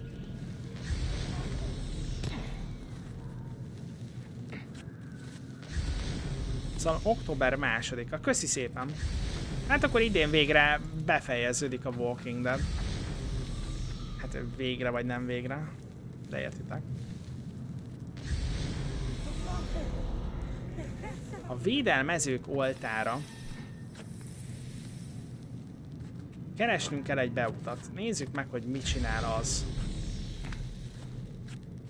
Szóval október másodika. Köszi szépen! Hát akkor idén végre befejeződik a Walking Dead. Hát végre vagy nem végre, de értitek. A védelmezők oltára. Keresnünk kell egy beutat. Nézzük meg, hogy mit csinál az.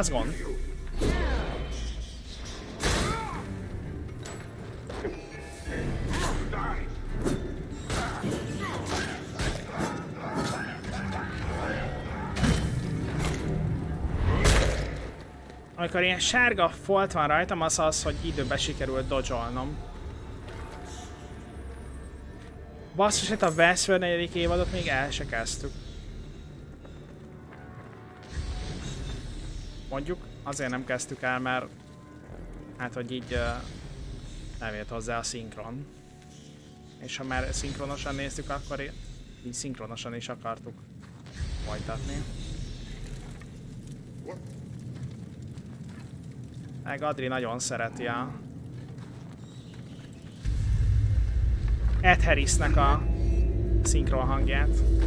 Az gond. Amikor ilyen sárga folt van rajtam, az az, hogy időben sikerült dodge-olnom. Basszus, itt a Westworld negyedik évadot még el se kezdtük. Mondjuk azért nem kezdtük el, mert hát, hogy így uh, nem jött hozzá a szinkron. És ha már szinkronosan néztük, akkor így szinkronosan is akartuk folytatni. Meg Adri nagyon szereti a Ed Harrisnek a szinkron hangját.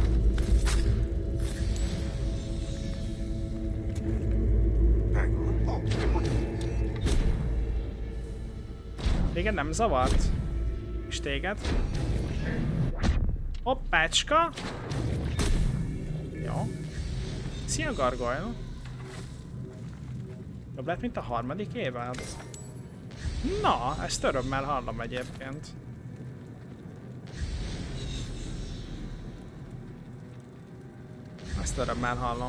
Téged nem zavart? És téged? Hoppácska! Jó. Szia, Gargoyle! Jobb lett, mint a harmadik évad? Na, ezt örömmel hallom egyébként. Ezt örömmel hallom.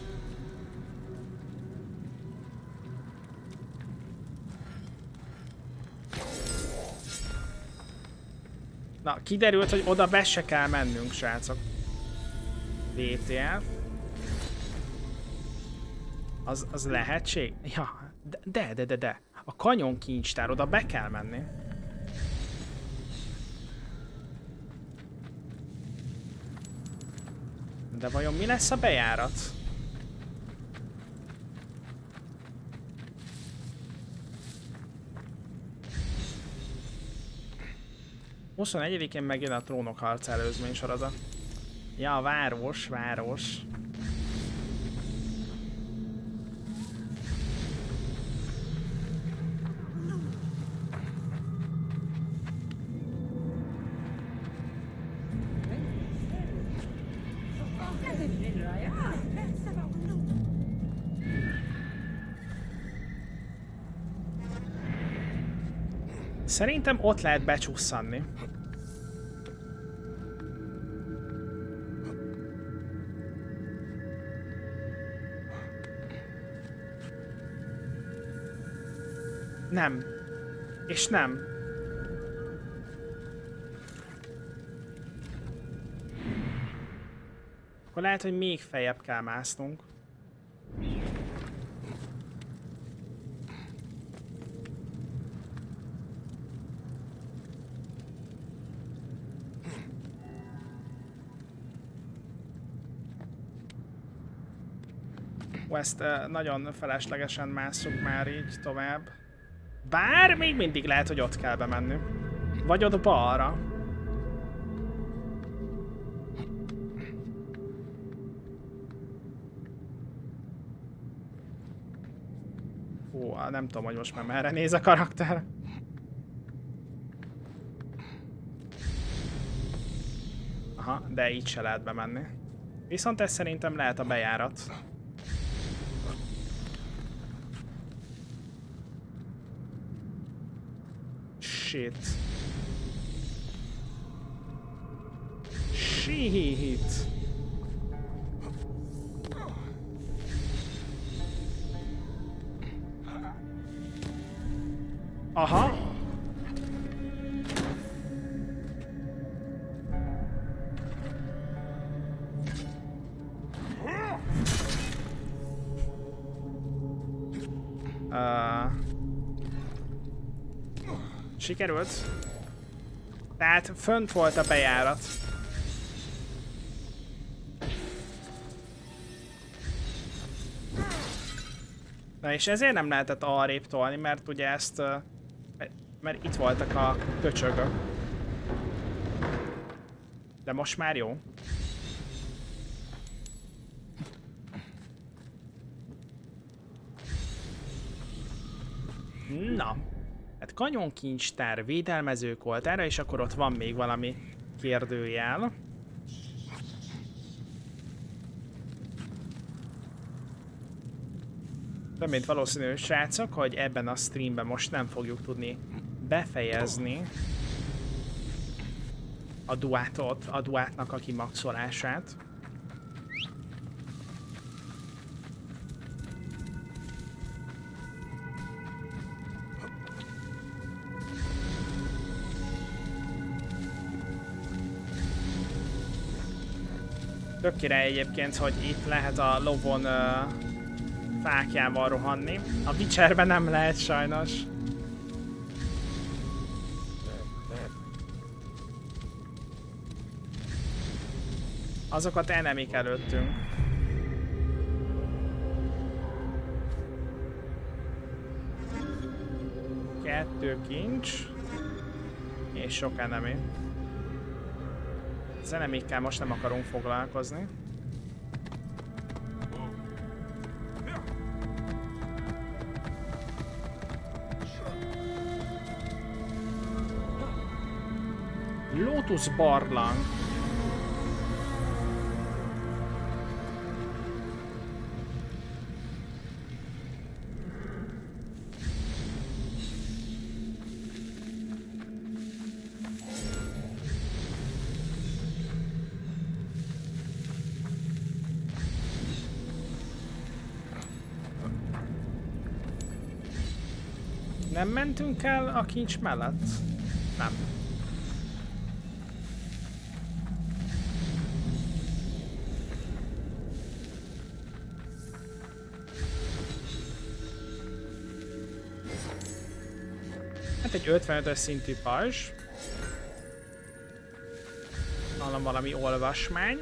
Na, kiderült, hogy oda be se kell mennünk, srácok. vé té ef. Az, az lehetség? Ja, de, de, de, de. A kanyon kincstár, oda be kell menni. De vajon mi lesz a bejárat? huszonegyedikén megjön a Trónok harca előzmény sorozat. Ja, város, város. Szerintem ott lehet becsusszanni. Nem. És nem. Akkor lehet, hogy még feljebb kell másznunk. Ezt uh, nagyon feleslegesen másszuk már így tovább. Bár még mindig lehet, hogy ott kell bemenni. Vagy ott balra. Hú, nem tudom, hogy most már merre néz a karakter. Aha, de így se lehet bemenni. Viszont ez szerintem lehet a bejárat. Shit. Shit. Aha. Uh. Sikerült. Tehát fönt volt a bejárat. Na és ezért nem lehetett arrébb tolni, mert ugye ezt... Mert itt voltak a köcsögök. De most már jó. Na. Hát kanyonkincstár, védelmezők oltára, és akkor ott van még valami kérdőjel. Több mint valószínű, srácok, hogy ebben a streamben most nem fogjuk tudni befejezni a duátot, a duátnak a kimaxolását. Tök király egyébként, hogy itt lehet a lovon uh, fákjával rohanni. A Witcherben nem lehet sajnos. Azokat enemik előttünk. Kettő kincs. És sok enemi. Az enemikkel most nem akarunk foglalkozni. Lotus barlang. Nem mentünk el a kincs mellett? Nem. Hát egy ötvenötös szintű pajzs. Hallom valami olvasmány.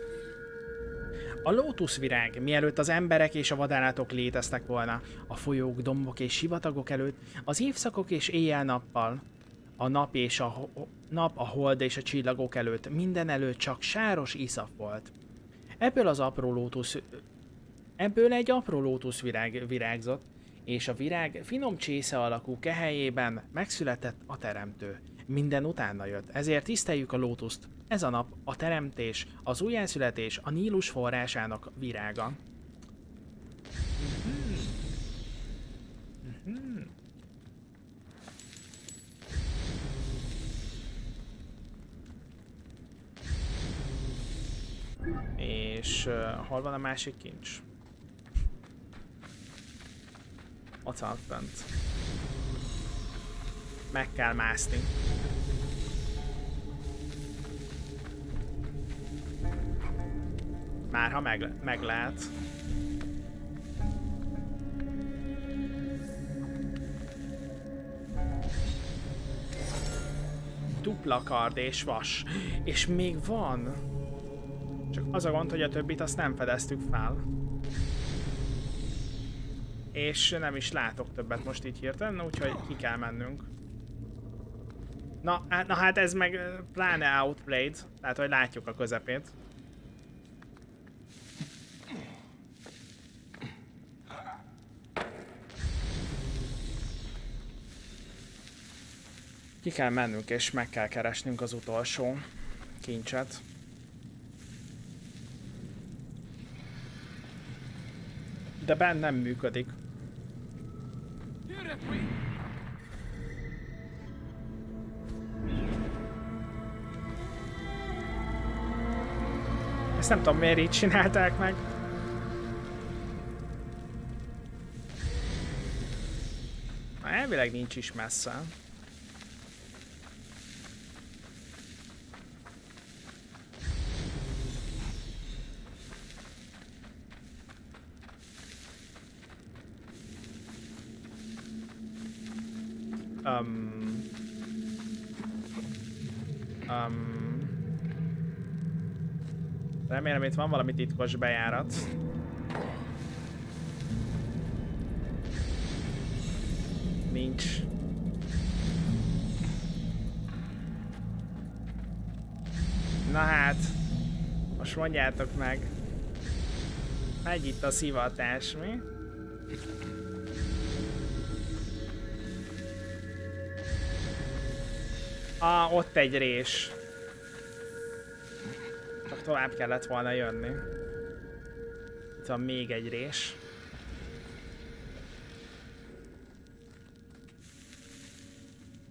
A lótuszvirág, mielőtt az emberek és a vadállatok léteztek volna, a folyók, dombok és sivatagok előtt, az évszakok és éjjel-nappal, a nap és a nap, a hold és a csillagok előtt, minden előtt csak sáros iszap volt. Ebből az apró lótusz, ebből egy apró lótuszvirág virágzott, és a virág finom csésze alakú kehelyében megszületett a teremtő. Minden utána jött, ezért tiszteljük a lótuszt. Ez a nap a teremtés, az újjászületés, a Nílus forrásának virága. Mm-hmm. Mm-hmm. És uh, hol van a másik kincs? Ott van fent. Meg kell mászni. Már ha meg, meg lehet. Dupla kard és vas. És még van. Csak az a gond, hogy a többit azt nem fedeztük fel. És nem is látok többet most így hirtelen, úgyhogy ki kell mennünk. Na, na hát ez meg pláne outplayed, tehát hogy látjuk a közepét. Ki kell mennünk és meg kell keresnünk az utolsó kincset. De benn nem működik. Ezt nem tudom, miért így csinálták meg. Na, elvileg nincs is messze. Um, um, remélem itt van valami titkos bejárat. Nincs. Na hát, most mondjátok meg. Megy itt a szivatás, mi? Ah, ott egy rés. Csak tovább kellett volna jönni. Itt van még egy rés.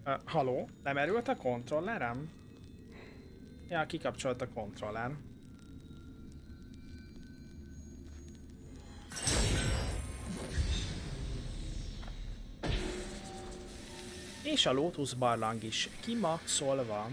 Uh, haló? Lemerült a kontrollerem? Ja, kikapcsolt a kontroller. És a Lotus barlang is kimaxolva.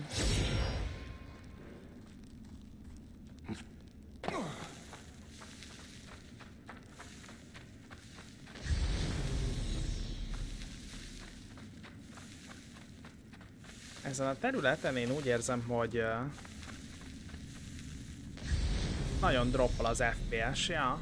Ezen a területen én úgy érzem, hogy uh, nagyon droppol az ef pé es, ja.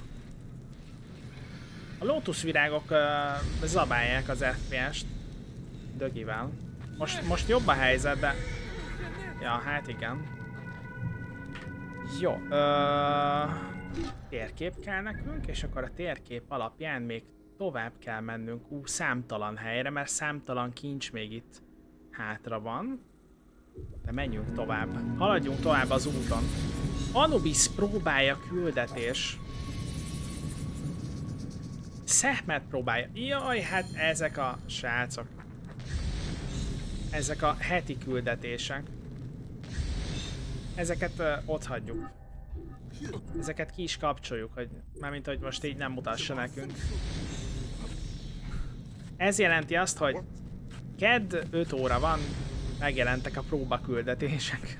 A Lotus virágok uh, zabálják az ef pé est dögivel. Most, most jobb a helyzet, de... Ja, hát igen. Jó. Uh, térkép kell nekünk, és akkor a térkép alapján még tovább kell mennünk ú, számtalan helyre, mert számtalan kincs még itt hátra van. De menjünk tovább. Haladjunk tovább az úton. Anubis próbálja küldetés. Szehmet próbálja. Jaj, hát ezek a srácok. Ezek a heti küldetések. Ezeket uh, ott hagyjuk. Ezeket ki is kapcsoljuk, hogy mármint, hogy most így nem mutassa nekünk. Ez jelenti azt, hogy kedd öt óra van, megjelentek a próbaküldetések.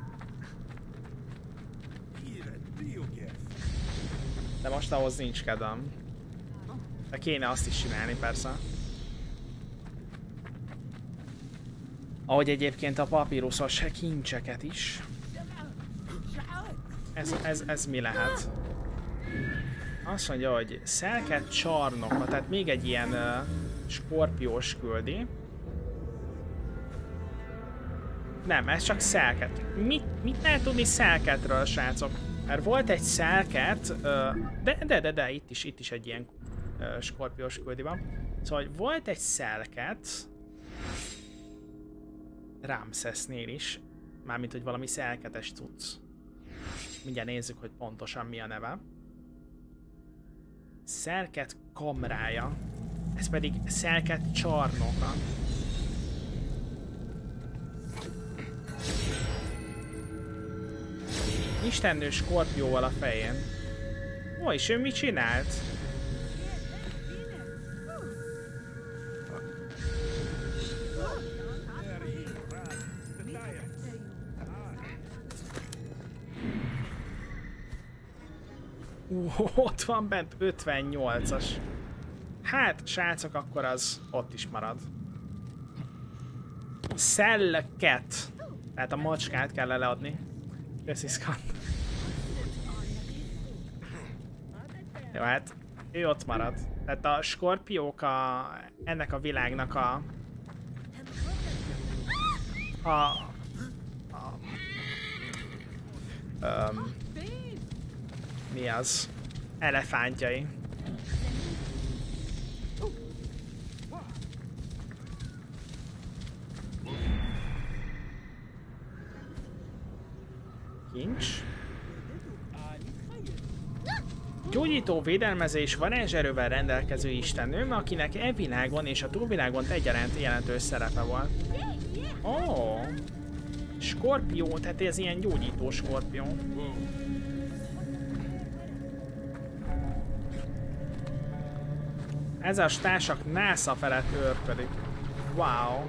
De most ahhoz nincs kedvem. De kéne azt is csinálni persze. Ahogy egyébként a papíruszos kincseket is. Ez, ez, ez mi lehet? Azt mondja, hogy szelket csarnoka, tehát még egy ilyen uh, skorpiós küldi. Nem, ez csak szelket. Mit, mit lehet tudni szelketről, srácok? Mert volt egy szelket, uh, de, de, de, de, itt is, itt is egy ilyen uh, skorpiós küldi van. Szóval volt egy szelket Ramszesznél is, mármint, hogy valami szelketes cucc. Mindjárt nézzük, hogy pontosan mi a neve. Szelket kamrája. Ez pedig szelket csarnoka. Istennő skorpióval a fején. Ó, és ő mit csinált? Uh, ott van bent ötvennyolcas. Hát, srácok, akkor az ott is marad. Szellket. Tehát a macskát kell leadni. Köszi, Skan. Jó, hát ő ott marad. Tehát a skorpiók a, ennek a világnak a... A... a um, mi az? Elefántjai. Kincs. Gyógyító, védelmezés, varázserővel rendelkező istennő, akinek e világon és a túlvilágon egyaránt jelentős szerepe volt. Ó! Oh. Skorpió, tehát ez ilyen gyógyító skorpió. Ez a társak NASA felett őrködik. Wow!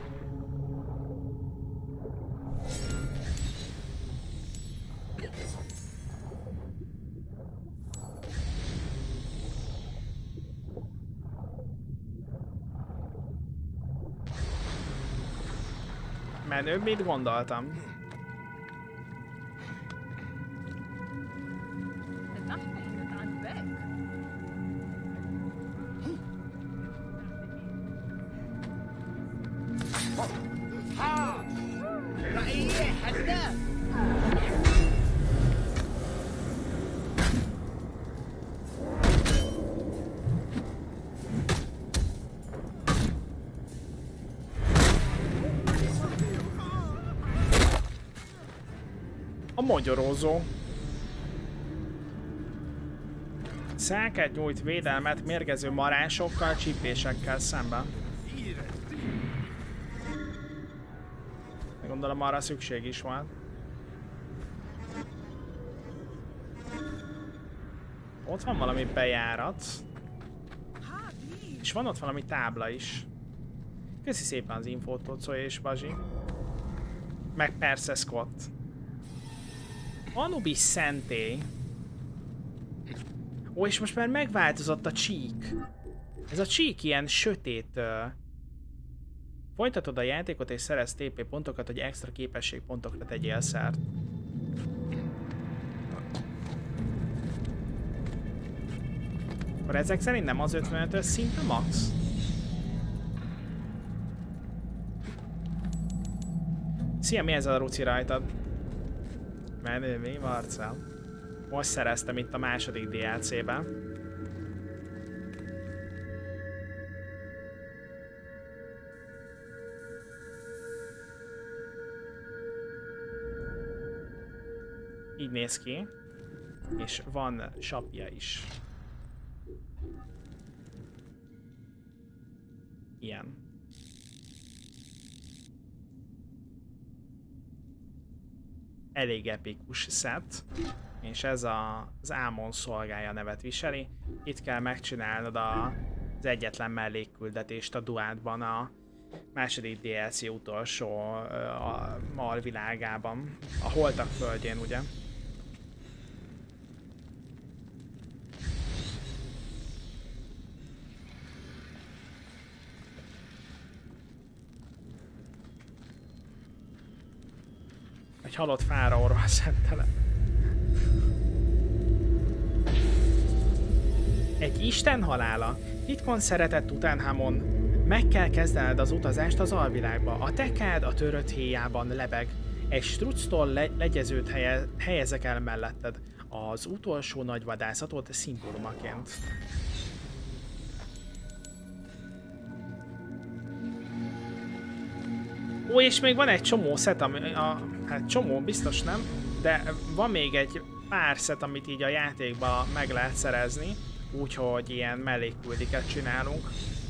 Menőbb, mit gondoltam? Magyarózó. Szelket nyújt védelmet mérgező maránsokkal, csípésekkel szemben. Gondolom arra szükség is van. Ott van valami bejárat. És van ott valami tábla is. Köszi szépen az infót, Tocó és Bazsi. Meg persze Scott. Anubis szentély. Ó, és most már megváltozott a csík. Ez a csík ilyen sötét. Uh... Folytatod a játékot és szerez té pé pontokat, hogy extra képességpontokra tegyél szert. Akkor ezek szerint nem az ötvenötös szint a max? Szia, mi ez a ruci rajtad? Menő, mi Marcel? Most szereztem itt a második dé el cé-ben. Így néz ki. És van sapja is. Ilyen. Elég epikus set, és ez a, az Ámon szolgája nevet viseli. Itt kell megcsinálnod a, az egyetlen mellékküldetést a Duátban, a második dé el cé utolsó a malvilágában, a holtak földjén, ugye? Egy halott fáraóról szentelem. Egy isten halála. Titkon szeretett Tutanhamon. Meg kell kezdened az utazást az alvilágba. A tekád a törött héjában lebeg. Egy structól le legyezőt helye helyezek el melletted. Az utolsó nagy vadászatot szimbólumaként. Ó, és még van egy csomó szet, ami a, hát csomó biztos nem, de van még egy pár szet, amit így a játékba meg lehet szerezni, úgyhogy ilyen mellékküldiket csinálunk.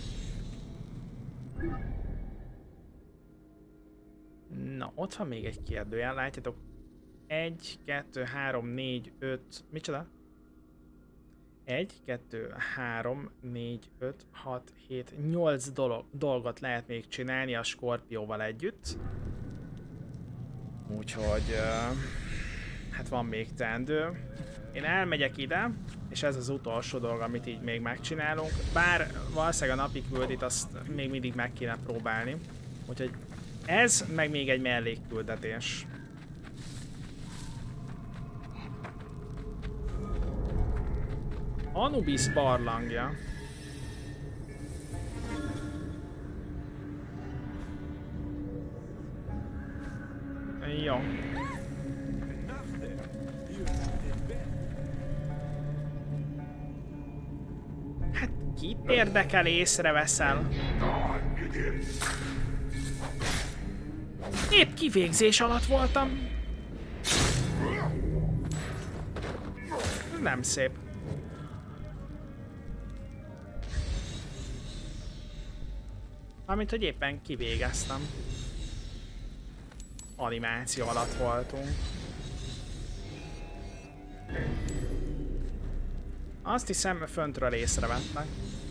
Na, ott van még egy kérdőjel, látjátok? egy, kettő, három, négy, öt, micsoda? egy, kettő, három, négy, öt, hat, hét, nyolc dolog, dolgot lehet még csinálni a Skorpióval együtt. Úgyhogy uh, hát van még teendő. Én elmegyek ide, és ez az utolsó dolog, amit így még megcsinálunk. Bár valószínűleg a napi küldit azt még mindig meg kéne próbálni. Úgyhogy ez meg még egy mellékküldetés. Anubis barlangja. Jó. Hát kit érdekel, észreveszel? Épp kivégzés alatt voltam. Nem szép. Amint, hogy éppen kivégeztem. Animáció alatt voltunk. Azt hiszem, föntről észrevettek.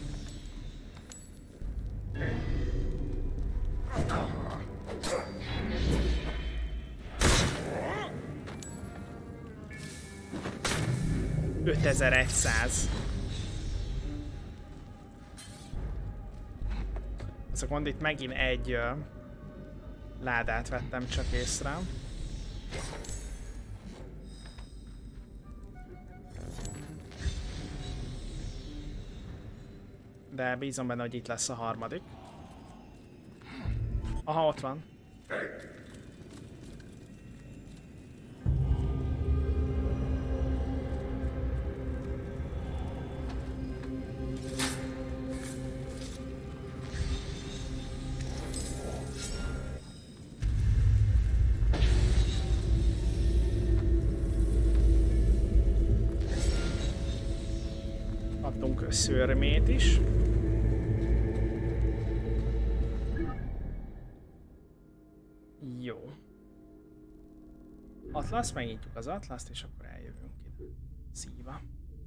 ötezer-száz. Az a gond, itt megint egy uh, ládát vettem csak észre. De bízom benne, hogy itt lesz a harmadik. Aha, ott van. Adtunk szőrmét is. Jó. Atlaszt, megnyitjuk az Atlaszt, és akkor eljövünk ide. Szíva.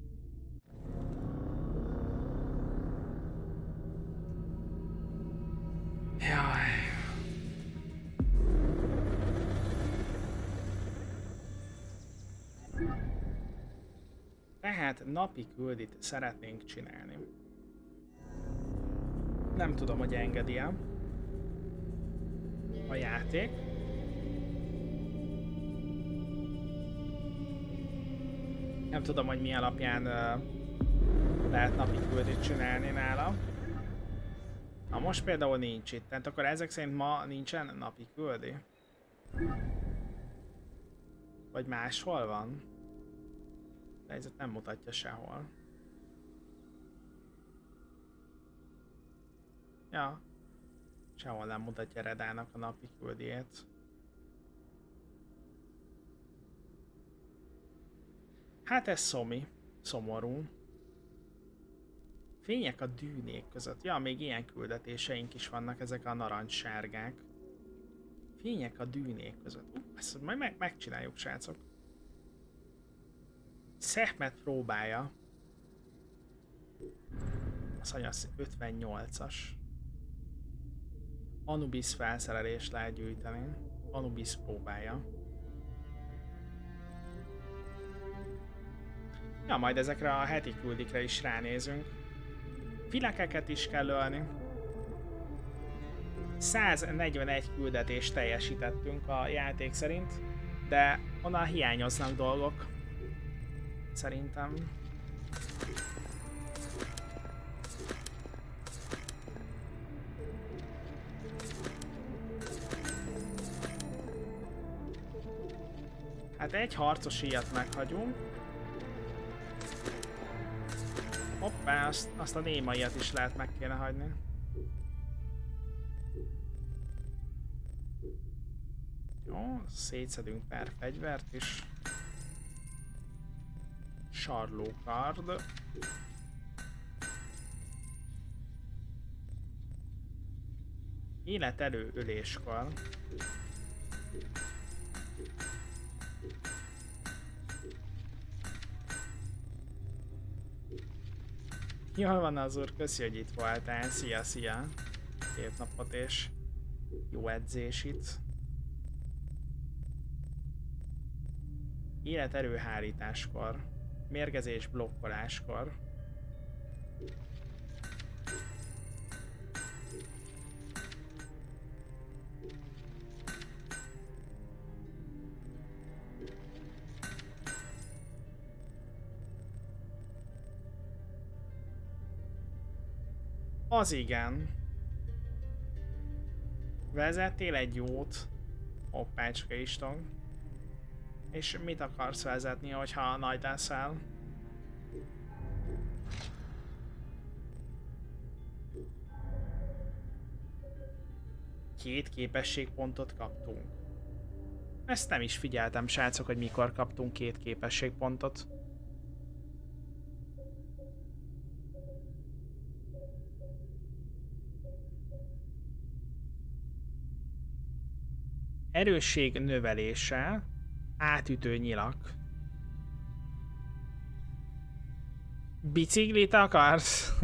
Jaj. Tehát napi küldit szeretnénk csinálni. Nem tudom, hogy engedi-e a játék. Nem tudom, hogy mi alapján uh, lehet napi küldit csinálni nála. Na most például nincs itt, tehát akkor ezek szerint ma nincsen napi küldi? Vagy máshol van? De ez nem mutatja sehol. Ja. Sehol nem mutatja Redának a napi küldiét. Hát ez szomi. Szomorú. Fények a dűnék között. Ja, még ilyen küldetéseink is vannak, ezek a narancssárgák. Fények a dűnék között. Uh, ezt majd meg megcsináljuk, srácok. Szehmet próbálja. Az anyasz ötvennyolcas. Anubis felszerelést lehet gyűjteni. Anubis próbálja. Ja, majd ezekre a heti küldikre is ránézünk. Filekeket is kell ölni. száznegyvenegy küldetést teljesítettünk a játék szerint, de onnan hiányoznak dolgok. Szerintem. Hát egy harcos ilyet meghagyunk. Hoppá, azt, azt a némaiat is lehet meg kéne hagyni. Jó, szétszedünk pár fegyvert is. Sarlókard. Élet elő öléskor. Jól van az úr, köszi, hogy itt voltál. Szia, szia. Két napot és jó edzés itt. Élet erőhárításkor. Mérgezés blokkoláskor. Az igen. Vezettél egy jót. Hoppácska istog. És mit akarsz vezetni, hogyha nagy leszel? Két képességpontot kaptunk. Ezt nem is figyeltem, srácok, hogy mikor kaptunk két képességpontot. Erősség növelése, átütő nyilak. Biciklit akarsz?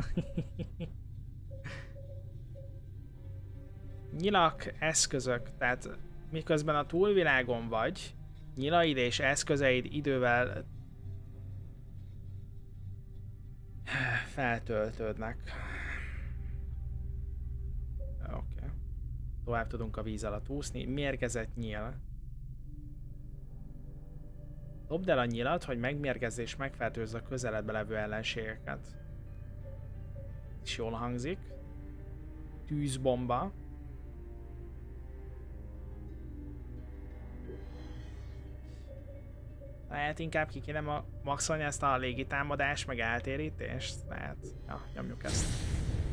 Nyilak, eszközök, tehát miközben a túlvilágon vagy, nyilaid és eszközeid idővel feltöltődnek. Oké. Okay. Tovább tudunk a víz alatt úszni. Mérgezett nyíl. Dobd el a nyilat, hogy megmérgezz és megfertőzz a közeledbe levő ellenségeket. És jól hangzik. Tűzbomba. Lehet inkább ki kéne ma maxolni ezt a légitámadást, meg eltérítést? Lehet. Ja, nyomjuk ezt.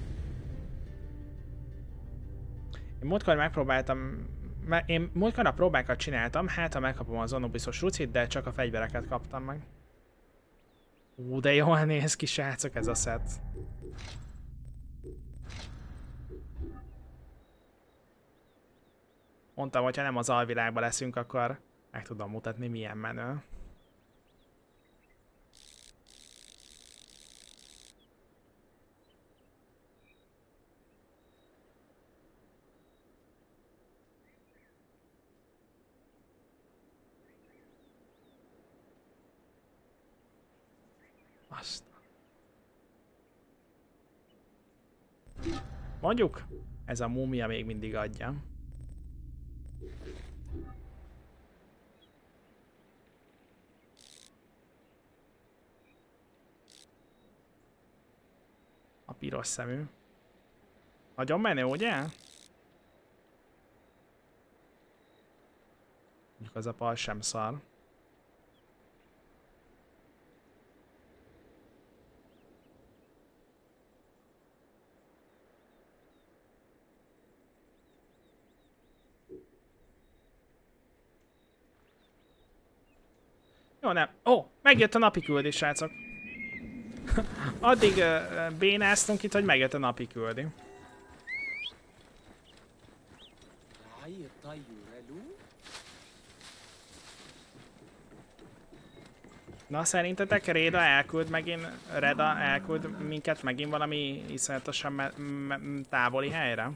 Én múltkor megpróbáltam, én múltkor a próbákat csináltam, hát ha megkapom az Anubisos rucit, de csak a fegyvereket kaptam meg. Ú, de jól néz ki, srácok, ez a set. Mondtam, hogyha nem az alvilágban leszünk, akkor meg tudom mutatni, milyen menő. Azt. Mondjuk, ez a múmia még mindig adja. A piros szemű. Nagyon menő, ugye? Mondjuk az a pal sem szar. Jó, nem. Ó, oh, megjött a napi küldés, srácok. Addig uh, bénáztunk itt, hogy megjött a napi küldi. Na, szerintetek Reda elküld megint, Reda elküld minket megint valami iszonyatosan távoli helyre?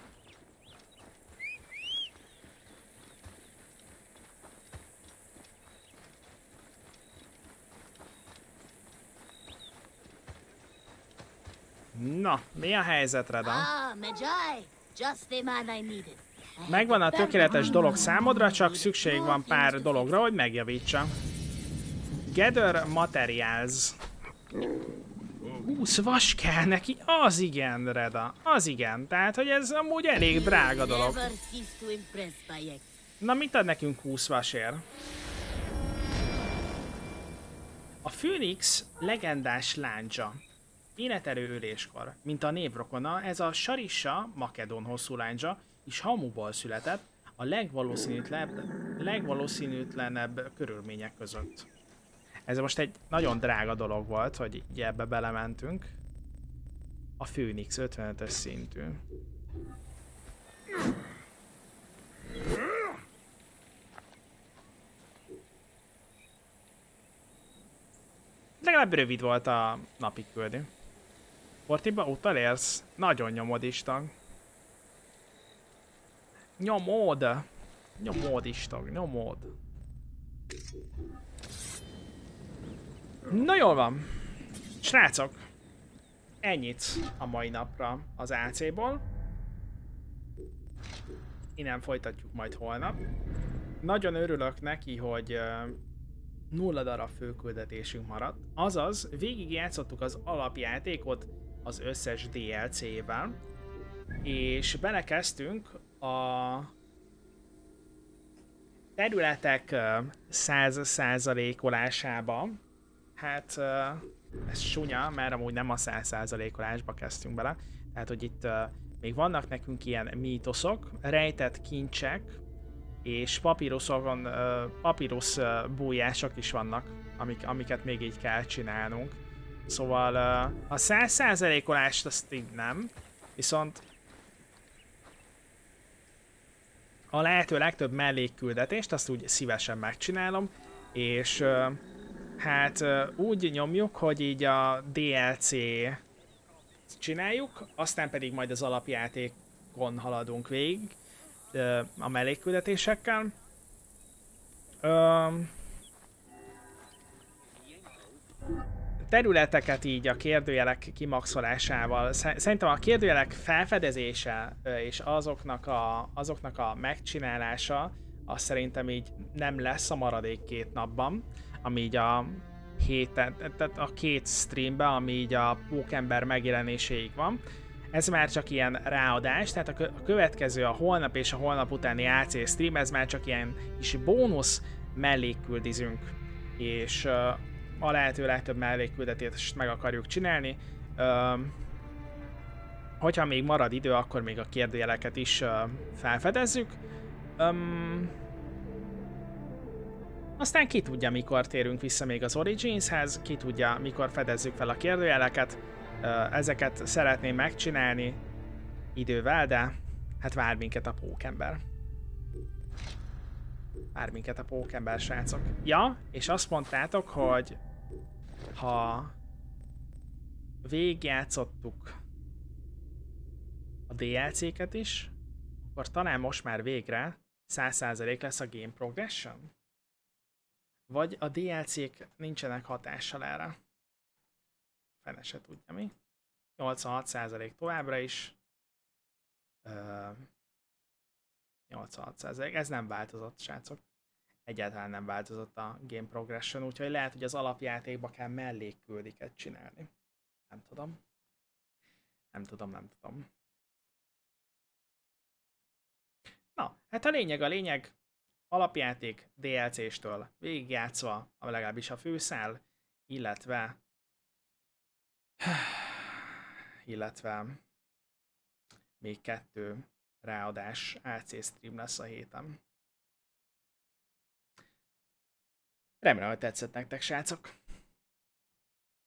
Na, mi a helyzet, Reda? Megvan a tökéletes dolog számodra, csak szükség van pár dologra, hogy megjavítsa. Gather materials. húsz vas kell neki? Az igen, Reda. Az igen. Tehát, hogy ez amúgy elég drága dolog. Na, mit ad nekünk húsz vasért? A Főnix legendás láncsa. Életerő öléskor. Mint a névrokona, ez a Sarissa, makedón hosszú láncsa, és hamuból született a legvalószínűtlenebb, legvalószínűtlenebb körülmények között. Ez most egy nagyon drága dolog volt, hogy így ebbe belementünk. A Főnix ötvenötös szintű. Legalább rövid volt a napi küldi. Fortiba utalérsz? Nagyon nyomodistag. Nyomod! Nyomodistag, nyomod. Na jól van. Srácok, ennyit a mai napra az á cé-ból. Innen folytatjuk majd holnap. Nagyon örülök neki, hogy nulla darab főküldetésünk maradt. Azaz, végig játszottuk az alapjátékot az összes dé el cé-vel, és belekezdtünk a területek száz százalékolásába. Hát ez sunya, mert amúgy nem a száz százalékolásba kezdtünk bele. Tehát, hogy itt még vannak nekünk ilyen mítoszok, rejtett kincsek, és papíruszokon, papírusz bújások is vannak, amik, amiket még így kell csinálnunk. Szóval a száz százalékolást azt így nem, viszont a lehető legtöbb mellékküldetést azt úgy szívesen megcsinálom, és hát úgy nyomjuk, hogy így a dé el cé csináljuk, aztán pedig majd az alapjátékon haladunk végig a mellékküldetésekkel. Területeket így a kérdőjelek kimaxolásával, szerintem a kérdőjelek felfedezése és azoknak a, azoknak a megcsinálása, az szerintem így nem lesz a maradék két napban, ami így a héten, tehát a két streamben, ami így a Pókember megjelenéséig van. Ez már csak ilyen ráadás, tehát a következő, a holnap és a holnap utáni á cé stream, ez már csak ilyen kis bónusz mellékküldizünk, és uh, a lehető legtöbb mellékküldetést meg akarjuk csinálni. Uh, hogyha még marad idő, akkor még a kérdőjeleket is uh, felfedezzük. Um, aztán ki tudja, mikor térünk vissza még az Originshez, ki tudja, mikor fedezzük fel a kérdőjeleket. Uh, ezeket szeretném megcsinálni idővel, de hát vár minket a Pókember. Vár minket a pókember, srácok. Ja, és azt mondtátok, hogy ha végigjátszottuk a dé el cé-ket is, akkor talán most már végre száz százalék lesz a game progression? Vagy a dé el cé-k nincsenek hatással erre? Fene se tudja mi. nyolcvanhat százalék továbbra is. Uh, nyolcvanhat százalék. Ez nem változott, srácok. Egyáltalán nem változott a game progression, úgyhogy lehet, hogy az alapjátékba kell mellékküldiket csinálni. Nem tudom. Nem tudom, nem tudom. Na, hát a lényeg a lényeg. Alapjáték dé el cé-stől végigjátszva, legalábbis a főszál, illetve illetve még kettő ráadás á cé stream lesz a héten. Remélem, hogy tetszett nektek, srácok.